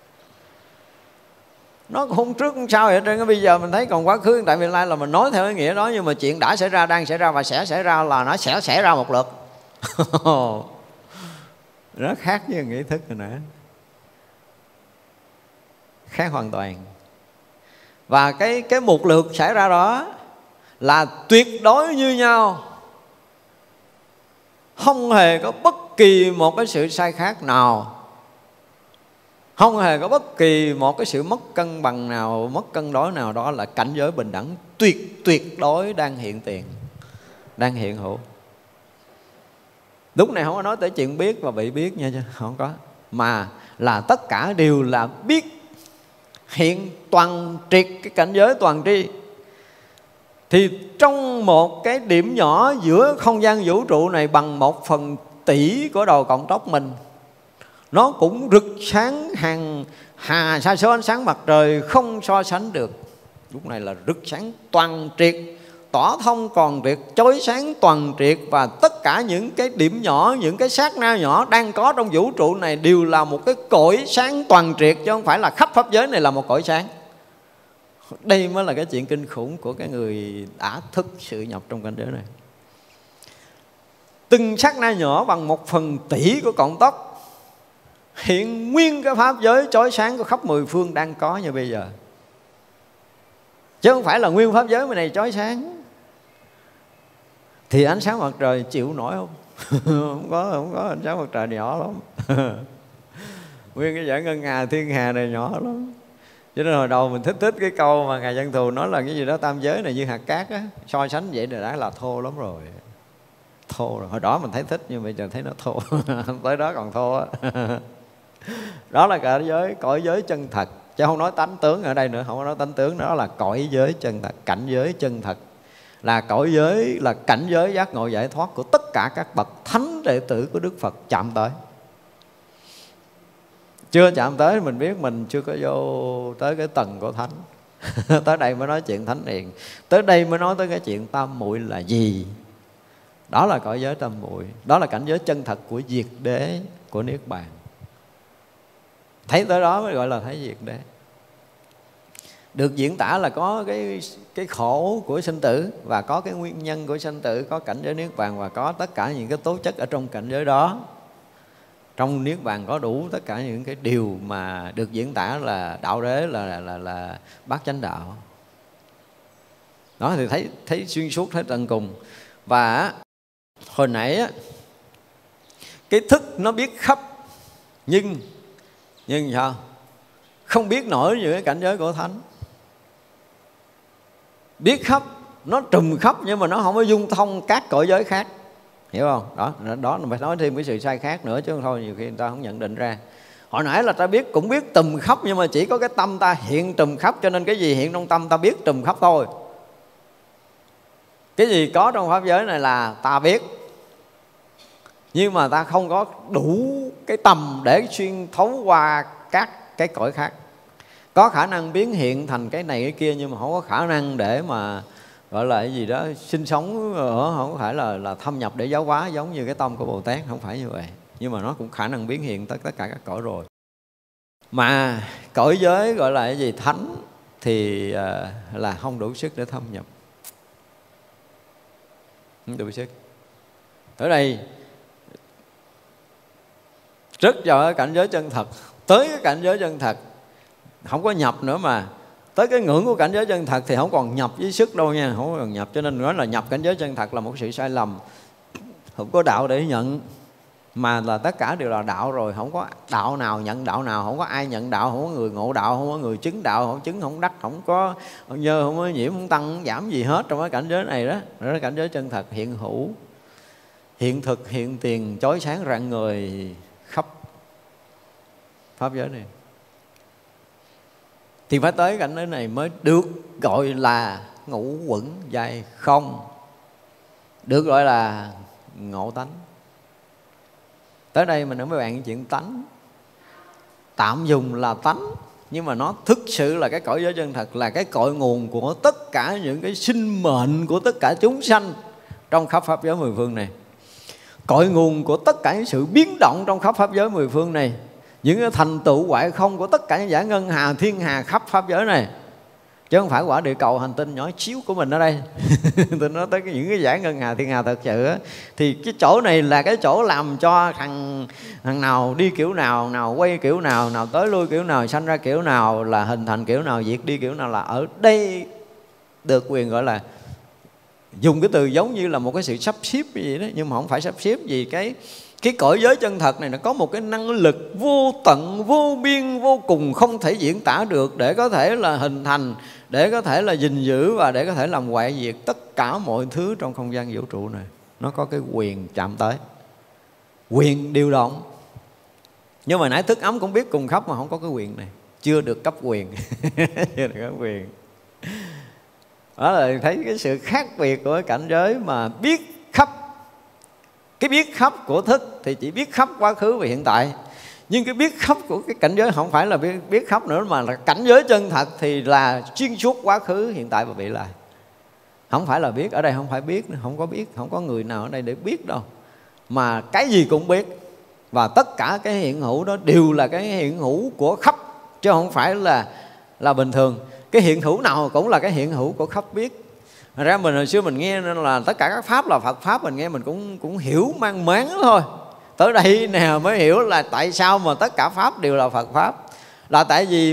Nó không trước không sau vậy. Trên bây giờ mình thấy còn quá khứ hiện tại vị lai là mình nói theo cái nghĩa đó. Nhưng mà chuyện đã xảy ra, đang xảy ra và sẽ xảy ra là nó sẽ xảy ra một lượt. Nó khác với nghĩ thức rồi nè, khác hoàn toàn. Và cái một lượt xảy ra đó là tuyệt đối như nhau, không hề có bất kỳ một cái sự sai khác nào, không hề có bất kỳ một cái sự mất cân bằng nào, mất cân đối nào. Đó là cảnh giới bình đẳng tuyệt đối đang hiện tiền, đang hiện hữu. Lúc này không có nói tới chuyện biết và bị biết nha, không có. Mà là tất cả đều là biết hiện toàn triệt cái cảnh giới toàn tri. Thì trong một cái điểm nhỏ giữa không gian vũ trụ này bằng 1/1000 của đầu cộng tóc mình, nó cũng rực sáng hàng hà sa số ánh sáng mặt trời không so sánh được. Lúc này là rực sáng toàn triệt, tỏ thông toàn triệt, chói sáng toàn triệt. Và tất cả những cái điểm nhỏ, những cái sát na nhỏ đang có trong vũ trụ này đều là một cái cõi sáng toàn triệt, chứ không phải là khắp pháp giới này là một cõi sáng. Đây mới là cái chuyện kinh khủng của cái người đã thức sự nhập trong cảnh giới này. Từng sát na nhỏ bằng 1/1000 của cộng tóc hiện nguyên cái pháp giới chói sáng của khắp 10 phương đang có như bây giờ, chứ không phải là nguyên pháp giới này chói sáng. Thì ánh sáng mặt trời chịu nổi không? Không có ánh sáng mặt trời nhỏ lắm. Nguyên cái dải ngân hà thiên hà này nhỏ lắm. Cho nên hồi đầu mình thích cái câu mà Ngài Văn Thù nói là cái gì đó tam giới này như hạt cát á, so sánh vậy thì đã là thô lắm rồi. Thô rồi. Hồi đó mình thấy thích nhưng bây giờ thấy nó thô. Tới đó còn thô á. Đó là cõi giới chân thật, chứ không nói tánh tướng ở đây nữa, không có nói tánh tướng. Đó là cõi giới chân thật, cảnh giới chân thật, là cõi giới, là cảnh giới giác ngộ giải thoát của tất cả các bậc thánh đệ tử của Đức Phật chạm tới. Chưa chạm tới mình biết mình chưa có vô tới cái tầng của thánh. Tới đây mới nói chuyện thánh hiền, tới đây mới nói tới cái chuyện tam muội là gì. Đó là cõi giới tam muội, đó là cảnh giới chân thật của diệt đế, của niết bàn. Thấy tới đó mới gọi là thấy diệt đế. Được diễn tả là có cái khổ của sinh tử, và có cái nguyên nhân của sinh tử, có cảnh giới niết bàn, và có tất cả những cái tố chất ở trong cảnh giới đó. Trong niết bàn có đủ tất cả những cái điều mà được diễn tả là đạo đế, là bát chánh đạo. Đó thì thấy xuyên suốt, thấy tận cùng. Và hồi nãy á, cái thức nó biết khắp, nhưng sao? Không biết nổi những cái cảnh giới của thánh. Biết khắp, nó trùm khắp nhưng mà nó không có dung thông các cõi giới khác. Hiểu không? Đó là phải nói thêm cái sự sai khác nữa, chứ không thôi nhiều khi người ta không nhận định ra. Hồi nãy là ta biết, cũng biết trùm khắp, nhưng mà chỉ có cái tâm ta hiện trùm khắp, cho nên cái gì hiện trong tâm ta biết trùm khắp thôi. Cái gì có trong pháp giới này là ta biết, nhưng mà ta không có đủ cái tầm để xuyên thấu qua các cái cõi khác. Có khả năng biến hiện thành cái này cái kia, nhưng mà không có khả năng để mà gọi là cái gì đó sinh sống ở, không phải là thâm nhập để giáo hóa giống như cái tâm của Bồ Tát, không phải như vậy. Nhưng mà nó cũng khả năng biến hiện tất cả các cõi rồi. Mà cõi giới gọi là cái gì thánh thì là không đủ sức để thâm nhập, không đủ sức. Ở đây rất vào cái cảnh giới chân thật, tới cái cảnh giới chân thật không có nhập nữa, mà tới cái ngưỡng của cảnh giới chân thật thì không còn nhập với sức đâu nha, không còn nhập. Cho nên nói là nhập cảnh giới chân thật là một sự sai lầm. Không có đạo để nhận, mà là tất cả đều là đạo rồi. Không có đạo nào nhận đạo nào, không có ai nhận đạo, không có người ngộ đạo, không có người chứng đạo, không chứng không đắc, không có nhơ, không có nhiễm, không tăng, không giảm gì hết trong cái cảnh giới này. Đó là cảnh giới chân thật hiện hữu, hiện thực, hiện tiền, chói sáng rạng người khắp pháp giới này. Thì phải tới cảnh giới này mới được gọi là ngũ uẩn giai không. được gọi là ngộ tánh. Tới đây mình nói với bạn chuyện tánh, tạm dùng là tánh, nhưng mà nó thực sự là cái cõi giới chân thật, là cái cội nguồn của tất cả những cái sinh mệnh của tất cả chúng sanh trong khắp pháp giới mười phương này. Cội nguồn của tất cả những sự biến động trong khắp pháp giới mười phương này, những cái thành tựu hoại không của tất cả những giải ngân hà thiên hà khắp pháp giới này, chứ không phải quả địa cầu hành tinh nhỏ xíu của mình ở đây. Tôi nói tới những cái giải ngân hà thiên hà thật sự á, thì cái chỗ này là cái chỗ làm cho thằng nào đi kiểu nào, nào quay kiểu nào, nào tới lui kiểu nào, sanh ra kiểu nào, là hình thành kiểu nào, diệt đi kiểu nào, là ở đây được quyền gọi là, dùng cái từ giống như là một cái sự sắp xếp gì đó, nhưng mà không phải sắp xếp gì. Cái cõi giới chân thật này nó có một cái năng lực vô tận, vô biên, vô cùng, không thể diễn tả được, để có thể là hình thành, để có thể là gìn giữ, và để có thể làm hoại diệt tất cả mọi thứ trong không gian vũ trụ này. Nó có cái quyền chạm tới, quyền điều động. Nhưng mà nãy thức ấm cũng biết cùng khắp mà không có cái quyền này, chưa được cấp quyền. Chưa được cấp quyền. Đó là thấy cái sự khác biệt của cái cảnh giới mà biết khắp. Cái biết khắp của thức thì chỉ biết khắp quá khứ và hiện tại. Nhưng cái biết khắp của cái cảnh giới không phải là biết khắp nữa, mà là cảnh giới chân thật thì là xuyên suốt quá khứ, hiện tại và vị lai. Không phải là biết, ở đây không phải biết nữa, không có biết, không có người nào ở đây để biết đâu. Mà cái gì cũng biết. Và tất cả cái hiện hữu đó đều là cái hiện hữu của khắp, chứ không phải là bình thường. Cái hiện hữu nào cũng là cái hiện hữu của khắp biết. Thật ra mình hồi xưa mình nghe nên là tất cả các pháp là Phật pháp, mình nghe mình cũng hiểu mang máng thôi. Tới đây nè mới hiểu là tại sao mà tất cả pháp đều là Phật pháp. Là tại vì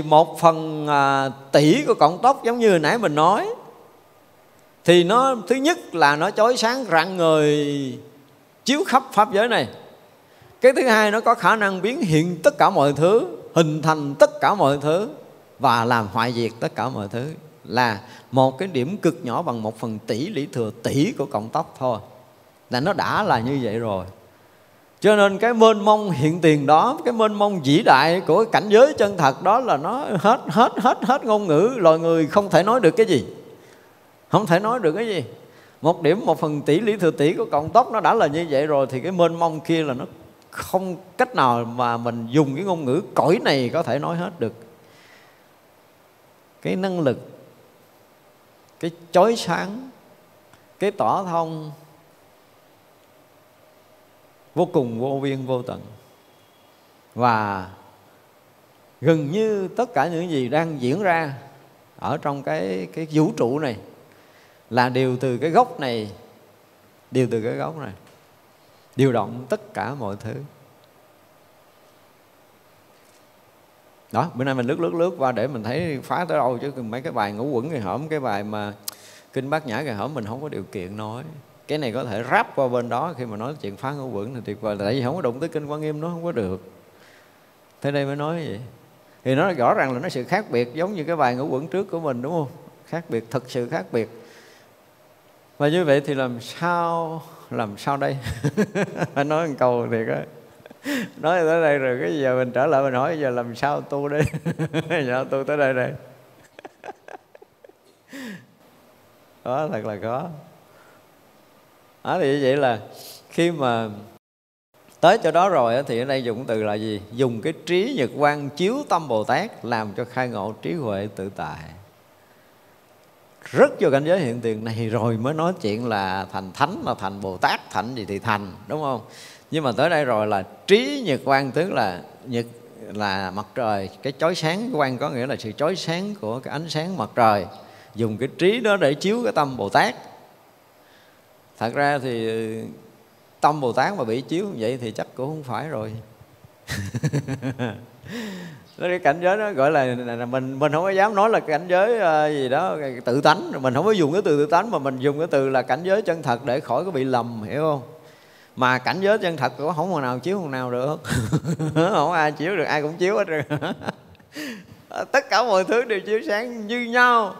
1/tỷ của cọng tóc, giống như hồi nãy mình nói, thì nó thứ nhất là nó chói sáng rạng ngời chiếu khắp pháp giới này. Cái thứ hai, nó có khả năng biến hiện tất cả mọi thứ, hình thành tất cả mọi thứ và làm hoại diệt tất cả mọi thứ. Là một cái điểm cực nhỏ bằng 1/tỷ lý thừa tỷ của cọng tóc thôi, là nó đã là như vậy rồi. Cho nên cái mênh mông hiện tiền đó, cái mênh mông vĩ đại của cái cảnh giới chân thật đó, là nó hết ngôn ngữ. Loài người không thể nói được cái gì, không thể nói được cái gì. Một điểm 1/tỷ lý thừa tỷ của cọng tóc nó đã là như vậy rồi, thì cái mênh mông kia là nó không cách nào mà mình dùng cái ngôn ngữ cõi này có thể nói hết được. Cái năng lực, cái chói sáng, cái tỏ thông vô cùng vô biên vô tận. Và gần như tất cả những gì đang diễn ra ở trong cái vũ trụ này là đều từ cái gốc này, đều từ cái gốc này, điều động tất cả mọi thứ. Đó, bữa nay mình lướt qua để mình thấy phá tới đâu, chứ mấy cái bài ngũ quẩn ngày hổm, cái bài mà kinh Bát Nhã ngày hổm mình không có điều kiện nói. Cái này có thể ráp qua bên đó, khi mà nói chuyện phá ngũ quẩn thì tuyệt vời, tại vì không có đụng tới kinh Quan Nghiêm, nó không có được. Thế đây mới nói vậy. Thì nó rõ ràng là nó sự khác biệt, giống như cái bài ngũ quẩn trước của mình, đúng không? Khác biệt, thực sự khác biệt. Và như vậy thì làm sao đây? Phải nói một câu thiệt á. Nói tới đây rồi cái giờ mình trở lại mình hỏi giờ làm sao tu đây? Sao tu tới đây? Đó, thật là khó. Đó, thì như vậy là khi mà tới chỗ đó rồi thì ở đây dùng từ là gì? Dùng cái trí nhật quang chiếu tâm Bồ Tát làm cho khai ngộ trí huệ tự tại. Rất vô cảnh giới hiện tiền này rồi mới nói chuyện là thành thánh, là thành Bồ Tát, thành gì thì thành, đúng không? Nhưng mà tới đây rồi là trí nhật quang, tức là nhật là mặt trời, cái chói sáng, quang có nghĩa là sự chói sáng của cái ánh sáng mặt trời. Dùng cái trí đó để chiếu cái tâm Bồ Tát. Thật ra thì tâm Bồ Tát mà bị chiếu như vậy thì chắc cũng không phải rồi. Cái cảnh giới đó gọi là mình không có dám nói là cảnh giới gì đó tự tánh, mình không có dùng cái từ tự tánh, mà mình dùng cái từ là cảnh giới chân thật để khỏi có bị lầm, hiểu không? Mà cảnh giới chân thật của không còn nào chiếu còn nào được. Không ai chiếu được, ai cũng chiếu hết rồi. Tất cả mọi thứ đều chiếu sáng như nhau,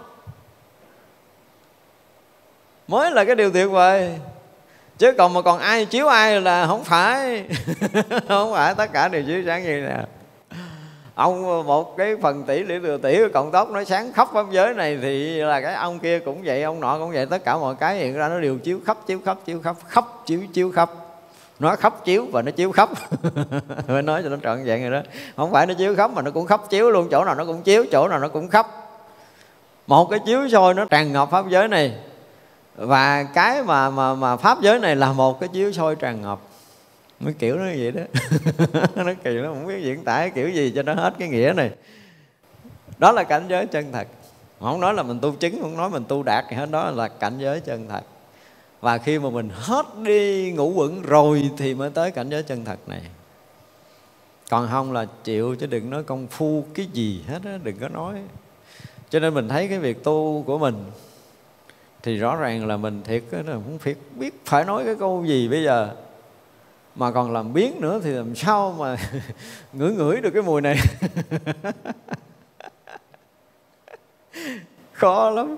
mới là cái điều tuyệt vời. Chứ còn ai chiếu ai là không phải. Không phải tất cả đều chiếu sáng như thế nào. Ông một cái phần tỷ lệ thừa tỷ cộng tốc nó sáng khắp pháp giới này, thì là cái ông kia cũng vậy, ông nọ cũng vậy, tất cả mọi cái hiện ra nó đều chiếu khắp, chiếu khắp, chiếu khắp, khắp chiếu khắp. Nó khắp chiếu và nó chiếu khắp. Phải nói cho nó trọn vẹn rồi đó. Không phải nó chiếu khắp mà nó cũng khắp chiếu luôn, chỗ nào nó cũng chiếu, chỗ nào nó cũng khắp. Một cái chiếu soi nó tràn ngập pháp giới này, và cái mà pháp giới này là một cái chiếu soi tràn ngập. Mấy kiểu nó vậy đó. Nó kỳ, nó không biết diễn tả kiểu gì cho nó hết cái nghĩa này. Đó là cảnh giới chân thật. Không nói là mình tu chứng, không nói mình tu đạt gì hết, đó là cảnh giới chân thật. Và khi mà mình hết đi ngũ uẩn rồi thì mới tới cảnh giới chân thật này. Còn không là chịu, chứ đừng nói công phu cái gì hết á, đừng có nói. Cho nên mình thấy cái việc tu của mình thì rõ ràng là mình thiệt là không biết phải nói cái câu gì bây giờ. Mà còn làm biến nữa thì làm sao mà ngửi được cái mùi này. Khó lắm.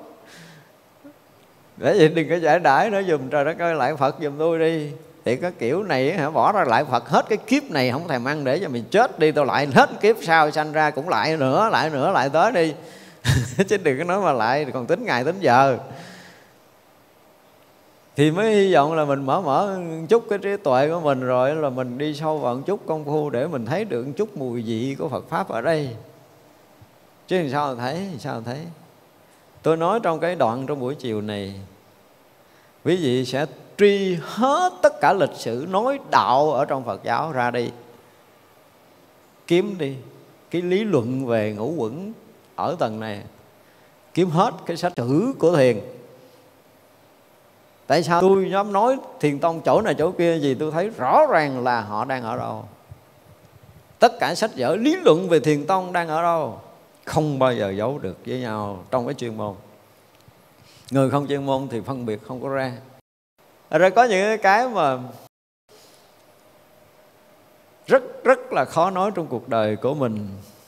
Để vậy đừng có giải đãi nữa dùm, trời đất ơi, lại Phật dùm tôi đi. Thì cái kiểu này hả, bỏ ra lại Phật hết cái kiếp này không thèm ăn, để cho mình chết đi, tôi lại hết kiếp sau sanh ra cũng lại nữa lại tới đi. Chứ đừng có nói mà lại còn tính ngày tính giờ. Thì mới hy vọng là mình mở chút cái trí tuệ của mình, rồi là mình đi sâu vào một chút công phu để mình thấy được một chút mùi vị của Phật Pháp ở đây. Chứ làm sao mà thấy. Tôi nói trong cái đoạn trong buổi chiều này, quý vị sẽ truy hết tất cả lịch sử nói đạo ở trong Phật giáo ra đi. Kiếm đi cái lý luận về ngũ uẩn ở tầng này, kiếm hết cái sách sử của thiền. Tại sao tôi dám nói Thiền Tông chỗ này chỗ kia gì, tôi thấy rõ ràng là họ đang ở đâu. Tất cả sách vở lý luận về Thiền Tông đang ở đâu, không bao giờ giấu được với nhau trong cái chuyên môn. Người không chuyên môn thì phân biệt không có ra. Rồi có những cái mà rất là khó nói trong cuộc đời của mình,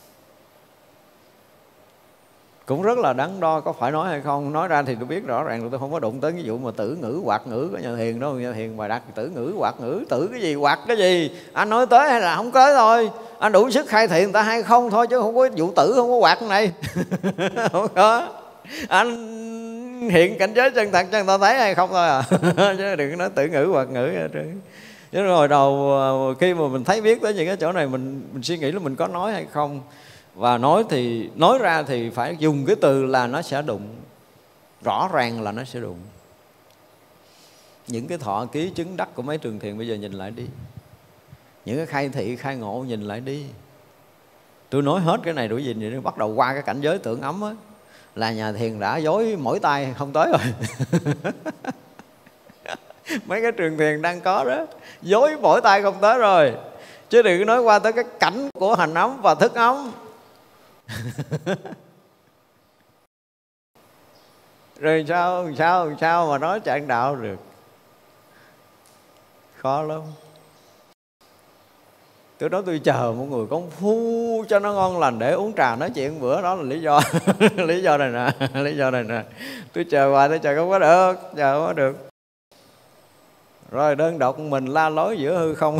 cũng rất là đắn đo có phải nói hay không. Nói ra thì tôi biết rõ ràng là tôi không có đụng tới cái vụ mà tử ngữ hoạt ngữ của nhà thiền đâu. Nhà thiền mà đặt tử ngữ hoạt ngữ, tử cái gì hoạt cái gì, anh nói tới hay là không tới thôi. Anh đủ sức khai thiện người ta hay không thôi, chứ không có vụ tử, không có hoạt này. Không có. Anh hiện cảnh giới chân thật cho người ta thấy hay không thôi à. Chứ đừng có nói tử ngữ hoạt ngữ. Chứ rồi đầu khi mà mình thấy biết tới những cái chỗ này, mình suy nghĩ là mình có nói hay không. Và nói ra thì phải dùng cái từ là nó sẽ đụng. Rõ ràng là nó sẽ đụng. Những cái thọ ký chứng đắc của mấy trường thiền bây giờ nhìn lại đi. Những cái khai thị, khai ngộ nhìn lại đi. Tôi nói hết cái này đủ gì vậy, bắt đầu qua cái cảnh giới tưởng ấm á, là nhà thiền đã dối mỗi tay không tới rồi. Mấy cái trường thiền đang có đó, dối mỗi tay không tới rồi. Chứ đừng nói qua tới cái cảnh của hành ấm và thức ấm. Rồi sao mà nói trạng đạo được. Khó lắm. Tôi nói tôi chờ một người công phu cho nó ngon lành để uống trà nói chuyện bữa, đó là lý do. Lý do này nè. Tôi chờ hoài, tôi chờ không có được, chờ không có được. Rồi đơn độc mình la lối giữa hư không.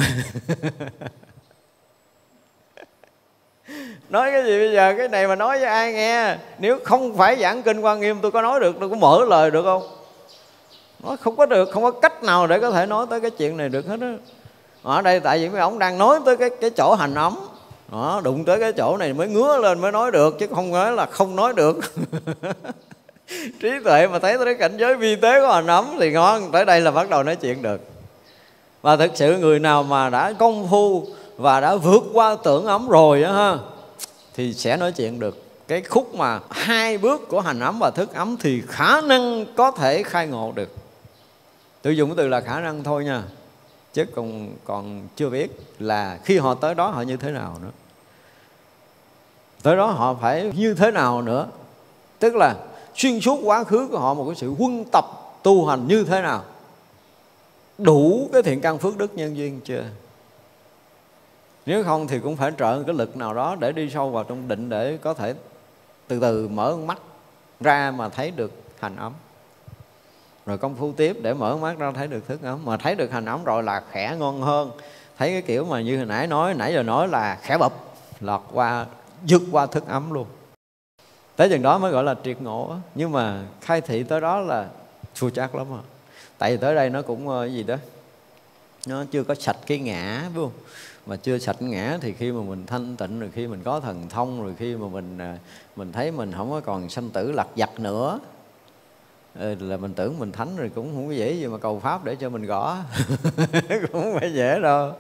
Nói cái gì bây giờ, cái này mà nói với ai nghe. Nếu không phải giảng kinh Quan Nghiêm tôi có nói được, tôi có mở lời được không? Nói không có được, không có cách nào để có thể nói tới cái chuyện này được hết á. Ở đây tại vì mấy ông đang nói tới cái chỗ hành ấm đó, đụng tới cái chỗ này mới ngứa lên mới nói được, chứ không nói là không nói được. Trí tuệ mà thấy tới cái cảnh giới vi tế của hành ấm thì ngon, tới đây là bắt đầu nói chuyện được. Và thực sự người nào mà đã công phu và đã vượt qua tưởng ấm rồi á ha, thì sẽ nói chuyện được. Cái khúc mà 2 bước của hành ấm và thức ấm thì khả năng có thể khai ngộ được. Tôi dùng cái từ là khả năng thôi nha, chứ còn chưa biết là khi họ tới đó họ như thế nào nữa. Tới đó họ phải như thế nào nữa. Tức là xuyên suốt quá khứ của họ một cái sự huân tập tu hành như thế nào, đủ cái thiện căn phước đức nhân duyên chưa. Nếu không thì cũng phải trợ cái lực nào đó để đi sâu vào trong định, để có thể từ từ mở mắt ra mà thấy được hành ấm. Rồi công phu tiếp để mở mắt ra thấy được thức ấm. Mà thấy được hành ấm rồi là khẽ ngon hơn. Thấy cái kiểu mà như hồi nãy giờ nói là khẽ bập lọt qua vượt qua thức ấm luôn. Tới chừng đó mới gọi là triệt ngộ. Nhưng mà khai thị tới đó là thua chắc lắm à. Tại vì tới đây nó cũng cái gì đó, nó chưa có sạch cái ngã, phải không? Mà chưa sạch ngã thì khi mà mình thanh tịnh, rồi khi mình có thần thông, rồi khi mà mình thấy mình không có còn sanh tử lặt vặt nữa, là mình tưởng mình thánh rồi, cũng không có dễ gì mà cầu pháp để cho mình gõ. Cũng không phải dễ đâu.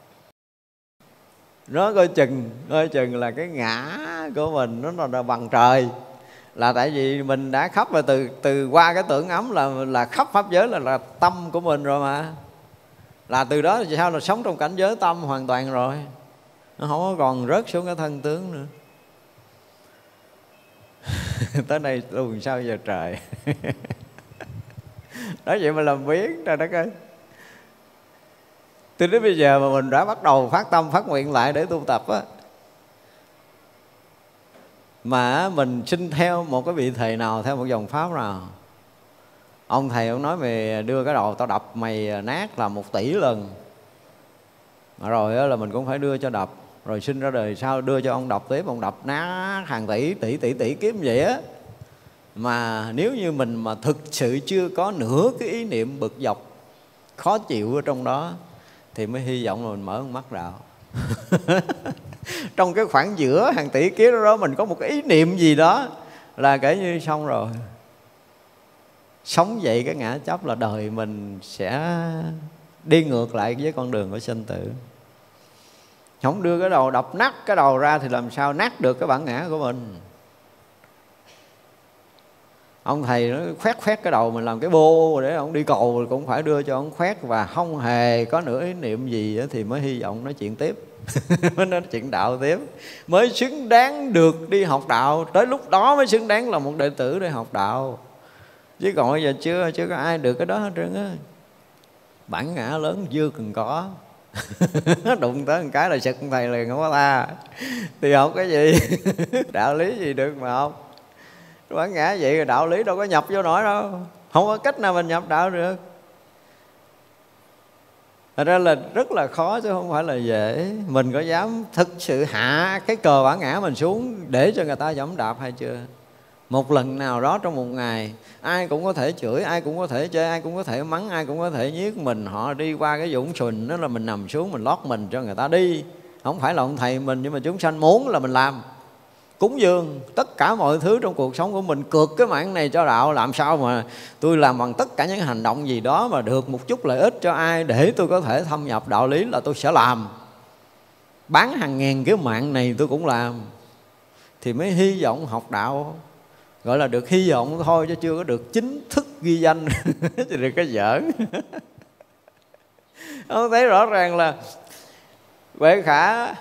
Nó coi chừng là cái ngã của mình nó là bằng trời. Là tại vì mình đã khắp rồi, từ qua cái tưởng ấm là khắp pháp giới là tâm của mình rồi mà. Là từ đó thì sao là sống trong cảnh giới tâm hoàn toàn rồi. Nó không có còn rớt xuống cái thân tướng nữa. Tới đây luôn sao giờ trời. Đó vậy mà làm biến trời đất ơi. Từ đến bây giờ mà mình đã bắt đầu phát tâm phát nguyện lại để tu tập á, mà mình xin theo một cái vị thầy nào, theo một dòng pháp nào, ông thầy ông nói mày đưa cái đầu tao đập mày nát là 1 tỷ lần, rồi là mình cũng phải đưa cho đập. Rồi sinh ra đời sau đưa cho ông đập tiếp, ông đập nát hàng tỷ kiếp vậy á. Mà nếu như mình mà thực sự chưa có nửa cái ý niệm bực dọc khó chịu ở trong đó, thì mới hy vọng là mình mở con mắt đạo. Trong cái khoảng giữa hàng tỷ kiếp đó mình có một cái ý niệm gì đó là kể như xong rồi. Sống dậy cái ngã chấp là đời mình sẽ đi ngược lại với con đường của sinh tử. Không đưa cái đầu đập nát cái đầu ra thì làm sao nát được cái bản ngã của mình. Ông thầy nó khoét cái đầu mình làm cái bô để ông đi cầu, cũng phải đưa cho ông khoét. Và không hề có nửa ý niệm gì đó, thì mới hy vọng nói chuyện tiếp. Mới nói chuyện đạo tiếp, mới xứng đáng được đi học đạo. Tới lúc đó mới xứng đáng là một đệ tử để học đạo. Chứ còn bây giờ chưa có ai được cái đó hết trơn á. Bản ngã lớn chưa cần có. Đụng tới một cái là sực thầy liền, không có ta. Thì học cái gì? Đạo lý gì được mà học. Bản ngã vậy rồi đạo lý đâu có nhập vô nổi đâu. Không có cách nào mình nhập đạo được. Thật ra là rất là khó chứ không phải là dễ. Mình có dám thực sự hạ cái cờ bản ngã mình xuống để cho người ta dẫm đạp hay chưa? Một lần nào đó trong một ngày, ai cũng có thể chửi, ai cũng có thể chê, ai cũng có thể mắng, ai cũng có thể nhiếc mình. Họ đi qua cái dũng sùn đó là mình nằm xuống, mình lót mình cho người ta đi. Không phải là ông thầy mình, nhưng mà chúng sanh muốn là mình làm. Cúng dường tất cả mọi thứ trong cuộc sống của mình, cược cái mạng này cho đạo. Làm sao mà tôi làm bằng tất cả những hành động gì đó mà được một chút lợi ích cho ai để tôi có thể thâm nhập đạo lý là tôi sẽ làm. Bán hàng ngàn cái mạng này tôi cũng làm. Thì mới hy vọng học đạo. Gọi là được hy vọng thôi chứ chưa có được chính thức ghi danh. Chứ đừng có giỡn. Ông thấy rõ ràng là Huệ Khả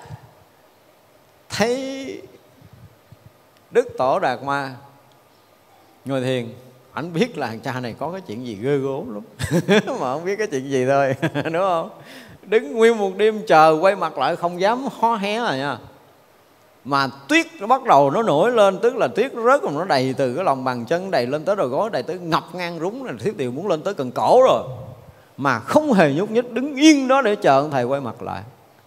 thấy Đức Tổ Đạt Ma ngồi thiền, ảnh biết là thằng cha này có cái chuyện gì ghê gớm lắm. Mà không biết cái chuyện gì thôi. Đúng không? Đứng nguyên một đêm chờ, quay mặt lại không dám hó hé rồi nha. Mà tuyết nó bắt đầu nó nổi lên, tức là tuyết nó rớt, nó đầy từ cái lòng bàn chân, đầy lên tới đầu gối, đầy tới ngập ngang rúng là Thiết Tiều muốn lên tới cần cổ rồi. Mà không hề nhúc nhích, đứng yên đó để chờ ông thầy quay mặt lại.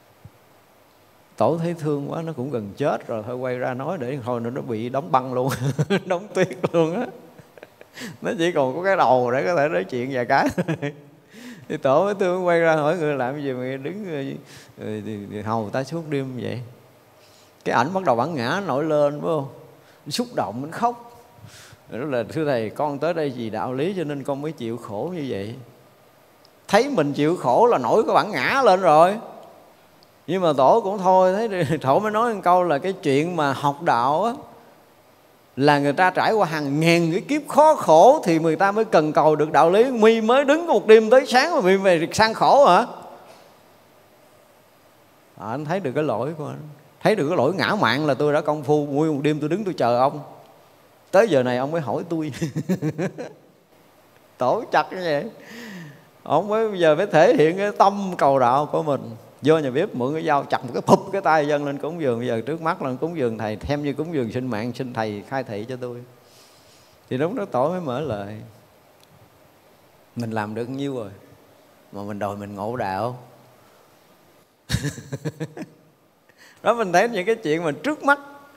Tổ thấy thương quá, nó cũng gần chết rồi, thôi quay ra nói để thôi nó bị đóng băng luôn. Đóng tuyết luôn á. Nó chỉ còn có cái đầu để có thể nói chuyện vài cái. Thì Tổ mới thương quay ra hỏi người làm gì mà đứng thì hầu ta suốt đêm vậy. Cái ảnh bắt đầu bản ngã nổi lên, phải không? Xúc động, mình khóc. Đó là thưa thầy, con tới đây vì đạo lý cho nên con mới chịu khổ như vậy. Thấy mình chịu khổ là nổi cái bản ngã lên rồi. Nhưng mà Tổ cũng thôi, thấy Tổ mới nói một câu là cái chuyện mà học đạo á, là người ta trải qua hàng ngàn cái kiếp khó khổ thì người ta mới cần cầu được đạo lý. Mi mới đứng một đêm tới sáng mà mi về sang khổ hả? Anh thấy được cái lỗi của anh, thấy được cái lỗi ngã mạn là tôi đã công phu nguyên một đêm tôi đứng tôi chờ ông, tới giờ này ông mới hỏi tôi. Tổ chặt như vậy. Ông mới bây giờ phải thể hiện cái tâm cầu đạo của mình. Vô nhà bếp mượn cái dao chặt một cái phụp cái tay dâng lên cúng dường. Bây giờ trước mắt là cúng dường thầy, thêm như cúng dường sinh mạng, xin thầy khai thị cho tôi. Thì lúc đó Tổ mới mở lời. Mình làm được nhiêu rồi mà mình đòi mình ngộ đạo. Đó, mình thấy những cái chuyện mà trước mắt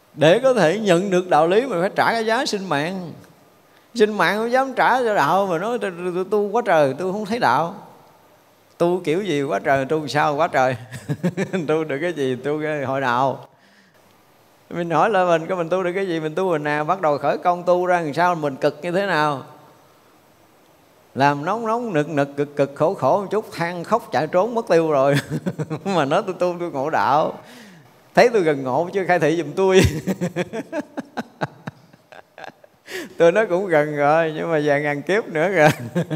Để có thể nhận được đạo lý mình phải trả cái giá sinh mạng. Sinh mạng không dám trả cho đạo, mà nói tôi tu quá trời, tôi không thấy đạo. Tu kiểu gì quá trời, tu sao quá trời. Tu được cái gì, tu cái hồi nào. Mình hỏi lại mình tu được cái gì, mình tu hồi nào, bắt đầu khởi công tu ra làm sao, mình cực như thế nào. Làm nóng nóng nực nực cực cực khổ khổ một chút, than khóc chạy trốn mất tiêu rồi. Mà nói tôi tu tôi ngộ đạo, thấy tôi gần ngộ chứ khai thị giùm tôi. Tôi nói cũng gần rồi, nhưng mà vài ngàn kiếp nữa kìa.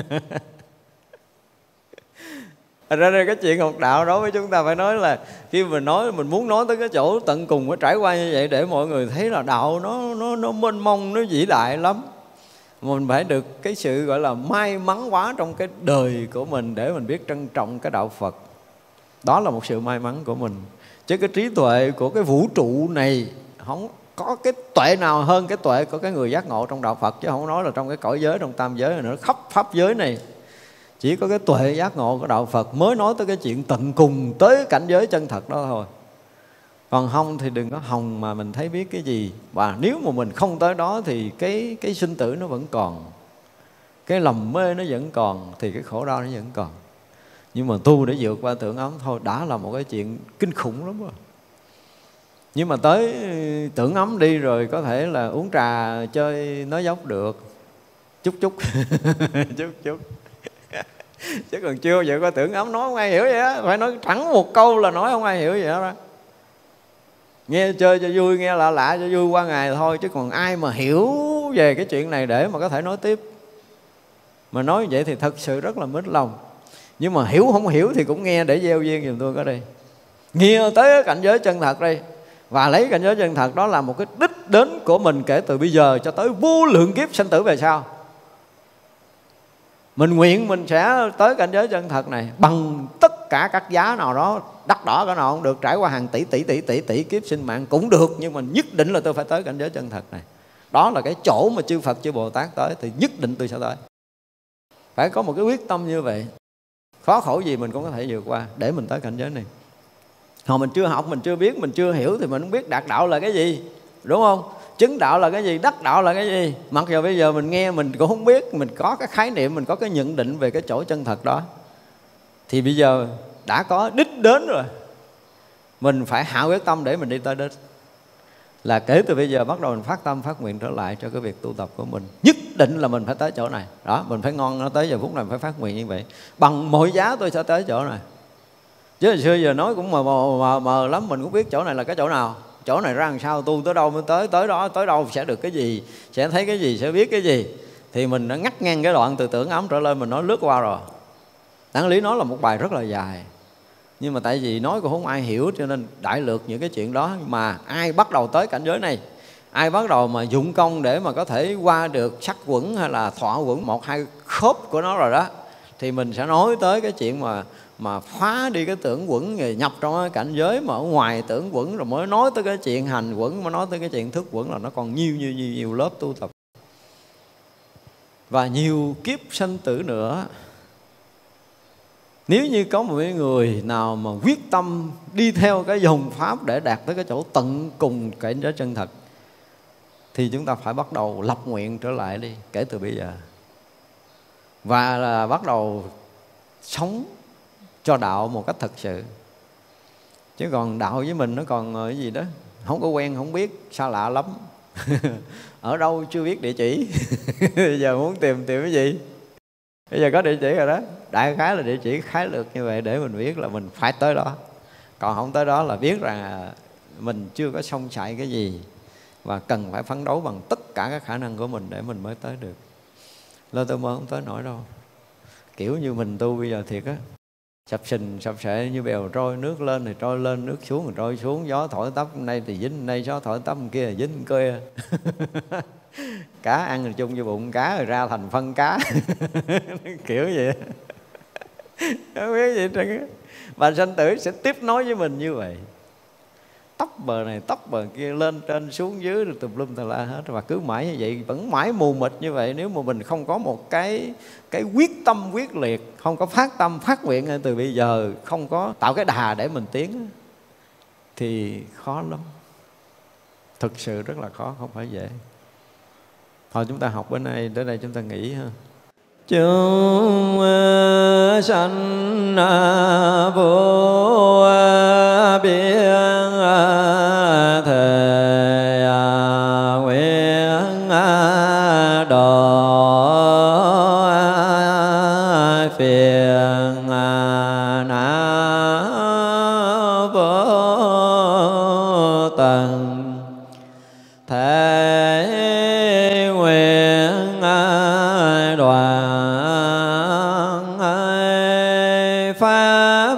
Ra đây cái chuyện học đạo đó với chúng ta phải nói là khi mình nói, mình muốn nói tới cái chỗ tận cùng cái trải qua như vậy để mọi người thấy là đạo nó mênh mông, nó vĩ đại lắm. Mình phải được cái sự gọi là may mắn quá trong cái đời của mình để mình biết trân trọng cái đạo Phật. Đó là một sự may mắn của mình. Chứ cái trí tuệ của cái vũ trụ này không có cái tuệ nào hơn cái tuệ của cái người giác ngộ trong đạo Phật. Chứ không nói là trong cái cõi giới, trong tam giới này nữa, khắp pháp giới này chỉ có cái tuệ giác ngộ của đạo Phật mới nói tới cái chuyện tận cùng, tới cảnh giới chân thật đó thôi. Còn không thì đừng có hòng mà mình thấy biết cái gì. Và nếu mà mình không tới đó thì cái sinh tử nó vẫn còn, cái lầm mê nó vẫn còn, thì cái khổ đau nó vẫn còn. Nhưng mà tu để vượt qua tưởng ấm thôi đã là một cái chuyện kinh khủng lắm rồi. Nhưng mà tới tưởng ấm đi rồi có thể là uống trà chơi nói dốc được, chút chút. Chút chút. Chứ còn chưa vậy qua tưởng ấm nói không ai hiểu vậy á. Phải nói thẳng một câu là nói không ai hiểu vậy đó. Nghe chơi cho vui, nghe lạ lạ cho vui qua ngày thôi. Chứ còn ai mà hiểu về cái chuyện này để mà có thể nói tiếp. Mà nói vậy thì thật sự rất là mít lòng. Nhưng mà hiểu không hiểu thì cũng nghe để gieo duyên giùm tôi có đây. Nghe tới cảnh giới chân thật đây. Và lấy cảnh giới chân thật đó là một cái đích đến của mình kể từ bây giờ cho tới vô lượng kiếp sanh tử về sau. Mình nguyện mình sẽ tới cảnh giới chân thật này bằng tất cả các giá nào đó, đắt đỏ cả nào cũng được, trải qua hàng tỷ kiếp sinh mạng cũng được. Nhưng mà nhất định là tôi phải tới cảnh giới chân thật này. Đó là cái chỗ mà chư Phật, chư Bồ Tát tới thì nhất định tôi sẽ tới. Phải có một cái quyết tâm như vậy. Khó khổ gì mình cũng có thể vượt qua để mình tới cảnh giới này. Hồi mình chưa học, mình chưa biết, mình chưa hiểu thì mình không biết đạt đạo là cái gì, đúng không? Chứng đạo là cái gì, đắc đạo là cái gì. Mặc dù bây giờ mình nghe mình cũng không biết, mình có cái khái niệm, mình có cái nhận định về cái chỗ chân thật đó. Thì bây giờ đã có đích đến rồi, mình phải hạ quyết tâm để mình đi tới đích. Là kể từ bây giờ bắt đầu mình phát tâm, phát nguyện trở lại cho cái việc tu tập của mình. Nhất định là mình phải tới chỗ này. Đó, mình phải ngon nó tới giờ phút này, mình phải phát nguyện như vậy. Bằng mọi giá tôi sẽ tới chỗ này. Chứ hồi xưa giờ nói cũng mờ lắm, mình cũng biết chỗ này là cái chỗ nào. Chỗ này ra làm sao, tu tới đâu mới tới đó, tới đâu sẽ được cái gì, sẽ thấy cái gì, sẽ biết cái gì. Thì mình đã ngắt ngang cái đoạn từ tưởng ấm trở lên, mình nói lướt qua rồi. Đáng lý nói là một bài rất là dài. Nhưng mà tại vì nói cũng không ai hiểu cho nên đại lược những cái chuyện đó. Mà ai bắt đầu tới cảnh giới này, ai bắt đầu mà dụng công để mà có thể qua được sắc quẩn hay là thọ quẩn, một hai khớp của nó rồi đó, thì mình sẽ nói tới cái chuyện mà phá đi cái tưởng quẩn, rồi nhập trong cái cảnh giới mà ở ngoài tưởng quẩn, rồi mới nói tới cái chuyện hành quẩn, mới nói tới cái chuyện thức quẩn, là nó còn nhiều lớp tu tập và nhiều kiếp sanh tử nữa. Nếu như có một người nào mà quyết tâm đi theo cái dòng pháp để đạt tới cái chỗ tận cùng cảnh giới chân thật, thì chúng ta phải bắt đầu lập nguyện trở lại đi, kể từ bây giờ. Và là bắt đầu sống cho đạo một cách thật sự. Chứ còn đạo với mình nó còn cái gì đó không có quen, không biết, xa lạ lắm. Ở đâu chưa biết địa chỉ. Bây giờ muốn tìm cái gì? Bây giờ có địa chỉ rồi đó. Đại khái là địa chỉ khái lược như vậy để mình biết là mình phải tới đó. Còn không tới đó là biết rằng mình chưa có xong chạy cái gì, và cần phải phấn đấu bằng tất cả các khả năng của mình để mình mới tới được. Lơ tôi mơ không tới nổi đâu. Kiểu như mình tu bây giờ thiệt á, sập sình sập sệ như bèo trôi, nước lên thì trôi lên, nước xuống thì trôi xuống, gió thổi tấp đây thì dính đây, gió thổi tấp kia thì dính kia. Cá ăn thì chung vô bụng cá, rồi ra thành phân cá. Kiểu vậy. Không biết gì trơn. Và sanh tử sẽ tiếp nối với mình như vậy. Tóc bờ này, tóc bờ kia, lên trên xuống dưới, rồi tùm lum tà la hết. Và cứ mãi như vậy, vẫn mãi mù mịt như vậy. Nếu mà mình không có một cái quyết tâm quyết liệt, không có phát tâm phát nguyện ngay từ bây giờ, không có tạo cái đà để mình tiến, thì khó lắm. thực sự rất là khó, không phải dễ. Thôi chúng ta học bữa nay tới đây chúng ta nghỉ ha. Chúng sanh vô biên thể nguyện độ phiền não vô tận, thể nguyện đoạn pháp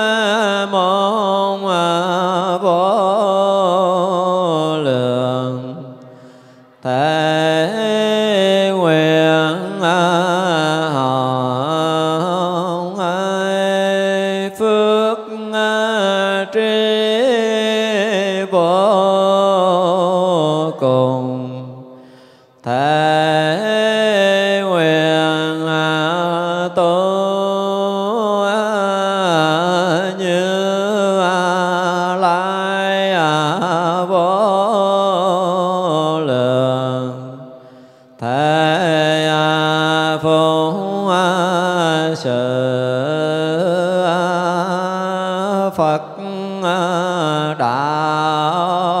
môn vô lượng, thể nguyện hồng phước trí vô cùng, thể nguyện tu như lai vô lượng, thể phụng sự Phật đạo